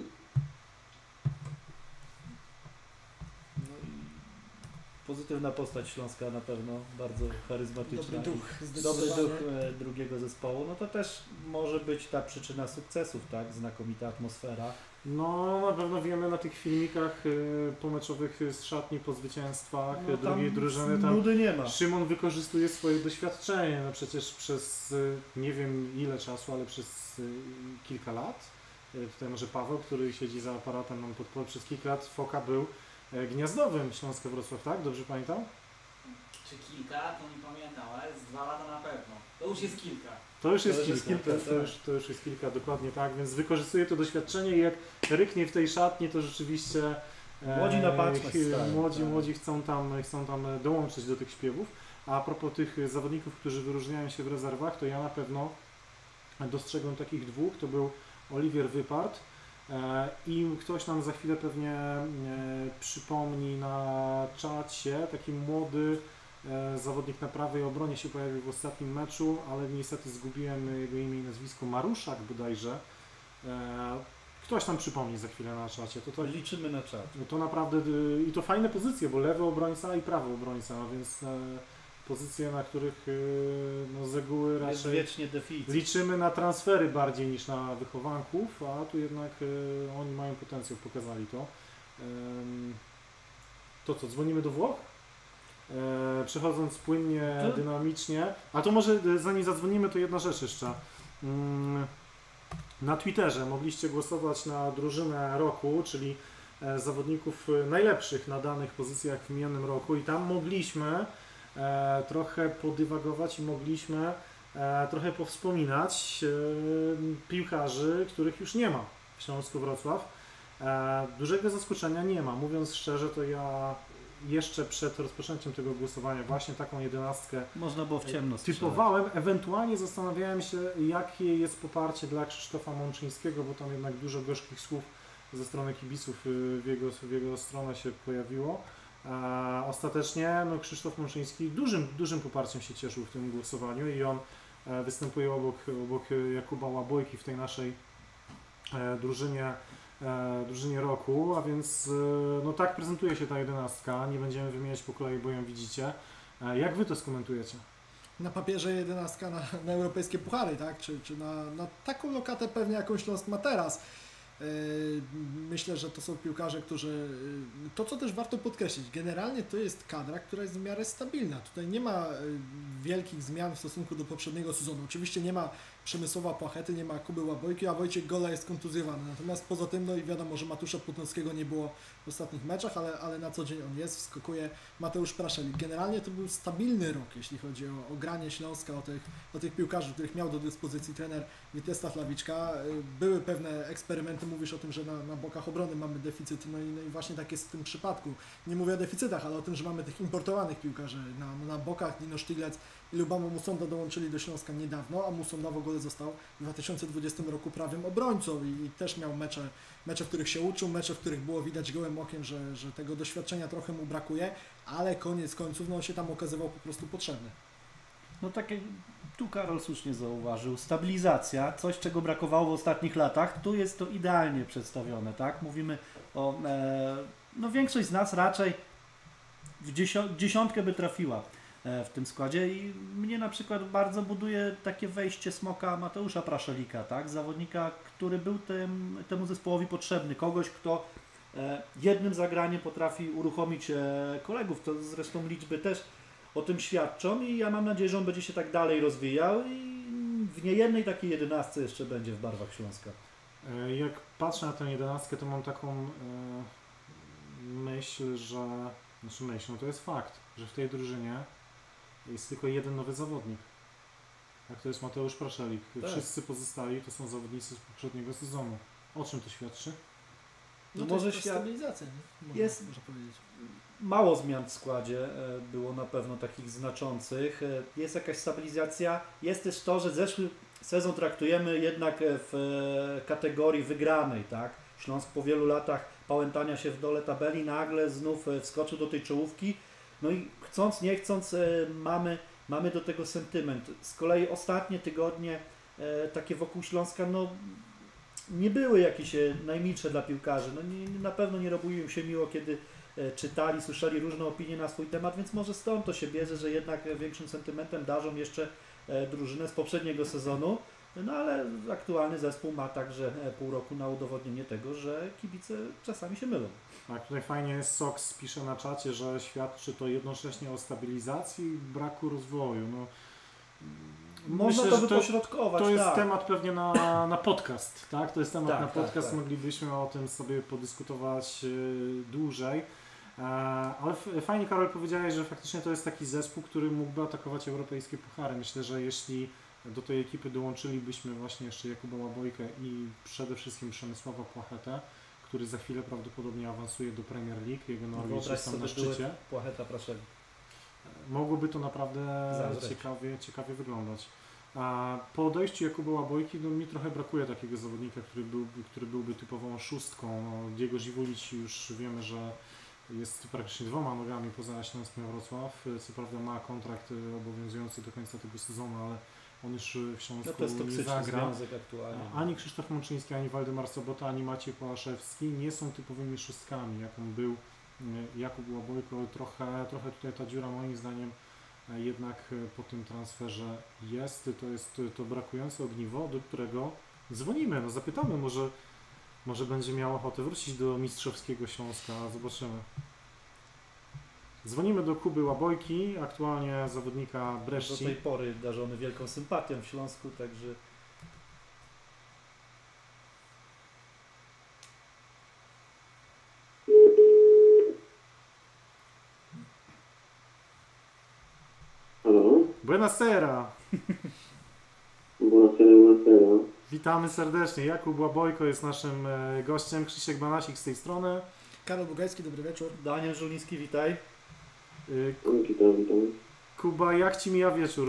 No i pozytywna postać Śląska na pewno, bardzo charyzmatyczna. Dobry duch, i Dobry zdecydowanie. duch e, drugiego zespołu. No to też może być ta przyczyna sukcesów, tak? Znakomita atmosfera. No, na pewno wiemy na tych filmikach y, pomeczowych z szatni po zwycięstwach No, y, drugiej tam drużyny. Tam nudy nie ma. Szymon wykorzystuje swoje doświadczenie, no przecież przez y, nie wiem ile czasu, ale przez y, kilka lat. Y, Tutaj może Paweł, który siedzi za aparatem nam podpowie, przez kilka lat Foka był y, gniazdowym Śląska Wrocław, tak? Dobrze pamiętam? Czy kilka, to nie pamiętam, ale z dwa lata na pewno. To już jest kilka. To już jest To już kilka, jest kilka, to, to, tak. już, to już jest kilka, dokładnie tak, więc wykorzystuje to doświadczenie i jak ryknie w tej szatni, to rzeczywiście e, Młodzi na baczność ch- stają, młodzi, tak. młodzi chcą tam, chcą tam dołączyć do tych śpiewów. A propos tych zawodników, którzy wyróżniają się w rezerwach, to ja na pewno dostrzegłem takich dwóch, to był Oliwier Wypart e, i ktoś nam za chwilę pewnie e, przypomni na czacie, taki młody E, zawodnik na prawej obronie się pojawił w ostatnim meczu, ale niestety zgubiłem jego imię i nazwisko, Maruszak bodajże. E, ktoś nam przypomni za chwilę na czacie. To, to, Liczymy na czat. to naprawdę y, i to fajne pozycje, bo lewy obrońca i prawy obrońca, a więc e, pozycje, na których y, no, z reguły Jest raczej wiecznie deficyt. liczymy na transfery bardziej niż na wychowanków, a tu jednak y, oni mają potencjał, pokazali to. Ym, to co, dzwonimy do Włoch? E, przechodząc płynnie, To- dynamicznie. A to może e, zanim zadzwonimy, to jedna rzecz jeszcze. Mm, na Twitterze mogliście głosować na drużynę roku, czyli e, zawodników e, najlepszych na danych pozycjach w minionym roku i tam mogliśmy e, trochę podywagować i mogliśmy e, trochę powspominać e, piłkarzy, których już nie ma w Śląsku Wrocław. E, dużego zaskoczenia nie ma. Mówiąc szczerze, to ja jeszcze przed rozpoczęciem tego głosowania właśnie taką jedenastkę Można było w ciemno strzelać. typowałem, ewentualnie zastanawiałem się, jakie jest poparcie dla Krzysztofa Mączyńskiego, bo tam jednak dużo gorzkich słów ze strony kibiców y, w jego, w jego stronę się pojawiło. A ostatecznie no, Krzysztof Mączyński dużym, dużym poparciem się cieszył w tym głosowaniu i on e, występuje obok, obok Jakuba Łabojki w tej naszej e, drużynie E, drużynie roku, a więc e, no tak prezentuje się ta jedenastka, nie będziemy wymieniać po kolei, bo ją widzicie. E, jak Wy to skomentujecie? Na papierze jedenastka na, na europejskie puchary, tak? Czy, czy na, na taką lokatę pewnie jaką Śląsk ma teraz. Yy, Myślę, że to są piłkarze, którzy... yy, To, co też warto podkreślić, generalnie to jest kadra, która jest w miarę stabilna. Tutaj nie ma yy, wielkich zmian w stosunku do poprzedniego sezonu. Oczywiście nie ma Przemysława Płachety, nie ma Kuby Łabojki, a Wojciech Gola jest kontuzjowany. Natomiast poza tym, no i wiadomo, że Matusza Płótnowskiego nie było w ostatnich meczach, ale, ale na co dzień on jest, wskakuje Mateusz Praszelik. Generalnie to był stabilny rok, jeśli chodzi o, o granie Śląska, o tych, o tych piłkarzy, których miał do dyspozycji trener Witesław Lawiczka. Yy, Były pewne eksperymenty, mówisz o tym, że na, na bokach obrony mamy deficyt, no i, no i właśnie tak jest w tym przypadku. Nie mówię o deficytach, ale o tym, że mamy tych importowanych piłkarzy na, na bokach. Dino Sztyglec i Lubamo Musonda dołączyli do Śląska niedawno, a Musonda w ogóle został w dwa tysiące dwudziestym roku prawym obrońcą i, i też miał mecze, mecze, w których się uczył, mecze, w których było widać gołym okiem, że, że tego doświadczenia trochę mu brakuje, ale koniec końców no, on się tam okazywał po prostu potrzebny. No tak jak tu Karol słusznie zauważył, stabilizacja, coś czego brakowało w ostatnich latach, tu jest to idealnie przedstawione, tak? Mówimy o, e, no większość z nas raczej w dziesio- dziesiątkę by trafiła e, w tym składzie i mnie na przykład bardzo buduje takie wejście Smoka Mateusza Praszelika, tak? Zawodnika, który był tym, temu zespołowi potrzebny, kogoś, kto e, jednym zagraniem potrafi uruchomić e, kolegów, to zresztą liczby też o tym świadczą i ja mam nadzieję, że on będzie się tak dalej rozwijał i w niejednej takiej jedenastce jeszcze będzie w barwach Śląska. E, jak patrzę na tę jedenastkę, to mam taką e, myśl, że... Znaczy myśl, no to jest fakt, że w tej drużynie jest tylko jeden nowy zawodnik. Tak, to jest Mateusz Praszelik. Tak. Wszyscy pozostali to są zawodnicy z poprzedniego sezonu. O czym to świadczy? No No to może jest świat- stabilizacja, nie? Można, jest- można powiedzieć. Mało zmian w składzie e, było na pewno takich znaczących. E, Jest jakaś stabilizacja. Jest też to, że zeszły sezon traktujemy jednak e, w e, kategorii wygranej, tak? Śląsk po wielu latach pałętania się w dole tabeli nagle znów e, wskoczył do tej czołówki. No i chcąc, nie chcąc e, mamy, mamy do tego sentyment. Z kolei ostatnie tygodnie e, takie wokół Śląska, no nie były jakieś e, najmilsze dla piłkarzy. No nie, na pewno nie robiło im się miło, kiedy e, czytali, słyszeli różne opinie na swój temat, więc może stąd to się bierze, że jednak e, większym sentymentem darzą jeszcze e, drużynę z poprzedniego sezonu. No ale aktualny zespół ma także e, pół roku na udowodnienie tego, że kibice czasami się mylą. Tak, tutaj fajnie jest Sox pisze na czacie, że świadczy to jednocześnie o stabilizacji i braku rozwoju. No, Można myślę, to że wypośrodkować, To jest tak. temat pewnie na, na podcast, tak? To jest temat Tak, na tak, podcast, tak. moglibyśmy o tym sobie podyskutować y, dłużej. E, ale f- fajnie, Karol, powiedziałeś, że faktycznie to jest taki zespół, który mógłby atakować europejskie puchary. Myślę, że jeśli do tej ekipy dołączylibyśmy właśnie jeszcze Jakuba Łabojkę i przede wszystkim Przemysława Płachetę, który za chwilę prawdopodobnie awansuje do Premier League, jego Norwich Wyobraź jest tam na sobie duet szczycie. Płacheta Praszego. Mogłoby to naprawdę Zazdrość. ciekawie, ciekawie wyglądać. A po odejściu Jakuba Łabojki no, mi trochę brakuje takiego zawodnika, który, był, który byłby typową szóstką. No, Diego Zivulic już wiemy, że jest praktycznie dwoma nogami poza Śląskiem Wrocław. Co prawda ma kontrakt obowiązujący do końca tego sezonu, ale on już w Śląsku No to jest nie toksyczny zagra. związek aktualnie. Ani Krzysztof Mączyński, ani Waldemar Sobota, ani Maciej Pałaszewski nie są typowymi szóstkami, jaką był Jakub Łabojko. Trochę, trochę tutaj ta dziura moim zdaniem jednak po tym transferze jest. To jest to brakujące ogniwo, do którego dzwonimy. No zapytamy, może, może będzie miał ochotę wrócić do mistrzowskiego Śląska. Zobaczymy. Dzwonimy do Kuby Łabojki, aktualnie zawodnika Do Bresci. tej pory darzony wielką sympatią w Śląsku, także Halo? Buenasera! Buonasera, buonasera. Witamy serdecznie. Jakub Łabojko jest naszym e, gościem. Krzysiek Banasik z tej strony. Karol Bugajski, dobry wieczór. Daniel Żuliński, witaj. Y, Witam, witam. Kuba, jak Ci mija wieczór?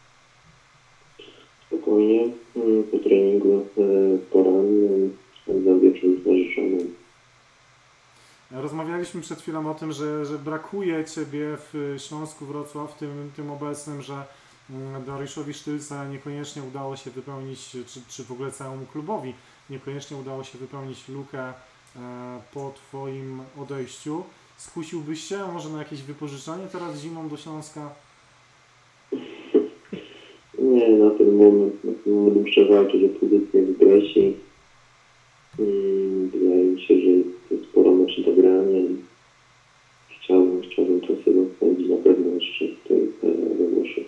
Spokojnie, mm, po treningu e, porannym, spędzam wieczór z narzeczoną. Rozmawialiśmy przed chwilą o tym, że, że brakuje Ciebie w Śląsku Wrocław, tym, tym obecnym, że mm, Dariuszowi Sztylce niekoniecznie udało się wypełnić, czy, czy w ogóle całemu klubowi niekoniecznie udało się wypełnić lukę e, po Twoim odejściu. Skusiłbyś się może na jakieś wypożyczenie teraz zimą do Śląska? Nie, na ten moment, na ten moment muszę walczyć o pozycję w Bresi. Mm, Wydaje mi się, że jest sporo meczy do grania i chciałbym, chciałbym to sobie spędzić na pewno jeszcze tutaj e, we Włoszech.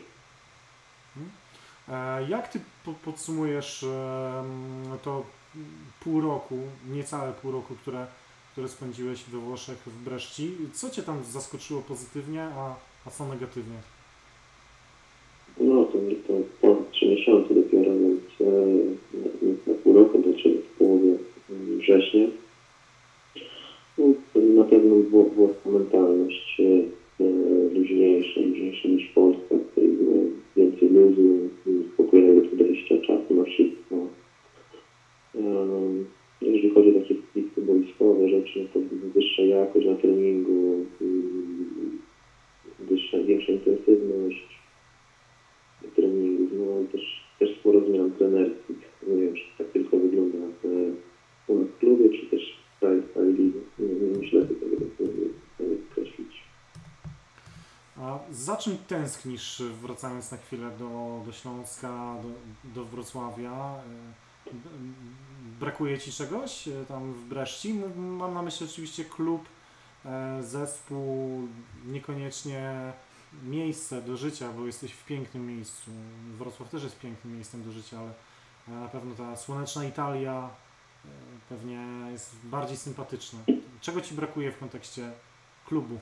E, Jak Ty po, podsumujesz e, to pół roku, niecałe pół roku, które, które spędziłeś we Włoszech w Bresci? Co Cię tam zaskoczyło pozytywnie, a, a co negatywnie? No to, to ponad trzy miesiące dopiero, więc e, na, na pół roku dotrzemy w połowie września. No, na pewno wło- włoska mentalność e, luźniejsza, luźniejsza niż Polska, w której było więcej luzu, spokojnego podejścia, czasu na wszystko. E, jeżeli chodzi o takie stricte boiskowe rzeczy, to wyższa jakość na treningu, mm, wyższa, większa intensywność treningów, no i też, też sporo zmian trenerskich. Nie wiem, czy tak tylko wygląda e, u nas w klubie, czy też w całej, całej lidze. Nie, nie myślę, że tego nie określić. A za czym tęsknisz, wracając na chwilę do, do Śląska, do, do Wrocławia? E, b- Brakuje Ci czegoś e, tam w Bresci? M- Mam na myśli oczywiście klub, e, zespół, niekoniecznie miejsce do życia, bo jesteś w pięknym miejscu. Wrocław też jest pięknym miejscem do życia, ale e, na pewno ta słoneczna Italia e, pewnie jest bardziej sympatyczna. Czego Ci brakuje w kontekście klubu?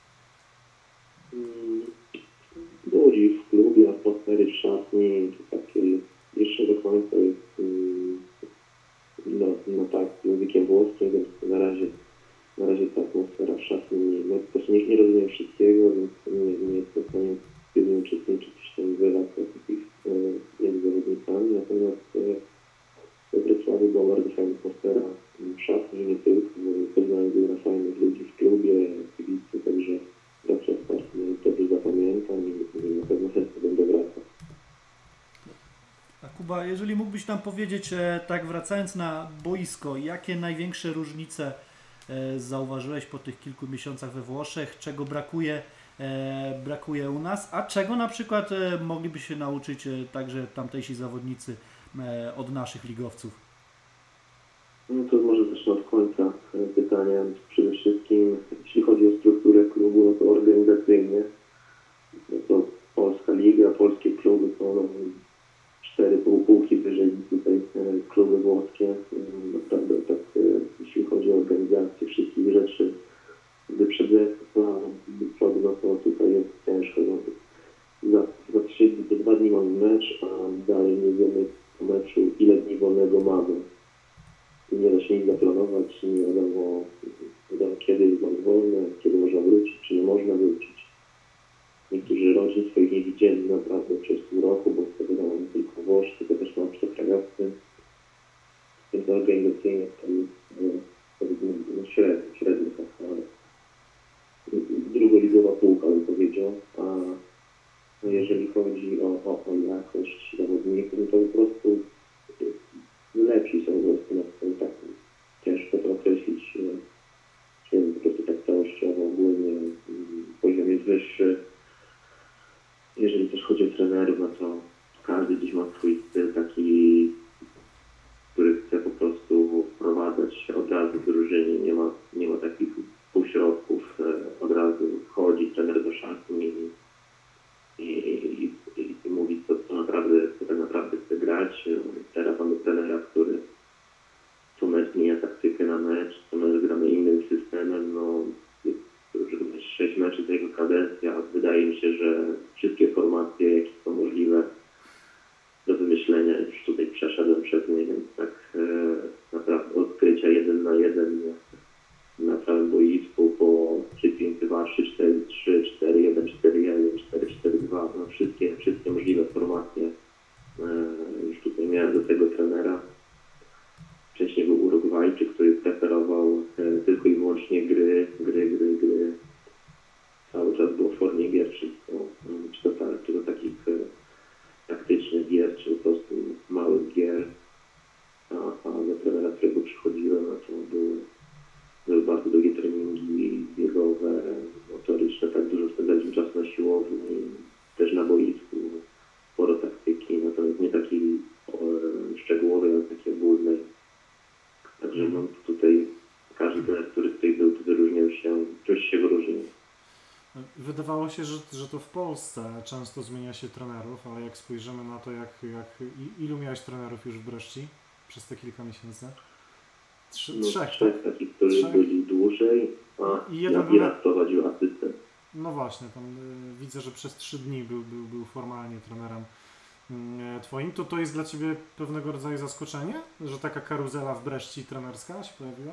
Mm, Ludzi w klubie, atmosfery w szatni, to takie jeszcze do końca jest mm, no, no tak, językiem włoskim, więc na razie A Kuba, jeżeli mógłbyś nam powiedzieć, e, tak wracając na boisko, jakie największe różnice e, zauważyłeś po tych kilku miesiącach we Włoszech, czego brakuje, e, brakuje u nas, a czego na przykład e, mogliby się nauczyć e, także tamtejsi zawodnicy e, od naszych ligowców? No to może zacznę od końca e, pytania. Przede wszystkim, jeśli chodzi o strukturę klubu, no to organizacyjnie, no to Polska Liga, polskie kluby są no, cztery półki wyżej niż tutaj e, kluby włoskie. E, naprawdę tak, e, jeśli chodzi o organizację wszystkich rzeczy, wyprzedzenia do przodu, no to tutaj jest ciężko. No, za, za trzy, za dwa dni mamy mecz, a dalej nie wiemy po meczu, ile dni wolnego mamy. Nie da się nic zaplanować, nie wiadomo, wiadomo kiedy jest nam wolne, kiedy można wrócić, czy nie można wrócić. Niektórzy rodzin swoich nie widzieli naprawdę przez pół roku, bo to wiadomo nie tylko Włosi, tylko też na obcokrajowcy. Więc organizacyjnie to jest powiedzmy no, średnio, średnio taka drugoligowa półka, bym powiedział. A no, jeżeli chodzi o, o, o jakość zawodników, to po prostu lepsi są po prostu na tym tak ciężko to określić, czy po prostu tak całościowo ogólnie poziom jest wyższy. Jeżeli też chodzi o trenerów, no to każdy dziś ma swój styl taki, który chce po prostu wprowadzać od razu w drużynie, nie ma, nie ma takich półśrodków, od razu wchodzi trener do szatni i, i, i, i, i mówi co, co naprawdę, co tak naprawdę chce grać. Teraz mamy trenera, który co mecz zmienia taktykę na mecz, co mecz gramy innym systemem, no już sześć meczy to jego kadencja, wydaje mi się, że wszystkie formacje, jakie są możliwe do wymyślenia, już tutaj przeszedłem przez nie, więc tak e, naprawdę odkrycia jeden na jeden na całym boisku po trzy pięć dwa, trzy cztery trzy, cztery jeden, cztery jeden, cztery cztery dwa, no wszystkie, wszystkie możliwe formacje e, już tutaj miałem do tego trenera. Wcześniej był Urugwajczyk, który preferował e, tylko i wyłącznie gry, gry, gry, gry. Cały czas było w formie gier wszystko, czy to, czy to takich e, taktycznych gier, czy po prostu małych gier. A, a do trenera, którego przychodziłem, no to były, były bardzo długie treningi biegowe, motoryczne, tak dużo spędzaliśmy czasu na siłowni, też na boisku, sporo taktyki, natomiast nie takiej e, szczegółowej, ale takiej ogólnej. Także no, tutaj każdy trener, który tutaj był, to wyróżniał się, czymś się wyróżnił. Wydawało się, że, że to w Polsce często zmienia się trenerów, ale jak spojrzymy na to, jak, jak ilu miałeś trenerów już w Breszci przez te kilka miesięcy? Trzy, no, trzech, trzech tak? takich, którzy Trzech. byli dłużej, a I jeden ja, był ja na... prowadził asystent. No właśnie, tam y, widzę, że przez trzy dni był, był, był formalnie trenerem y, twoim. To to jest dla ciebie pewnego rodzaju zaskoczenie, że taka karuzela w Breszci trenerska się pojawiła?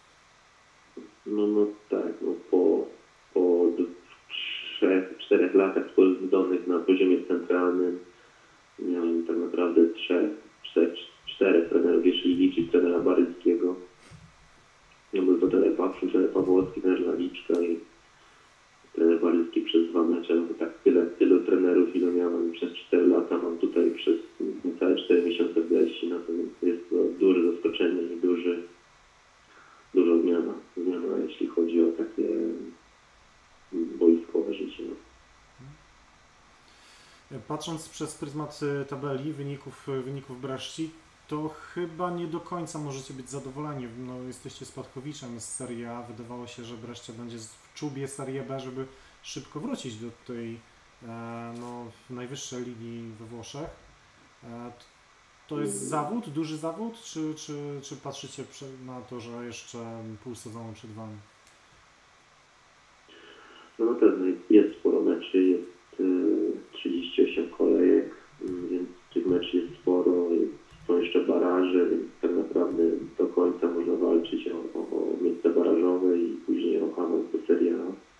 No, no tak, no po, po trzech, czterech latach spędzonych na poziomie centralnym miałem tak naprawdę trzech, trzech, czterech trenerów, jeśli liczyć trenera Baryckiego. No był to trener Pawłowski, trener Pawłowski, trener Laliczka i trener Barycki przez dwa mecze. No to tak tyle, tylu trenerów, ile miałem przez cztery lata, mam tutaj przez niecałe cztery miesiące w Breszci, natomiast jest to duże zaskoczenie i duży duża zmiana, zmiana, jeśli chodzi o takie boiskowe życie. Patrząc przez pryzmat tabeli wyników, wyników Breszci, to chyba nie do końca możecie być zadowoleni. No, jesteście spadkowiczem z Serie A. Wydawało się, że Brescia będzie w czubie Serie B, żeby szybko wrócić do tej no, najwyższej ligi we Włoszech. To jest zawód, duży zawód, czy, czy, czy patrzycie na to, że jeszcze pół sezonu przed Wami? No na pewno jest sporo meczy, jest trzydzieści osiem kolejek, więc tych meczy jest sporo, są jeszcze baraże, więc tak naprawdę do końca można walczyć o, o, o miejsce barażowe i później o awans do Serie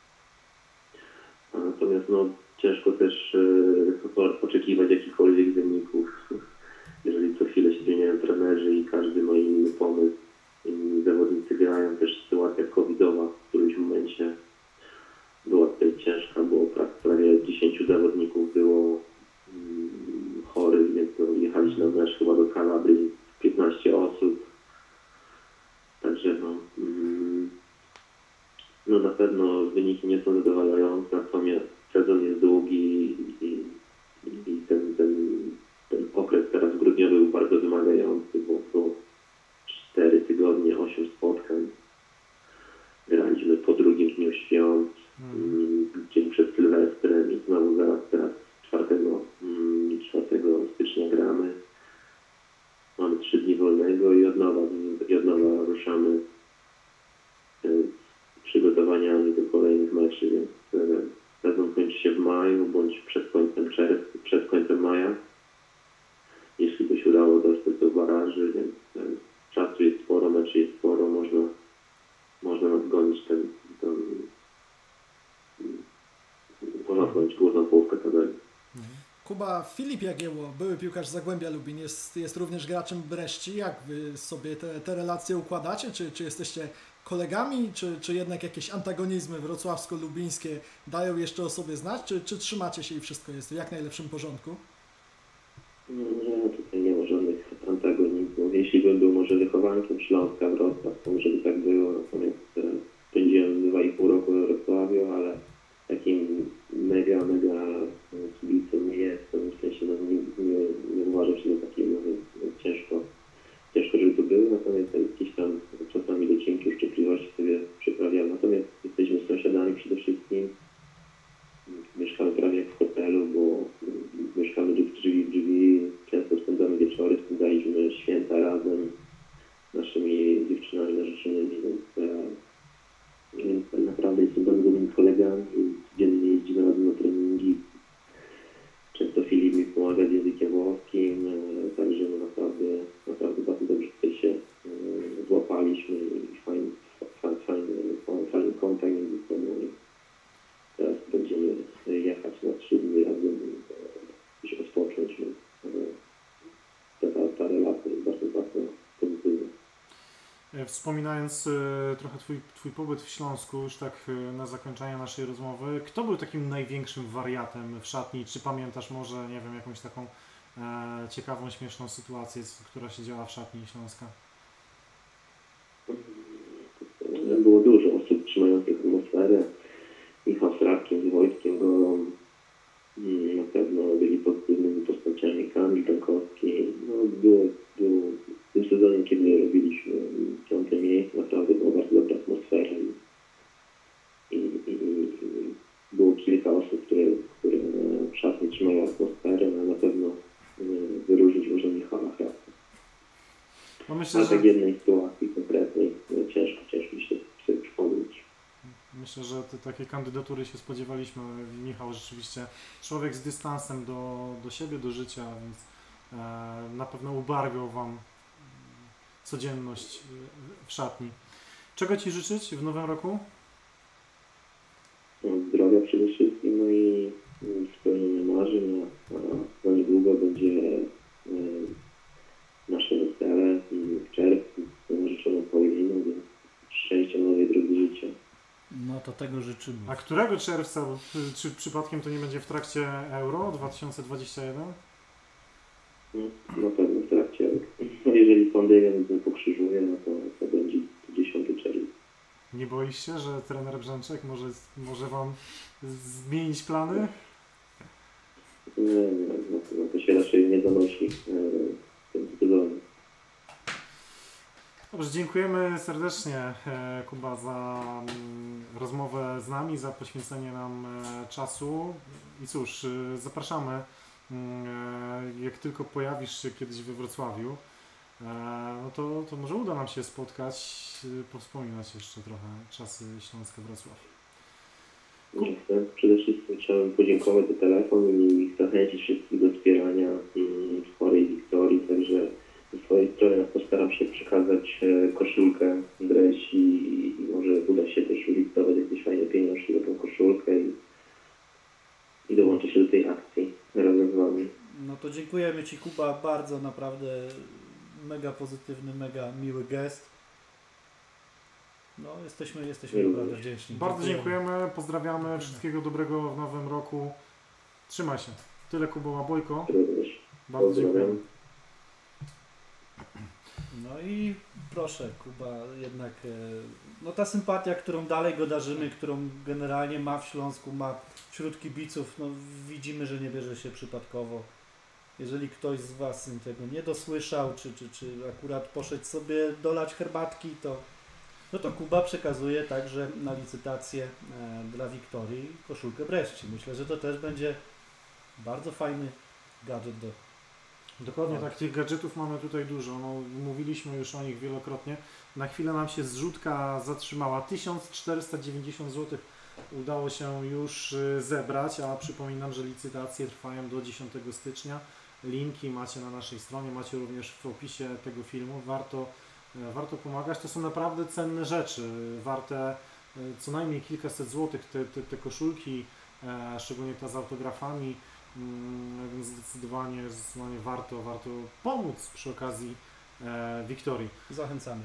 A. Natomiast no, ciężko też e, oczekiwać jakichkolwiek wyników. Jeżeli co chwilę się zmieniają trenerzy i każdy ma inny pomysł, inni zawodnicy grają, też sytuacja covidowa Kalabrii piętnaście osób. Także no, mm, no na pewno wyniki nie są zadowalające, natomiast sezon jest długi i, i ten, ten, ten okres teraz grudniowy był bardzo wymagający, bo to cztery tygodnie, osiem spotkań. Graliśmy po drugim dniu świąt, mm. dzień przed Sylwestrem i znowu zaraz teraz czwartego stycznia gramy. Mamy trzy dni wolnego i od nowa, i od nowa ruszamy z przygotowaniami do kolejnych meczy, więc sezon kończy się w maju bądź przed końcem czerwca, przed końcem maja. Jeśli by się udało dostać do baraży, więc czasu jest sporo, meczy jest sporo, można, można nadgonić ten, ten można nadgonić górną połówkę tabeli. Kuba, Filip Jagiełło, były piłkarz Zagłębia Lubin, jest, jest również graczem Breszci. Jak wy sobie te, te relacje układacie? Czy, czy jesteście kolegami, czy, czy jednak jakieś antagonizmy wrocławsko-lubińskie dają jeszcze o sobie znać, czy, czy trzymacie się i wszystko jest w jak najlepszym porządku? Nie, tutaj nie ma żadnych antagonizmów. Jeśli bym był może wychowankiem Śląska Wrocław, to może by tak było, natomiast spędziłem dwa i pół roku we Wrocławiu, ale takim mega, mega kibicem nie jestem, w sensie no, nie, nie, nie uważam się za takiego, więc ciężko, ciężko, żeby to było, natomiast jakieś tam czasami docinki uszczypliwości sobie przyprawiam, natomiast jesteśmy sąsiadami przede wszystkim, mieszkamy prawie jak w hotelu, bo mieszkamy drzwi w drzwi, często spędzamy wieczory, spędzaliśmy święta razem z naszymi dziewczynami narzeczonymi, więc, więc tak naprawdę jestem bardzo dobrymi kolegami i codziennie jeździmy razem na treningi. Często Filip mi pomaga z językiem włoskim, także no naprawdę, naprawdę bardzo dobrze tutaj się złapaliśmy i fajny, fajny, fajny, fajny kontakt między sobą. Teraz będziemy jechać na trzy dni razem i się rozpocząć, więc ta, ta relacja jest bardzo, bardzo pozytywna. Wspominając trochę twój, twój pobyt w Śląsku, już tak na zakończenie naszej rozmowy, kto był takim największym wariatem w szatni? Czy pamiętasz może, nie wiem, jakąś taką e, ciekawą, śmieszną sytuację, która się działa w szatni Śląska? Było dużo osób trzymających atmosferę. Michał Srawkiem z Wojtkiem Golą na pewno byli pozytywnymi postaciami. Kamil Dankowski. No, było, było w tym sezonie, kiedy robiliśmy piąte miejsce, naprawdę była bardzo dobra atmosfera i, i, i było kilka osób, które, które w szatni trzymały atmosferę, ale na pewno wyróżnić można Michała Srawka. No myślę, ale że... tak jednej sytuacji konkretnej ciężko, ciężko się sobie przypomnieć. Myślę, że te, takie kandydatury się spodziewaliśmy. Michał rzeczywiście człowiek z dystansem do, do siebie, do życia, więc e, na pewno ubarwiał Wam codzienność w szatni. Czego Ci życzyć w nowym roku? No, zdrowia przede wszystkim, no i spełnienia marzeń, a, a niedługo będzie e, nasze wesele w czerwcu z narzeczoną Pauliną, więc szczęścia nowej drogi życia. No to tego życzymy. A którego czerwca? Czy przypadkiem to nie będzie w trakcie Euro dwa tysiące dwudziestego pierwszego? No, na pewno w trakcie. No, jeżeli pandemia nie pokrzyżuje, no to, to będzie dziesiątego czerwca. Nie boisz się, że trener Brzęczek może, może Wam zmienić plany? Nie, nie, no to, no to się raczej nie donosi w tym sezonie. Dobrze, dziękujemy serdecznie Kuba za rozmowę z nami, za poświęcenie nam czasu i cóż, zapraszamy, jak tylko pojawisz się kiedyś we Wrocławiu, no to, to może uda nam się spotkać, powspominać jeszcze trochę czasy Śląska Wrocław. Przede wszystkim chciałem podziękować za telefon i zachęcić wszystkich do wspierania chorej Wiktorii, także ze swojej strony postaram się przekazać koszulkę Dreś i, i może uda się też ulicytować jakieś fajne pieniążki za tą koszulkę i, i dołączę się do tej akcji razem z Wami. No to dziękujemy Ci, Kuba, bardzo, naprawdę mega pozytywny, mega miły gest. No jesteśmy, jesteśmy naprawdę wdzięczni. Bardzo dziękujemy, dziękujemy pozdrawiamy, wszystkiego dobrego w nowym roku. Trzymaj się. Tyle Kuba Łabojko. Bardzo dziękujemy. No i proszę, Kuba, jednak e, no ta sympatia, którą dalej go darzymy, którą generalnie ma w Śląsku, ma wśród kibiców, no widzimy, że nie bierze się przypadkowo. Jeżeli ktoś z Was tego nie dosłyszał, czy, czy, czy akurat poszedł sobie dolać herbatki, to, no to Kuba przekazuje także na licytację e, dla Wiktorii koszulkę Bresci. Myślę, że to też będzie bardzo fajny gadżet do... Dokładnie tak, tych gadżetów mamy tutaj dużo, no, mówiliśmy już o nich wielokrotnie. Na chwilę nam się zrzutka zatrzymała, tysiąc czterysta dziewięćdziesiąt złotych udało się już zebrać, a przypominam, że licytacje trwają do dziesiątego stycznia. Linki macie na naszej stronie, macie również w opisie tego filmu. Warto, warto pomagać, to są naprawdę cenne rzeczy, warte co najmniej kilkaset złotych te, te, te koszulki, szczególnie ta z autografami. Więc zdecydowanie, zdecydowanie warto, warto pomóc przy okazji e, Wiktorii. Zachęcamy.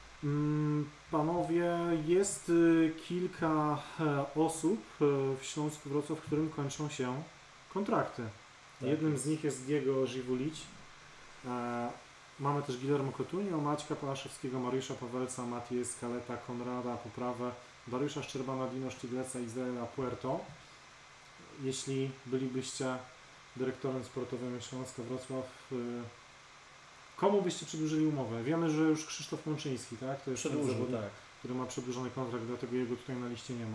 Panowie, jest y, kilka e, osób e, w Śląsku Wrocław, w którym kończą się kontrakty. Tak Jednym jest. z nich jest Diego Żywulić. E, mamy też Guillermo Cotunio, Maćka Palaszewskiego, Mariusza Pawelca, Matię Skaleta, Konrada Poprawę, Dariusza Szczerbana, Dino Sztygleca, Izraela Puerto. Jeśli bylibyście dyrektorem sportowym Śląska Wrocław, komu byście przedłużyli umowę? Wiemy, że już Krzysztof Mączyński, tak? To jest ten Przedłużył, zawodnik, tak. który ma przedłużony kontrakt, dlatego jego tutaj na liście nie ma.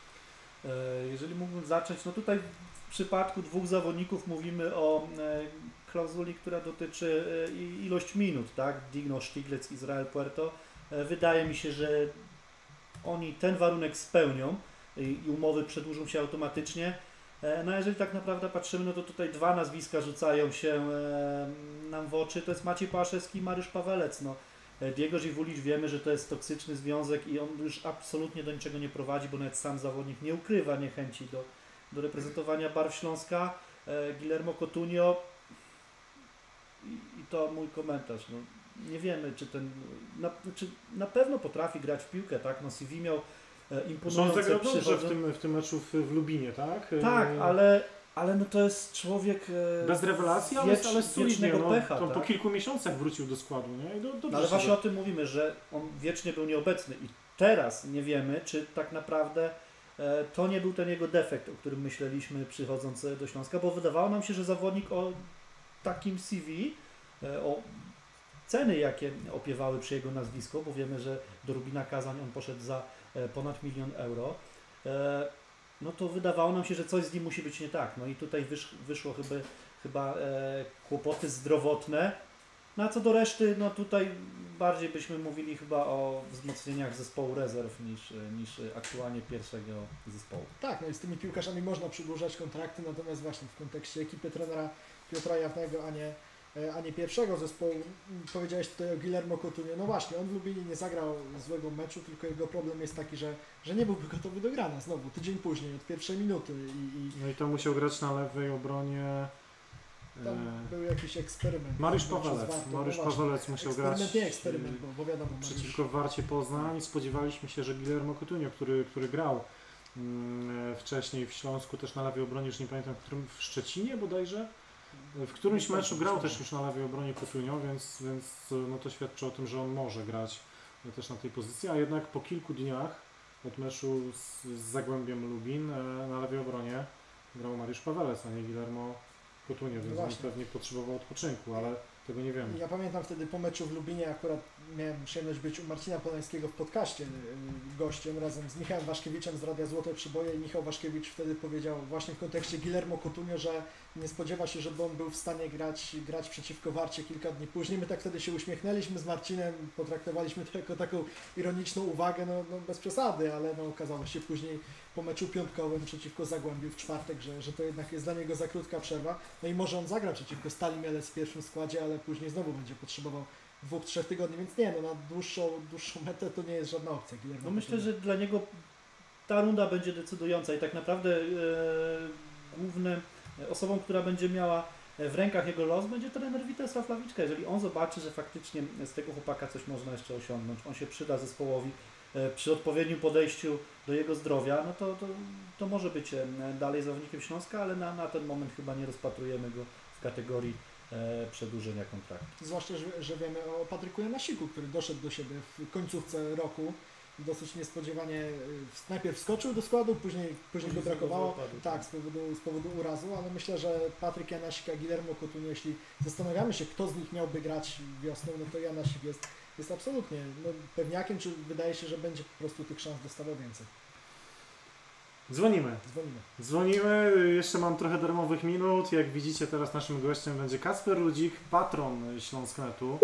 Jeżeli mógłbym zacząć, no tutaj w przypadku dwóch zawodników mówimy o klauzuli, która dotyczy ilość minut, tak? Dino Sztyglec, Izrael Puerto. Wydaje mi się, że oni ten warunek spełnią i umowy przedłużą się automatycznie. No a jeżeli tak naprawdę patrzymy, no to tutaj dwa nazwiska rzucają się nam w oczy, to jest Maciej Pałaszewski i Mariusz Pawelec. No, Diego Żywulić, wiemy, że to jest toksyczny związek i on już absolutnie do niczego nie prowadzi, bo nawet sam zawodnik nie ukrywa niechęci do, do reprezentowania barw Śląska. Guillermo Cotunio i, i to mój komentarz. No, nie wiemy, czy ten, na, czy na pewno potrafi grać w piłkę, tak? No C V miał imponujące. On zagrał dobrze przychodzą. w tym, w tym meczu w, w Lubinie, tak? Tak, ale, ale no to jest człowiek bez rewelacji, ale, wiecz, ale solidnie, no, pecha. to Tak? po kilku miesiącach wrócił do składu, nie? I do, dobrze No ale właśnie sobie. o tym mówimy, że on wiecznie był nieobecny i teraz nie wiemy, czy tak naprawdę e, to nie był ten jego defekt, o którym myśleliśmy przychodząc do Śląska, bo wydawało nam się, że zawodnik o takim C V, e, o ceny, jakie opiewały przy jego nazwisko, bo wiemy, że do Rubina Kazań on poszedł za e, ponad milion euro, e, no to wydawało nam się, że coś z nim musi być nie tak. No i tutaj wysz, wyszło chyba, chyba e, kłopoty zdrowotne. No a co do reszty, no tutaj bardziej byśmy mówili chyba o wzmocnieniach zespołu rezerw niż, niż aktualnie pierwszego zespołu. Tak, no i z tymi piłkarzami można przedłużać kontrakty, natomiast właśnie w kontekście ekipy trenera Piotra Jawnego, a nie, a nie pierwszego zespołu. Powiedziałeś tutaj o Guillermo Cotunio. No właśnie, on w Lubinie nie zagrał złego meczu, tylko jego problem jest taki, że, że nie byłby gotowy do grania znowu, tydzień później, od pierwszej minuty. I, i No i to musiał grać na lewej obronie. tam e... był jakiś eksperyment. Mariusz Meczu z Pawelec. Wartą. Mariusz No właśnie, Pawelec musiał eksperyment, grać nie eksperyment, bo, bo wiadomo, przeciwko Mariusz... Warcie Poznań. Spodziewaliśmy się, że Guillermo Cotunio, który, który grał mm, wcześniej w Śląsku, też na lewej obronie, już nie pamiętam, w którym, w Szczecinie bodajże, w którymś meczu grał też już na lewej obronie Cotunio, więc, więc no to świadczy o tym, że on może grać też na tej pozycji, a jednak po kilku dniach od meczu z, z Zagłębiem Lubin na lewej obronie grał Mariusz Pawelec, a nie Guillermo Cotunio, więc on pewnie potrzebował odpoczynku, ale tego nie wiemy. Ja pamiętam wtedy po meczu w Lubinie, akurat miałem przyjemność być u Marcina Polańskiego w podcaście gościem razem z Michałem Waszkiewiczem z Radia Złote Przyboje i Michał Waszkiewicz wtedy powiedział właśnie w kontekście Guillermo Cotunio, że nie spodziewa się, żeby on był w stanie grać, grać przeciwko Warcie kilka dni później. My tak wtedy się uśmiechnęliśmy z Marcinem, potraktowaliśmy to jako taką ironiczną uwagę, no, no bez przesady, ale no okazało się później po meczu piątkowym przeciwko Zagłębiu w czwartek, że, że to jednak jest dla niego za krótka przerwa. No i może on zagra przeciwko Stali Mielec w pierwszym składzie, ale później znowu będzie potrzebował dwóch, trzech tygodni, więc nie, no na dłuższą, dłuższą metę to nie jest żadna opcja. Guillermo No myślę, że dla niego ta runda będzie decydująca i tak naprawdę e, głównym osobą, która będzie miała w rękach jego los, będzie trener Witesław Lawiczka. Jeżeli on zobaczy, że faktycznie z tego chłopaka coś można jeszcze osiągnąć, on się przyda zespołowi e, przy odpowiednim podejściu do jego zdrowia, no to, to, to może być dalej zawodnikiem Śląska, ale na, na ten moment chyba nie rozpatrujemy go w kategorii e, przedłużenia kontraktu. Zwłaszcza, że, że wiemy o Patryku Janasiku, który doszedł do siebie w końcówce roku. Dosyć niespodziewanie y, najpierw wskoczył do składu, później, później go brakowało. Wypadł. Tak, z powodu, z powodu urazu, ale myślę, że Patryk Janasik, a Guillermo Coutinho, jeśli zastanawiamy się, kto z nich miałby grać wiosną, no to Janasik jest, jest absolutnie no, pewniakiem, czy wydaje się, że będzie po prostu tych szans dostawał więcej. Dzwonimy. Dzwonimy. Dzwonimy, jeszcze mam trochę darmowych minut. Jak widzicie, teraz naszym gościem będzie Kacper Rudzik, patron Śląsknetu.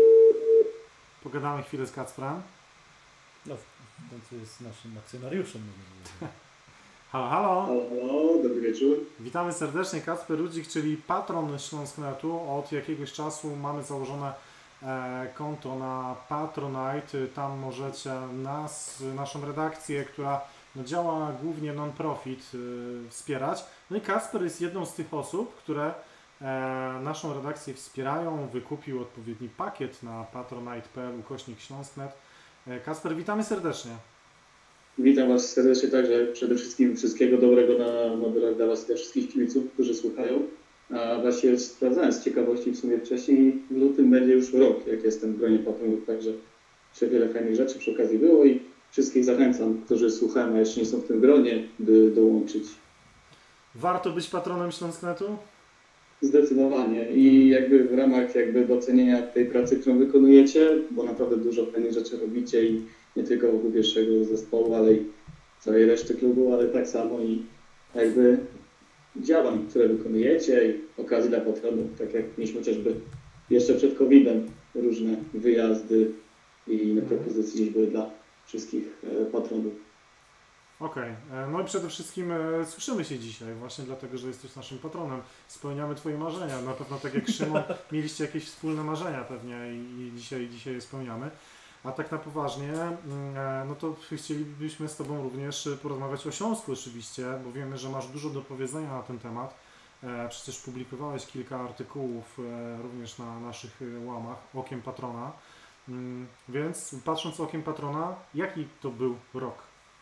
Pogadamy chwilę z Kacprem. No, w końcu jest naszym akcjonariuszem. Halo, halo. Halo, halo, dobry wieczór. Witamy serdecznie. Kacper Rudzik, czyli patron Śląsknetu. Od jakiegoś czasu mamy założone e, konto na Patronite. Tam możecie nas, naszą redakcję, która no, działa głównie non-profit, y, wspierać. No i Kacper jest jedną z tych osób, które e, naszą redakcję wspierają. Wykupił odpowiedni pakiet na patronite kropka p l ukośnik Śląsknet. E, Kacper, witamy serdecznie. Witam Was serdecznie także. Przede wszystkim wszystkiego dobrego na nowy rok dla Was, dla wszystkich kibiców, którzy słuchają. A właśnie sprawdzałem z ciekawości w sumie wcześniej, w lutym będzie już rok, jak jestem w gronie patronów, także jeszcze wiele fajnych rzeczy przy okazji było i wszystkich zachęcam, którzy słuchają, a jeszcze nie są w tym gronie, by dołączyć. Warto być patronem Śląsknetu? Zdecydowanie i jakby w ramach jakby docenienia tej pracy, którą wykonujecie, bo naprawdę dużo fajnych rzeczy robicie i nie tylko wokół pierwszego zespołu, ale i całej reszty klubu, ale tak samo i jakby działań, które wykonujecie i okazji dla patronów, tak jak mieliśmy chociażby jeszcze przed kowidem różne wyjazdy i inne propozycje dziś były dla wszystkich patronów. Okej, okay. No i przede wszystkim e, słyszymy się dzisiaj właśnie dlatego, że jesteś naszym patronem. Spełniamy Twoje marzenia. Na pewno tak jak Szymon mieliście jakieś wspólne marzenia pewnie i, i dzisiaj, dzisiaj je spełniamy. A tak na poważnie, e, no to chcielibyśmy z Tobą również porozmawiać o Śląsku oczywiście, bo wiemy, że masz dużo do powiedzenia na ten temat. E, przecież publikowałeś kilka artykułów e, również na naszych łamach Okiem Patrona. Mm, więc patrząc okiem patrona, jaki to był rok?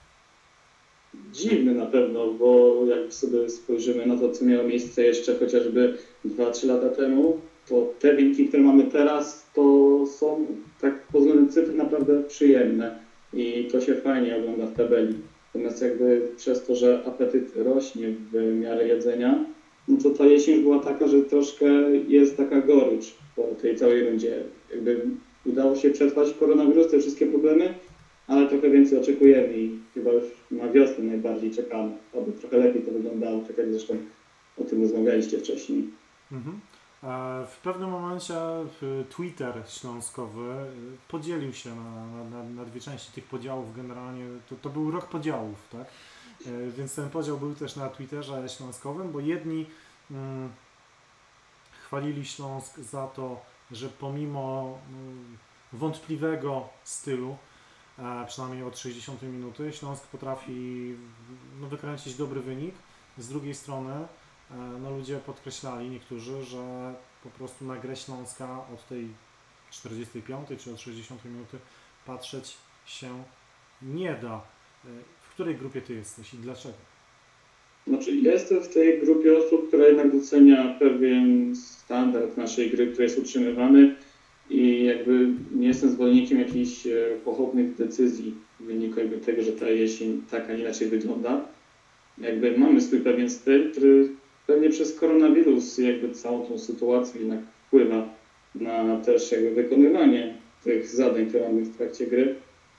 Dziwny na pewno, bo jak sobie spojrzymy na to, co miało miejsce jeszcze chociażby dwa trzy lata temu, to te wyniki, które mamy teraz, to są tak pod względem cyfr naprawdę przyjemne i to się fajnie ogląda w tabeli. Natomiast jakby przez to, że apetyt rośnie w miarę jedzenia, no to ta jesień była taka, że troszkę jest taka gorycz po tej całej rundzie. Jakby udało się przetrwać koronawirus, te wszystkie problemy, ale trochę więcej oczekujemy i chyba już na wiosnę najbardziej czekamy, aby trochę lepiej to wyglądało, tak jak zresztą o tym rozmawialiście wcześniej. Mhm. W pewnym momencie Twitter śląskowy podzielił się na, na, na dwie części tych podziałów generalnie. To, to był rok podziałów, tak? Więc ten podział był też na Twitterze śląskowym, bo jedni mm, chwalili Śląsk za to, że pomimo mm, wątpliwego stylu, e, przynajmniej od sześćdziesiątej minuty, Śląsk potrafi no, wykręcić dobry wynik. Z drugiej strony e, no, ludzie podkreślali, niektórzy, że po prostu na grę Śląska od tej czterdziestej piątej czy od sześćdziesiątej minuty patrzeć się nie da. E, w której grupie Ty jesteś i dlaczego? Znaczy, jestem w tej grupie osób, która jednak docenia pewien standard naszej gry, który jest utrzymywany i jakby nie jestem zwolennikiem jakichś pochopnych decyzji w wyniku jakby tego, że ta jesień tak, a nie inaczej wygląda. Jakby mamy swój pewien styl, który pewnie przez koronawirus jakby całą tą sytuację jednak wpływa na też jakby wykonywanie tych zadań, które mamy w trakcie gry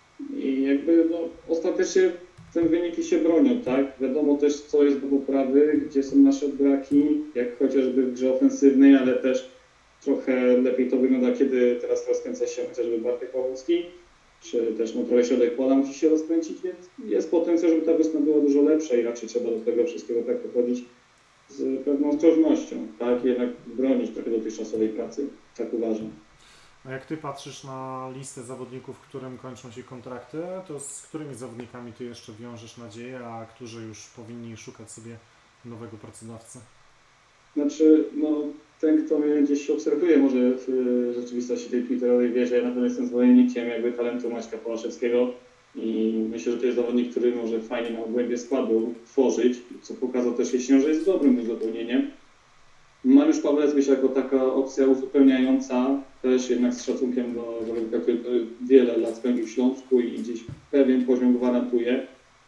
i jakby no, ostatecznie te wyniki się bronią, tak? Wiadomo też, co jest do poprawy, gdzie są nasze braki, jak chociażby w grze ofensywnej, ale też trochę lepiej to wygląda, kiedy teraz rozkręca się chociażby Bartek Pawłowski, czy też no, trochę środek pola musi się rozkręcić, więc jest potencjał, żeby ta wiosna była dużo lepsza i raczej trzeba do tego wszystkiego tak podchodzić z pewną ostrożnością, tak? Jednak bronić trochę dotychczasowej pracy, tak uważam. A jak Ty patrzysz na listę zawodników, którym kończą się kontrakty, to z którymi zawodnikami Ty jeszcze wiążesz nadzieję, a którzy już powinni szukać sobie nowego pracodawcy? Znaczy, no ten, kto mnie gdzieś obserwuje może w rzeczywistości tej twitterowej wie, że ja na pewno jestem zwolennikiem jakby talentu Maćka Połaszewskiego i myślę, że to jest zawodnik, który może fajnie na obrębie składu tworzyć, co pokazał też jesienią, że jest dobrym uzupełnieniem. Mamy Dariusz Pawlecki jako taka opcja uzupełniająca, też jednak z szacunkiem do człowieka, który wiele lat spędził w Śląsku i gdzieś pewien poziom gwarantuje.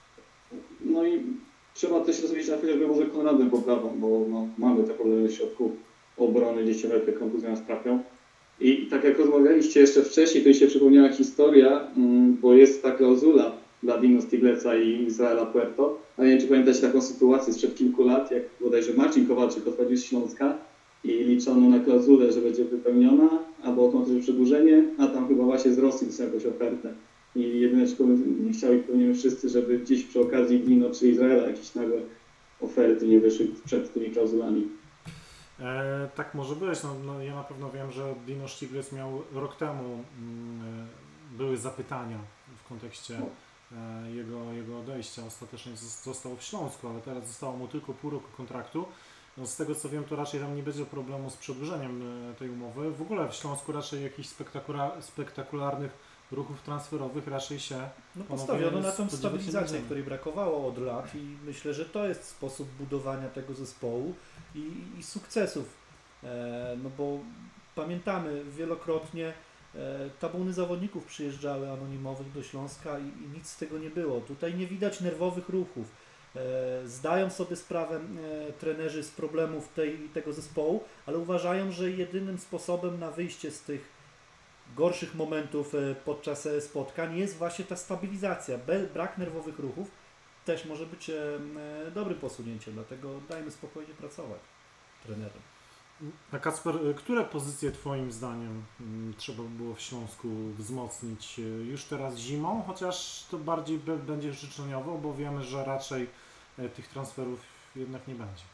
No i trzeba też rozmawiać na chwilę, może Konradem poprawą, bo no, mamy te problemy w środku obrony, gdzie się te kontuzje nas trafią. I tak jak rozmawialiście jeszcze wcześniej, to mi się przypomniała historia, bo jest ta klauzula dla Dino Stigleca i Izraela Puerto. A nie wiem, czy pamiętacie taką sytuację sprzed kilku lat, jak bodajże Marcin Kowalczyk odchodził z Śląska i liczono na klauzulę, że będzie wypełniona, albo kończy przedłużenie, a tam chyba właśnie z Rosji dostał jakąś ofertę. I jedyne, czego nie chcieli, pełnimy wszyscy, żeby gdzieś przy okazji Dino czy Izraela jakieś nagle oferty nie wyszły przed tymi klauzulami. E, tak może być. No, no, ja na pewno wiem, że Dino Stiglitz miał rok temu mm, były zapytania w kontekście e, jego, jego odejścia. Ostatecznie został w Śląsku, ale teraz zostało mu tylko pół roku kontraktu. No, z tego co wiem, to raczej tam nie będzie problemu z przedłużeniem e, tej umowy. W ogóle w Śląsku raczej jakichś spektakula- spektakularnych ruchów transferowych raczej się no, postawiono na tą stabilizację, której brakowało od lat i myślę, że to jest sposób budowania tego zespołu i, i sukcesów. E, no bo pamiętamy wielokrotnie e, tabuny zawodników przyjeżdżały anonimowych do Śląska i, i nic z tego nie było. Tutaj nie widać nerwowych ruchów. E, zdają sobie sprawę e, trenerzy z problemów tej, tego zespołu, ale uważają, że jedynym sposobem na wyjście z tych gorszych momentów podczas spotkań jest właśnie ta stabilizacja. Brak nerwowych ruchów też może być dobrym posunięciem, dlatego dajmy spokojnie pracować trenerom. A Kacper, które pozycje Twoim zdaniem trzeba było w Śląsku wzmocnić już teraz zimą, chociaż to bardziej będzie życzeniowo, bo wiemy, że raczej tych transferów jednak nie będzie.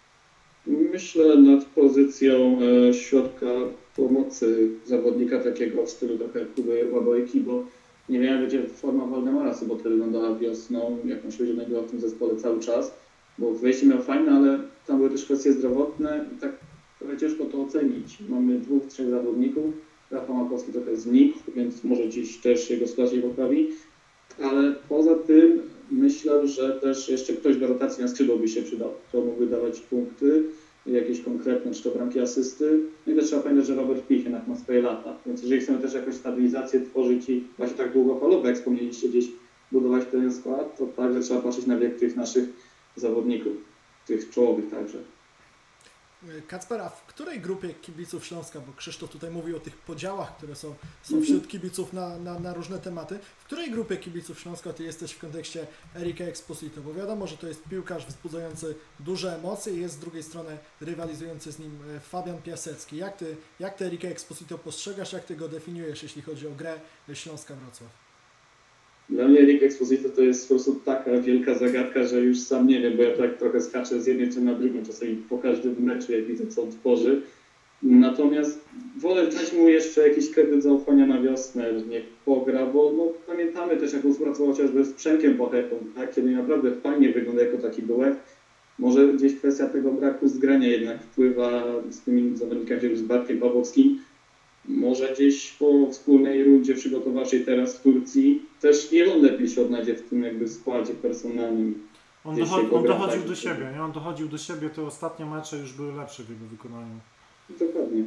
Myślę nad pozycją e, środka pomocy zawodnika takiego w stylu trochę Kuby Łabojki, bo nie wiem, jak będzie forma Waldemara Soboty wyglądała wiosną, jak on się będzie znajdował w tym zespole cały czas, bo wejście miał fajne, ale tam były też kwestie zdrowotne i tak trochę ciężko to ocenić. Mamy dwóch, trzech zawodników, Rafał Makowski trochę znikł, więc może gdzieś też jego sytuacja się poprawi, ale poza tym myślę, że też jeszcze ktoś do rotacji na skrzydło by się przydał, kto mógłby dawać punkty, jakieś konkretne, czy to bramki, asysty. No i też trzeba pamiętać, że Robert Pich jednak ma swoje lata, więc jeżeli chcemy też jakąś stabilizację tworzyć i właśnie tak długofalowo, jak wspomnieliście, gdzieś budować ten skład, to także trzeba patrzeć na wiek tych naszych zawodników, tych czołowych także. Kacper, a w której grupie kibiców Śląska, bo Krzysztof tutaj mówił o tych podziałach, które są, są wśród kibiców na, na, na różne tematy, w której grupie kibiców Śląska Ty jesteś w kontekście Erika Exposito? Bo wiadomo, że to jest piłkarz wzbudzający duże emocje i jest z drugiej strony rywalizujący z nim Fabian Piasecki. Jak Ty, jak ty Erika Exposito postrzegasz, jak Ty go definiujesz, jeśli chodzi o grę Śląska Wrocław? Dla mnie Erik Exposito to jest po prostu taka wielka zagadka, że już sam nie wiem, bo ja tak trochę skaczę z jednej czy na drugą, czasami po każdym meczu, jak widzę, co on tworzy. Natomiast wolę dać mu jeszcze jakiś kredyt zaufania na wiosnę, niech pogra, bo no, pamiętamy też, jak on współpracował chociażby z Przemkiem Pochepą, tak? Kiedy naprawdę fajnie wygląda jako taki duet. Może gdzieś kwestia tego braku zgrania jednak wpływa z tymi zawodnikami, z Bartkiem Pawłowskim. Może gdzieś po wspólnej rundzie przygotowawczej teraz w Turcji też nie on lepiej się odnajdzie w tym jakby składzie personalnym. On, dochod- on dochodził do siebie, nie? On dochodził do siebie, te ostatnie mecze już były lepsze w jego wykonaniu. Dokładnie.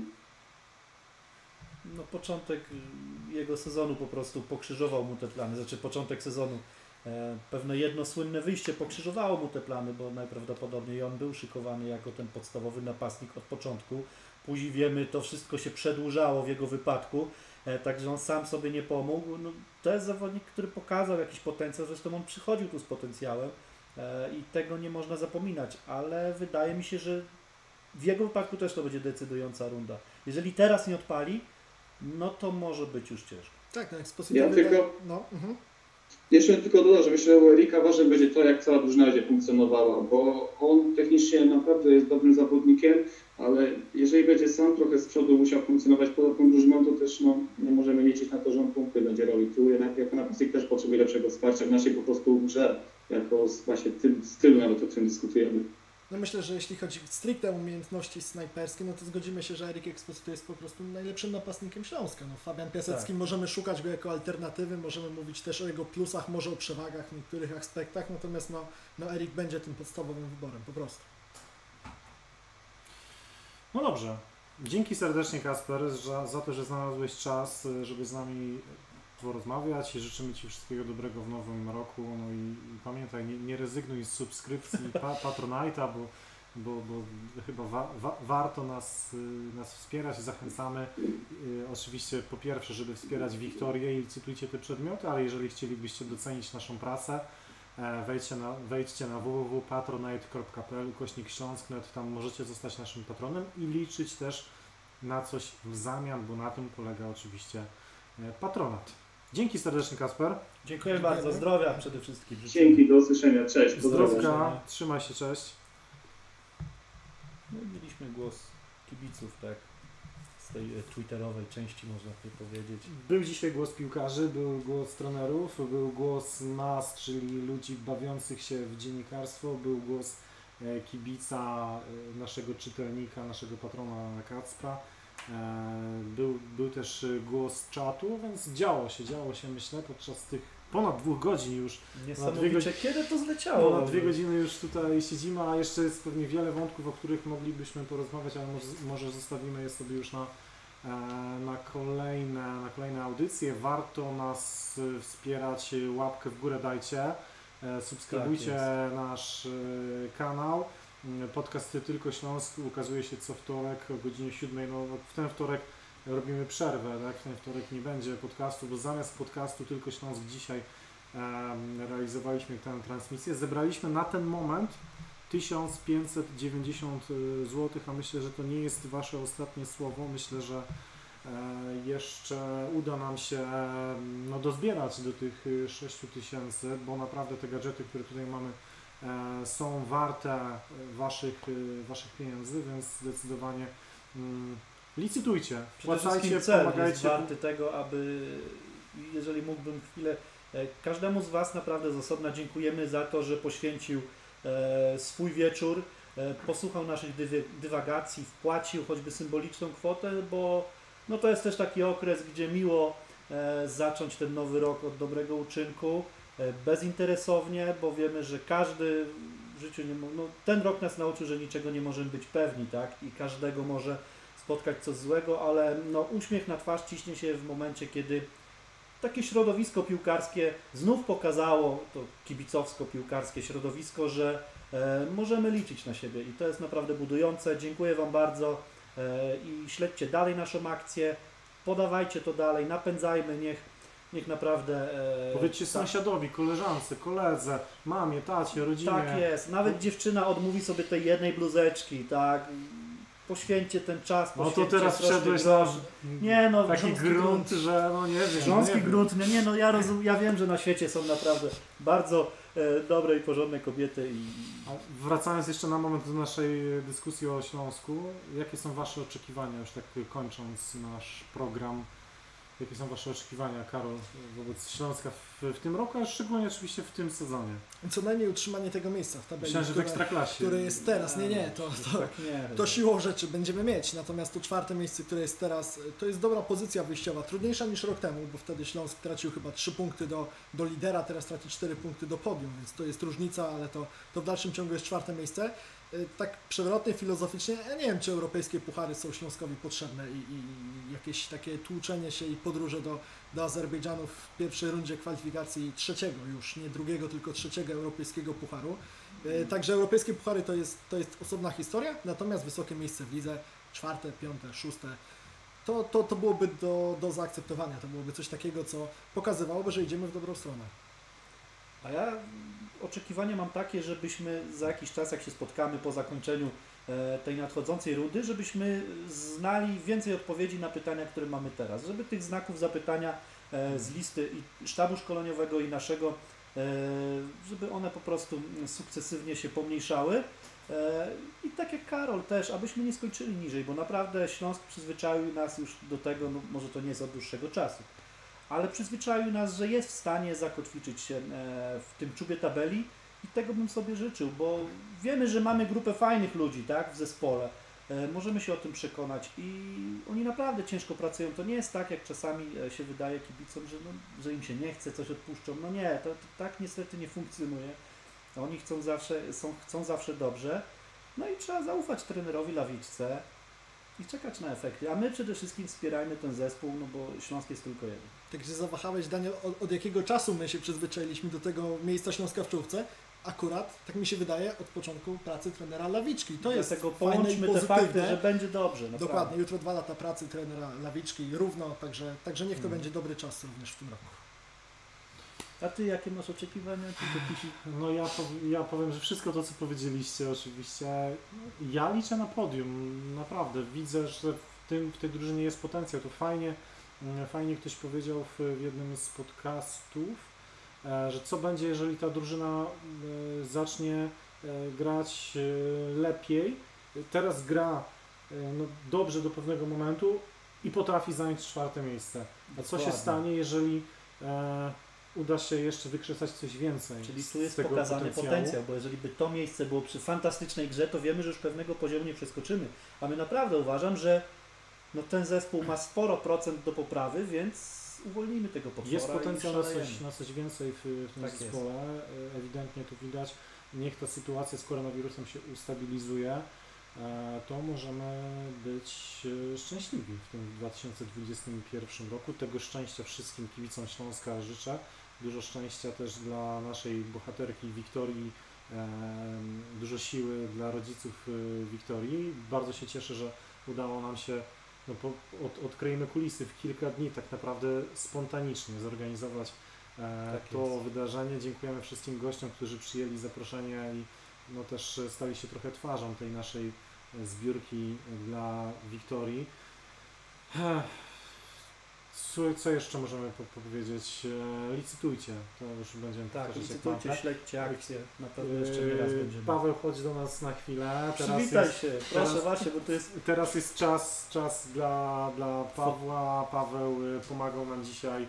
No początek jego sezonu po prostu pokrzyżował mu te plany, znaczy początek sezonu. E, pewne jedno słynne wyjście pokrzyżowało mu te plany, bo najprawdopodobniej on był szykowany jako ten podstawowy napastnik od początku. Później wiemy, to wszystko się przedłużało w jego wypadku, e, także on sam sobie nie pomógł. No, to jest zawodnik, który pokazał jakiś potencjał, zresztą on przychodził tu z potencjałem e, i tego nie można zapominać, ale wydaje mi się, że w jego wypadku też to będzie decydująca runda. Jeżeli teraz nie odpali, no to może być już ciężko. Tak, no Exposito ja wydaje... tylko... no, uh-huh. Jeszcze tylko dodam, że myślę, że u Erika ważne będzie to, jak cała drużyna będzie funkcjonowała, bo on technicznie naprawdę jest dobrym zawodnikiem, ale jeżeli będzie sam trochę z przodu musiał funkcjonować poza tą drużyną, to też no, nie możemy liczyć na to, że on punkty będzie robił. Tu jednak jako napastnik też potrzebuje lepszego wsparcia w naszej po prostu grze, jako właśnie tym stylu, nawet o którym dyskutujemy. No myślę, że jeśli chodzi stricte o umiejętności snajperskie, no to zgodzimy się, że Erik Exposito jest po prostu najlepszym napastnikiem Śląska. No, Fabian Piasecki, tak. Możemy szukać go jako alternatywy, możemy mówić też o jego plusach, może o przewagach w niektórych aspektach, natomiast no, no Erik będzie tym podstawowym wyborem, po prostu. No dobrze. Dzięki serdecznie, Kasper, za, za to, że znalazłeś czas, żeby z nami porozmawiać i życzymy Ci wszystkiego dobrego w nowym roku. No i, i pamiętaj, nie, nie rezygnuj z subskrypcji pa, Patronite'a, bo, bo, bo chyba wa, wa, warto nas, nas wspierać. Zachęcamy y, oczywiście po pierwsze, żeby wspierać Wiktorię i licytujcie te przedmioty, ale jeżeli chcielibyście docenić naszą pracę, e, wejdźcie na, wejdźcie na w w w kropka patronite kropka p l ukośnik śląsk kropka net, tam możecie zostać naszym patronem i liczyć też na coś w zamian, bo na tym polega oczywiście e, patronat. Dzięki serdecznie, Kasper. Dziękuję bardzo, zdrowia przede wszystkim. Dzięki, do usłyszenia, cześć. Zdrowka, trzymaj się, cześć. No, mieliśmy głos kibiców, tak, z tej e, twitterowej części, można by powiedzieć. Był dzisiaj głos piłkarzy, był głos trenerów, był głos nas, czyli ludzi bawiących się w dziennikarstwo, był głos e, kibica, e, naszego czytelnika, naszego patrona Kacpra. Był, był też głos czatu, więc działo się, działo się, myślę, podczas tych ponad dwóch godzin już. Niesamowicie, godziny, kiedy to zleciało? Ponad dwie godziny już tutaj siedzimy, a jeszcze jest pewnie wiele wątków, o których moglibyśmy porozmawiać, ale może, może zostawimy je sobie już na, na, kolejne, na kolejne audycje. Warto nas wspierać, łapkę w górę dajcie, subskrybujcie tak nasz kanał. Podcast Tylko Śląsk ukazuje się co wtorek o godzinie siódmej. No, w ten wtorek robimy przerwę, tak? W ten wtorek nie będzie podcastu, bo zamiast podcastu Tylko Śląsk dzisiaj um, realizowaliśmy tę transmisję. Zebraliśmy na ten moment tysiąc pięćset dziewięćdziesiąt złotych, a myślę, że to nie jest Wasze ostatnie słowo. Myślę, że e, jeszcze uda nam się no, dozbierać do tych sześciu tysięcy, bo naprawdę te gadżety, które tutaj mamy, są warte waszych, waszych pieniędzy, więc zdecydowanie mm, licytujcie, wpłacajcie, pomagajcie. Jest warty tego, aby, jeżeli mógłbym chwilę, każdemu z Was naprawdę z osobna dziękujemy za to, że poświęcił e, swój wieczór, e, posłuchał naszych dywy, dywagacji, wpłacił choćby symboliczną kwotę, bo no, to jest też taki okres, gdzie miło e, zacząć ten nowy rok od dobrego uczynku, bezinteresownie, bo wiemy, że każdy w życiu nie no, ten rok nas nauczył, że niczego nie możemy być pewni, tak? I każdego może spotkać coś złego, ale no, uśmiech na twarz ciśnie się w momencie, kiedy takie środowisko piłkarskie znów pokazało, to kibicowsko-piłkarskie środowisko, że e, możemy liczyć na siebie i to jest naprawdę budujące. Dziękuję Wam bardzo e, i śledźcie dalej naszą akcję, podawajcie to dalej, napędzajmy, niech Niech naprawdę... E, Powiedzcie tak. sąsiadowi, koleżance, koledze, mamie, tacie, rodzinie. Tak jest. Nawet dziewczyna odmówi sobie tej jednej bluzeczki, tak? Poświęćcie ten czas, No to teraz wszedłeś na nie, no, taki grunt, grunt, że no nie wiem. Grząski nie grunt, no nie no, ja, rozum, ja wiem, że na świecie są naprawdę bardzo e, dobre i porządne kobiety. I... A wracając jeszcze na moment do naszej dyskusji o Śląsku, jakie są Wasze oczekiwania, już tak kończąc nasz program? Jakie są Wasze oczekiwania, Karol, wobec Śląska w, w tym roku, a szczególnie oczywiście w tym sezonie? Co najmniej utrzymanie tego miejsca w tabeli, Myślałem, że w Ekstraklasie. które jest teraz. Nie, nie, to, to, to siłą rzeczy będziemy mieć. Natomiast to czwarte miejsce, które jest teraz, to jest dobra pozycja wyjściowa. Trudniejsza niż rok temu, bo wtedy Śląsk tracił chyba trzy punkty do, do lidera, teraz traci cztery punkty do podium, więc to jest różnica, ale to, to w dalszym ciągu jest czwarte miejsce. Tak przewrotnie, filozoficznie, ja nie wiem, czy europejskie puchary są Śląskowi potrzebne i, i jakieś takie tłuczenie się i podróże do, do Azerbejdżanu w pierwszej rundzie kwalifikacji trzeciego już, nie drugiego, tylko trzeciego europejskiego pucharu. Także europejskie puchary to jest, to jest osobna historia, natomiast wysokie miejsce w lidze, czwarte, piąte, szóste, to, to, to byłoby do, do zaakceptowania, to byłoby coś takiego, co pokazywałoby, że idziemy w dobrą stronę. A ja oczekiwania mam takie, żebyśmy za jakiś czas, jak się spotkamy po zakończeniu e, tej nadchodzącej rundy, żebyśmy znali więcej odpowiedzi na pytania, które mamy teraz. Żeby tych znaków zapytania e, z listy i sztabu szkoleniowego i naszego, e, żeby one po prostu sukcesywnie się pomniejszały. E, I tak jak Karol też, abyśmy nie skończyli niżej, bo naprawdę Śląsk przyzwyczaił nas już do tego, no może to nie jest od dłuższego czasu, ale przyzwyczaił nas, że jest w stanie zakotwiczyć się w tym czubie tabeli i tego bym sobie życzył, bo wiemy, że mamy grupę fajnych ludzi, tak, w zespole. Możemy się o tym przekonać i oni naprawdę ciężko pracują. To nie jest tak, jak czasami się wydaje kibicom, że, no, że im się nie chce, coś odpuszczą. No nie, to, to tak niestety nie funkcjonuje. Oni chcą zawsze, są, chcą zawsze dobrze. No i trzeba zaufać trenerowi Lawiczce. i czekać na efekty. A my przede wszystkim wspierajmy ten zespół, no bo Śląsk jest tylko jeden. Tak się zawahałeś, Daniel, od, od jakiego czasu my się przyzwyczailiśmy do tego miejsca Śląska w czołówce? Akurat, tak mi się wydaje, od początku pracy trenera Lawiczki. To jest Dlatego fajne i połączmy te pozytywne. fakty, że będzie dobrze. Naprawdę. Dokładnie, jutro dwa lata pracy trenera Lawiczki równo, także, także niech to Hmm. będzie dobry czas również w tym roku. A ty jakie masz oczekiwania? Czy jakiś... No ja, pow- ja powiem, że wszystko to, co powiedzieliście oczywiście, ja liczę na podium, naprawdę. Widzę, że w, tym, w tej drużynie jest potencjał. To fajnie, mm, fajnie ktoś powiedział w, w jednym z podcastów, e, że co będzie, jeżeli ta drużyna e, zacznie e, grać e, lepiej. Teraz gra e, no, dobrze do pewnego momentu i potrafi zająć czwarte miejsce. A co się Dokładnie. stanie, jeżeli e, uda się jeszcze wykrzesać coś więcej? Czyli z tu jest tego pokazany potencjału? potencjał, bo jeżeli by to miejsce było przy fantastycznej grze, to wiemy, że już pewnego poziomu nie przeskoczymy. A my naprawdę uważam, że no ten zespół ma sporo procent do poprawy, więc uwolnimy tego potwora. Jest potencjał i na szalejemy. coś, na coś więcej w, w tym Tak jest. zespole. E, Ewidentnie to widać. Niech ta sytuacja z koronawirusem się ustabilizuje, e, to możemy być e, szczęśliwi w tym dwa tysiące dwudziestym pierwszym roku. Tego szczęścia wszystkim kibicom Śląska życzę. Dużo szczęścia też dla naszej bohaterki Wiktorii, e, dużo siły dla rodziców e, Wiktorii. Bardzo się cieszę, że udało nam się, no po, od, odkryjemy kulisy, w kilka dni tak naprawdę spontanicznie zorganizować e, Tak to jest. wydarzenie. Dziękujemy wszystkim gościom, którzy przyjęli zaproszenie i no też stali się trochę twarzą tej naszej e, zbiórki dla Wiktorii. Ech. Co, co jeszcze możemy po- powiedzieć? E, licytujcie, to już będziemy Tak, powtarzać jak licytujcie, mantrę. śledźcie akcję. Na pewno jeszcze nie raz E, będziemy. Paweł, chodź do nas na chwilę. Teraz Przywitaj jest, się, proszę teraz- właśnie, bo to jest Teraz jest czas, czas dla, dla Pawła. Paweł y, pomagał nam dzisiaj e,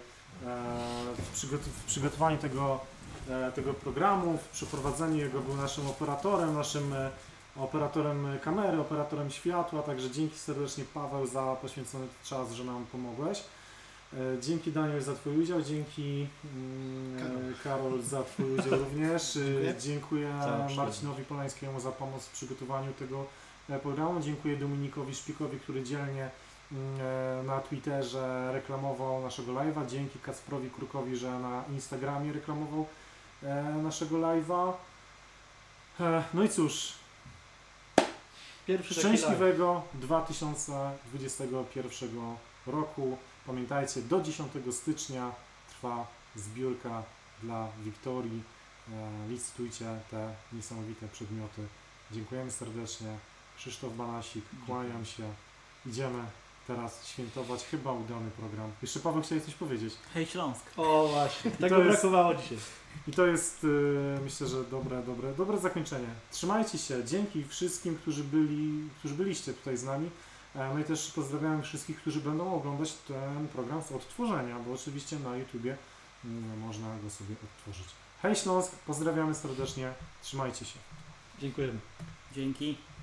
w, przygot- w przygotowaniu tego, e, tego programu, w przeprowadzeniu jego, był naszym operatorem, naszym e, operatorem kamery, operatorem światła, także dzięki serdecznie Paweł za poświęcony czas, że nam pomogłeś. E, Dzięki Daniel za Twój udział, dzięki mm, Karol. e, Karol za Twój udział również. E, Dziękuję. Dziękuję Cała przyjemność. Marcinowi Polańskiemu za pomoc w przygotowaniu tego e, programu. Dziękuję Dominikowi Szpikowi, który dzielnie mm, e, na Twitterze reklamował naszego live'a. Dzięki Kacprowi Krukowi, że na Instagramie reklamował e, naszego live'a. E, No i cóż, pierwszy taki live. szczęśliwego dwa tysiące dwudziestego pierwszego roku. Pamiętajcie, do dziesiątego stycznia trwa zbiórka dla Wiktorii. E, licytujcie te niesamowite przedmioty. Dziękujemy serdecznie. Krzysztof Banasik, kłaniam się. Idziemy teraz świętować chyba udany program. Jeszcze Paweł, chciałeś coś powiedzieć. Hej Śląsk. O właśnie, to tego jest- brakowało dzisiaj. I to jest, y, myślę, że dobre, dobre, dobre zakończenie. Trzymajcie się. Dzięki wszystkim, którzy byli, którzy byliście tutaj z nami. E, No i też pozdrawiam wszystkich, którzy będą oglądać ten program z odtworzenia, bo oczywiście na YouTubie mm, można go sobie odtworzyć. Hej Śląsk, pozdrawiamy serdecznie. Trzymajcie się. Dziękujemy. Dzięki.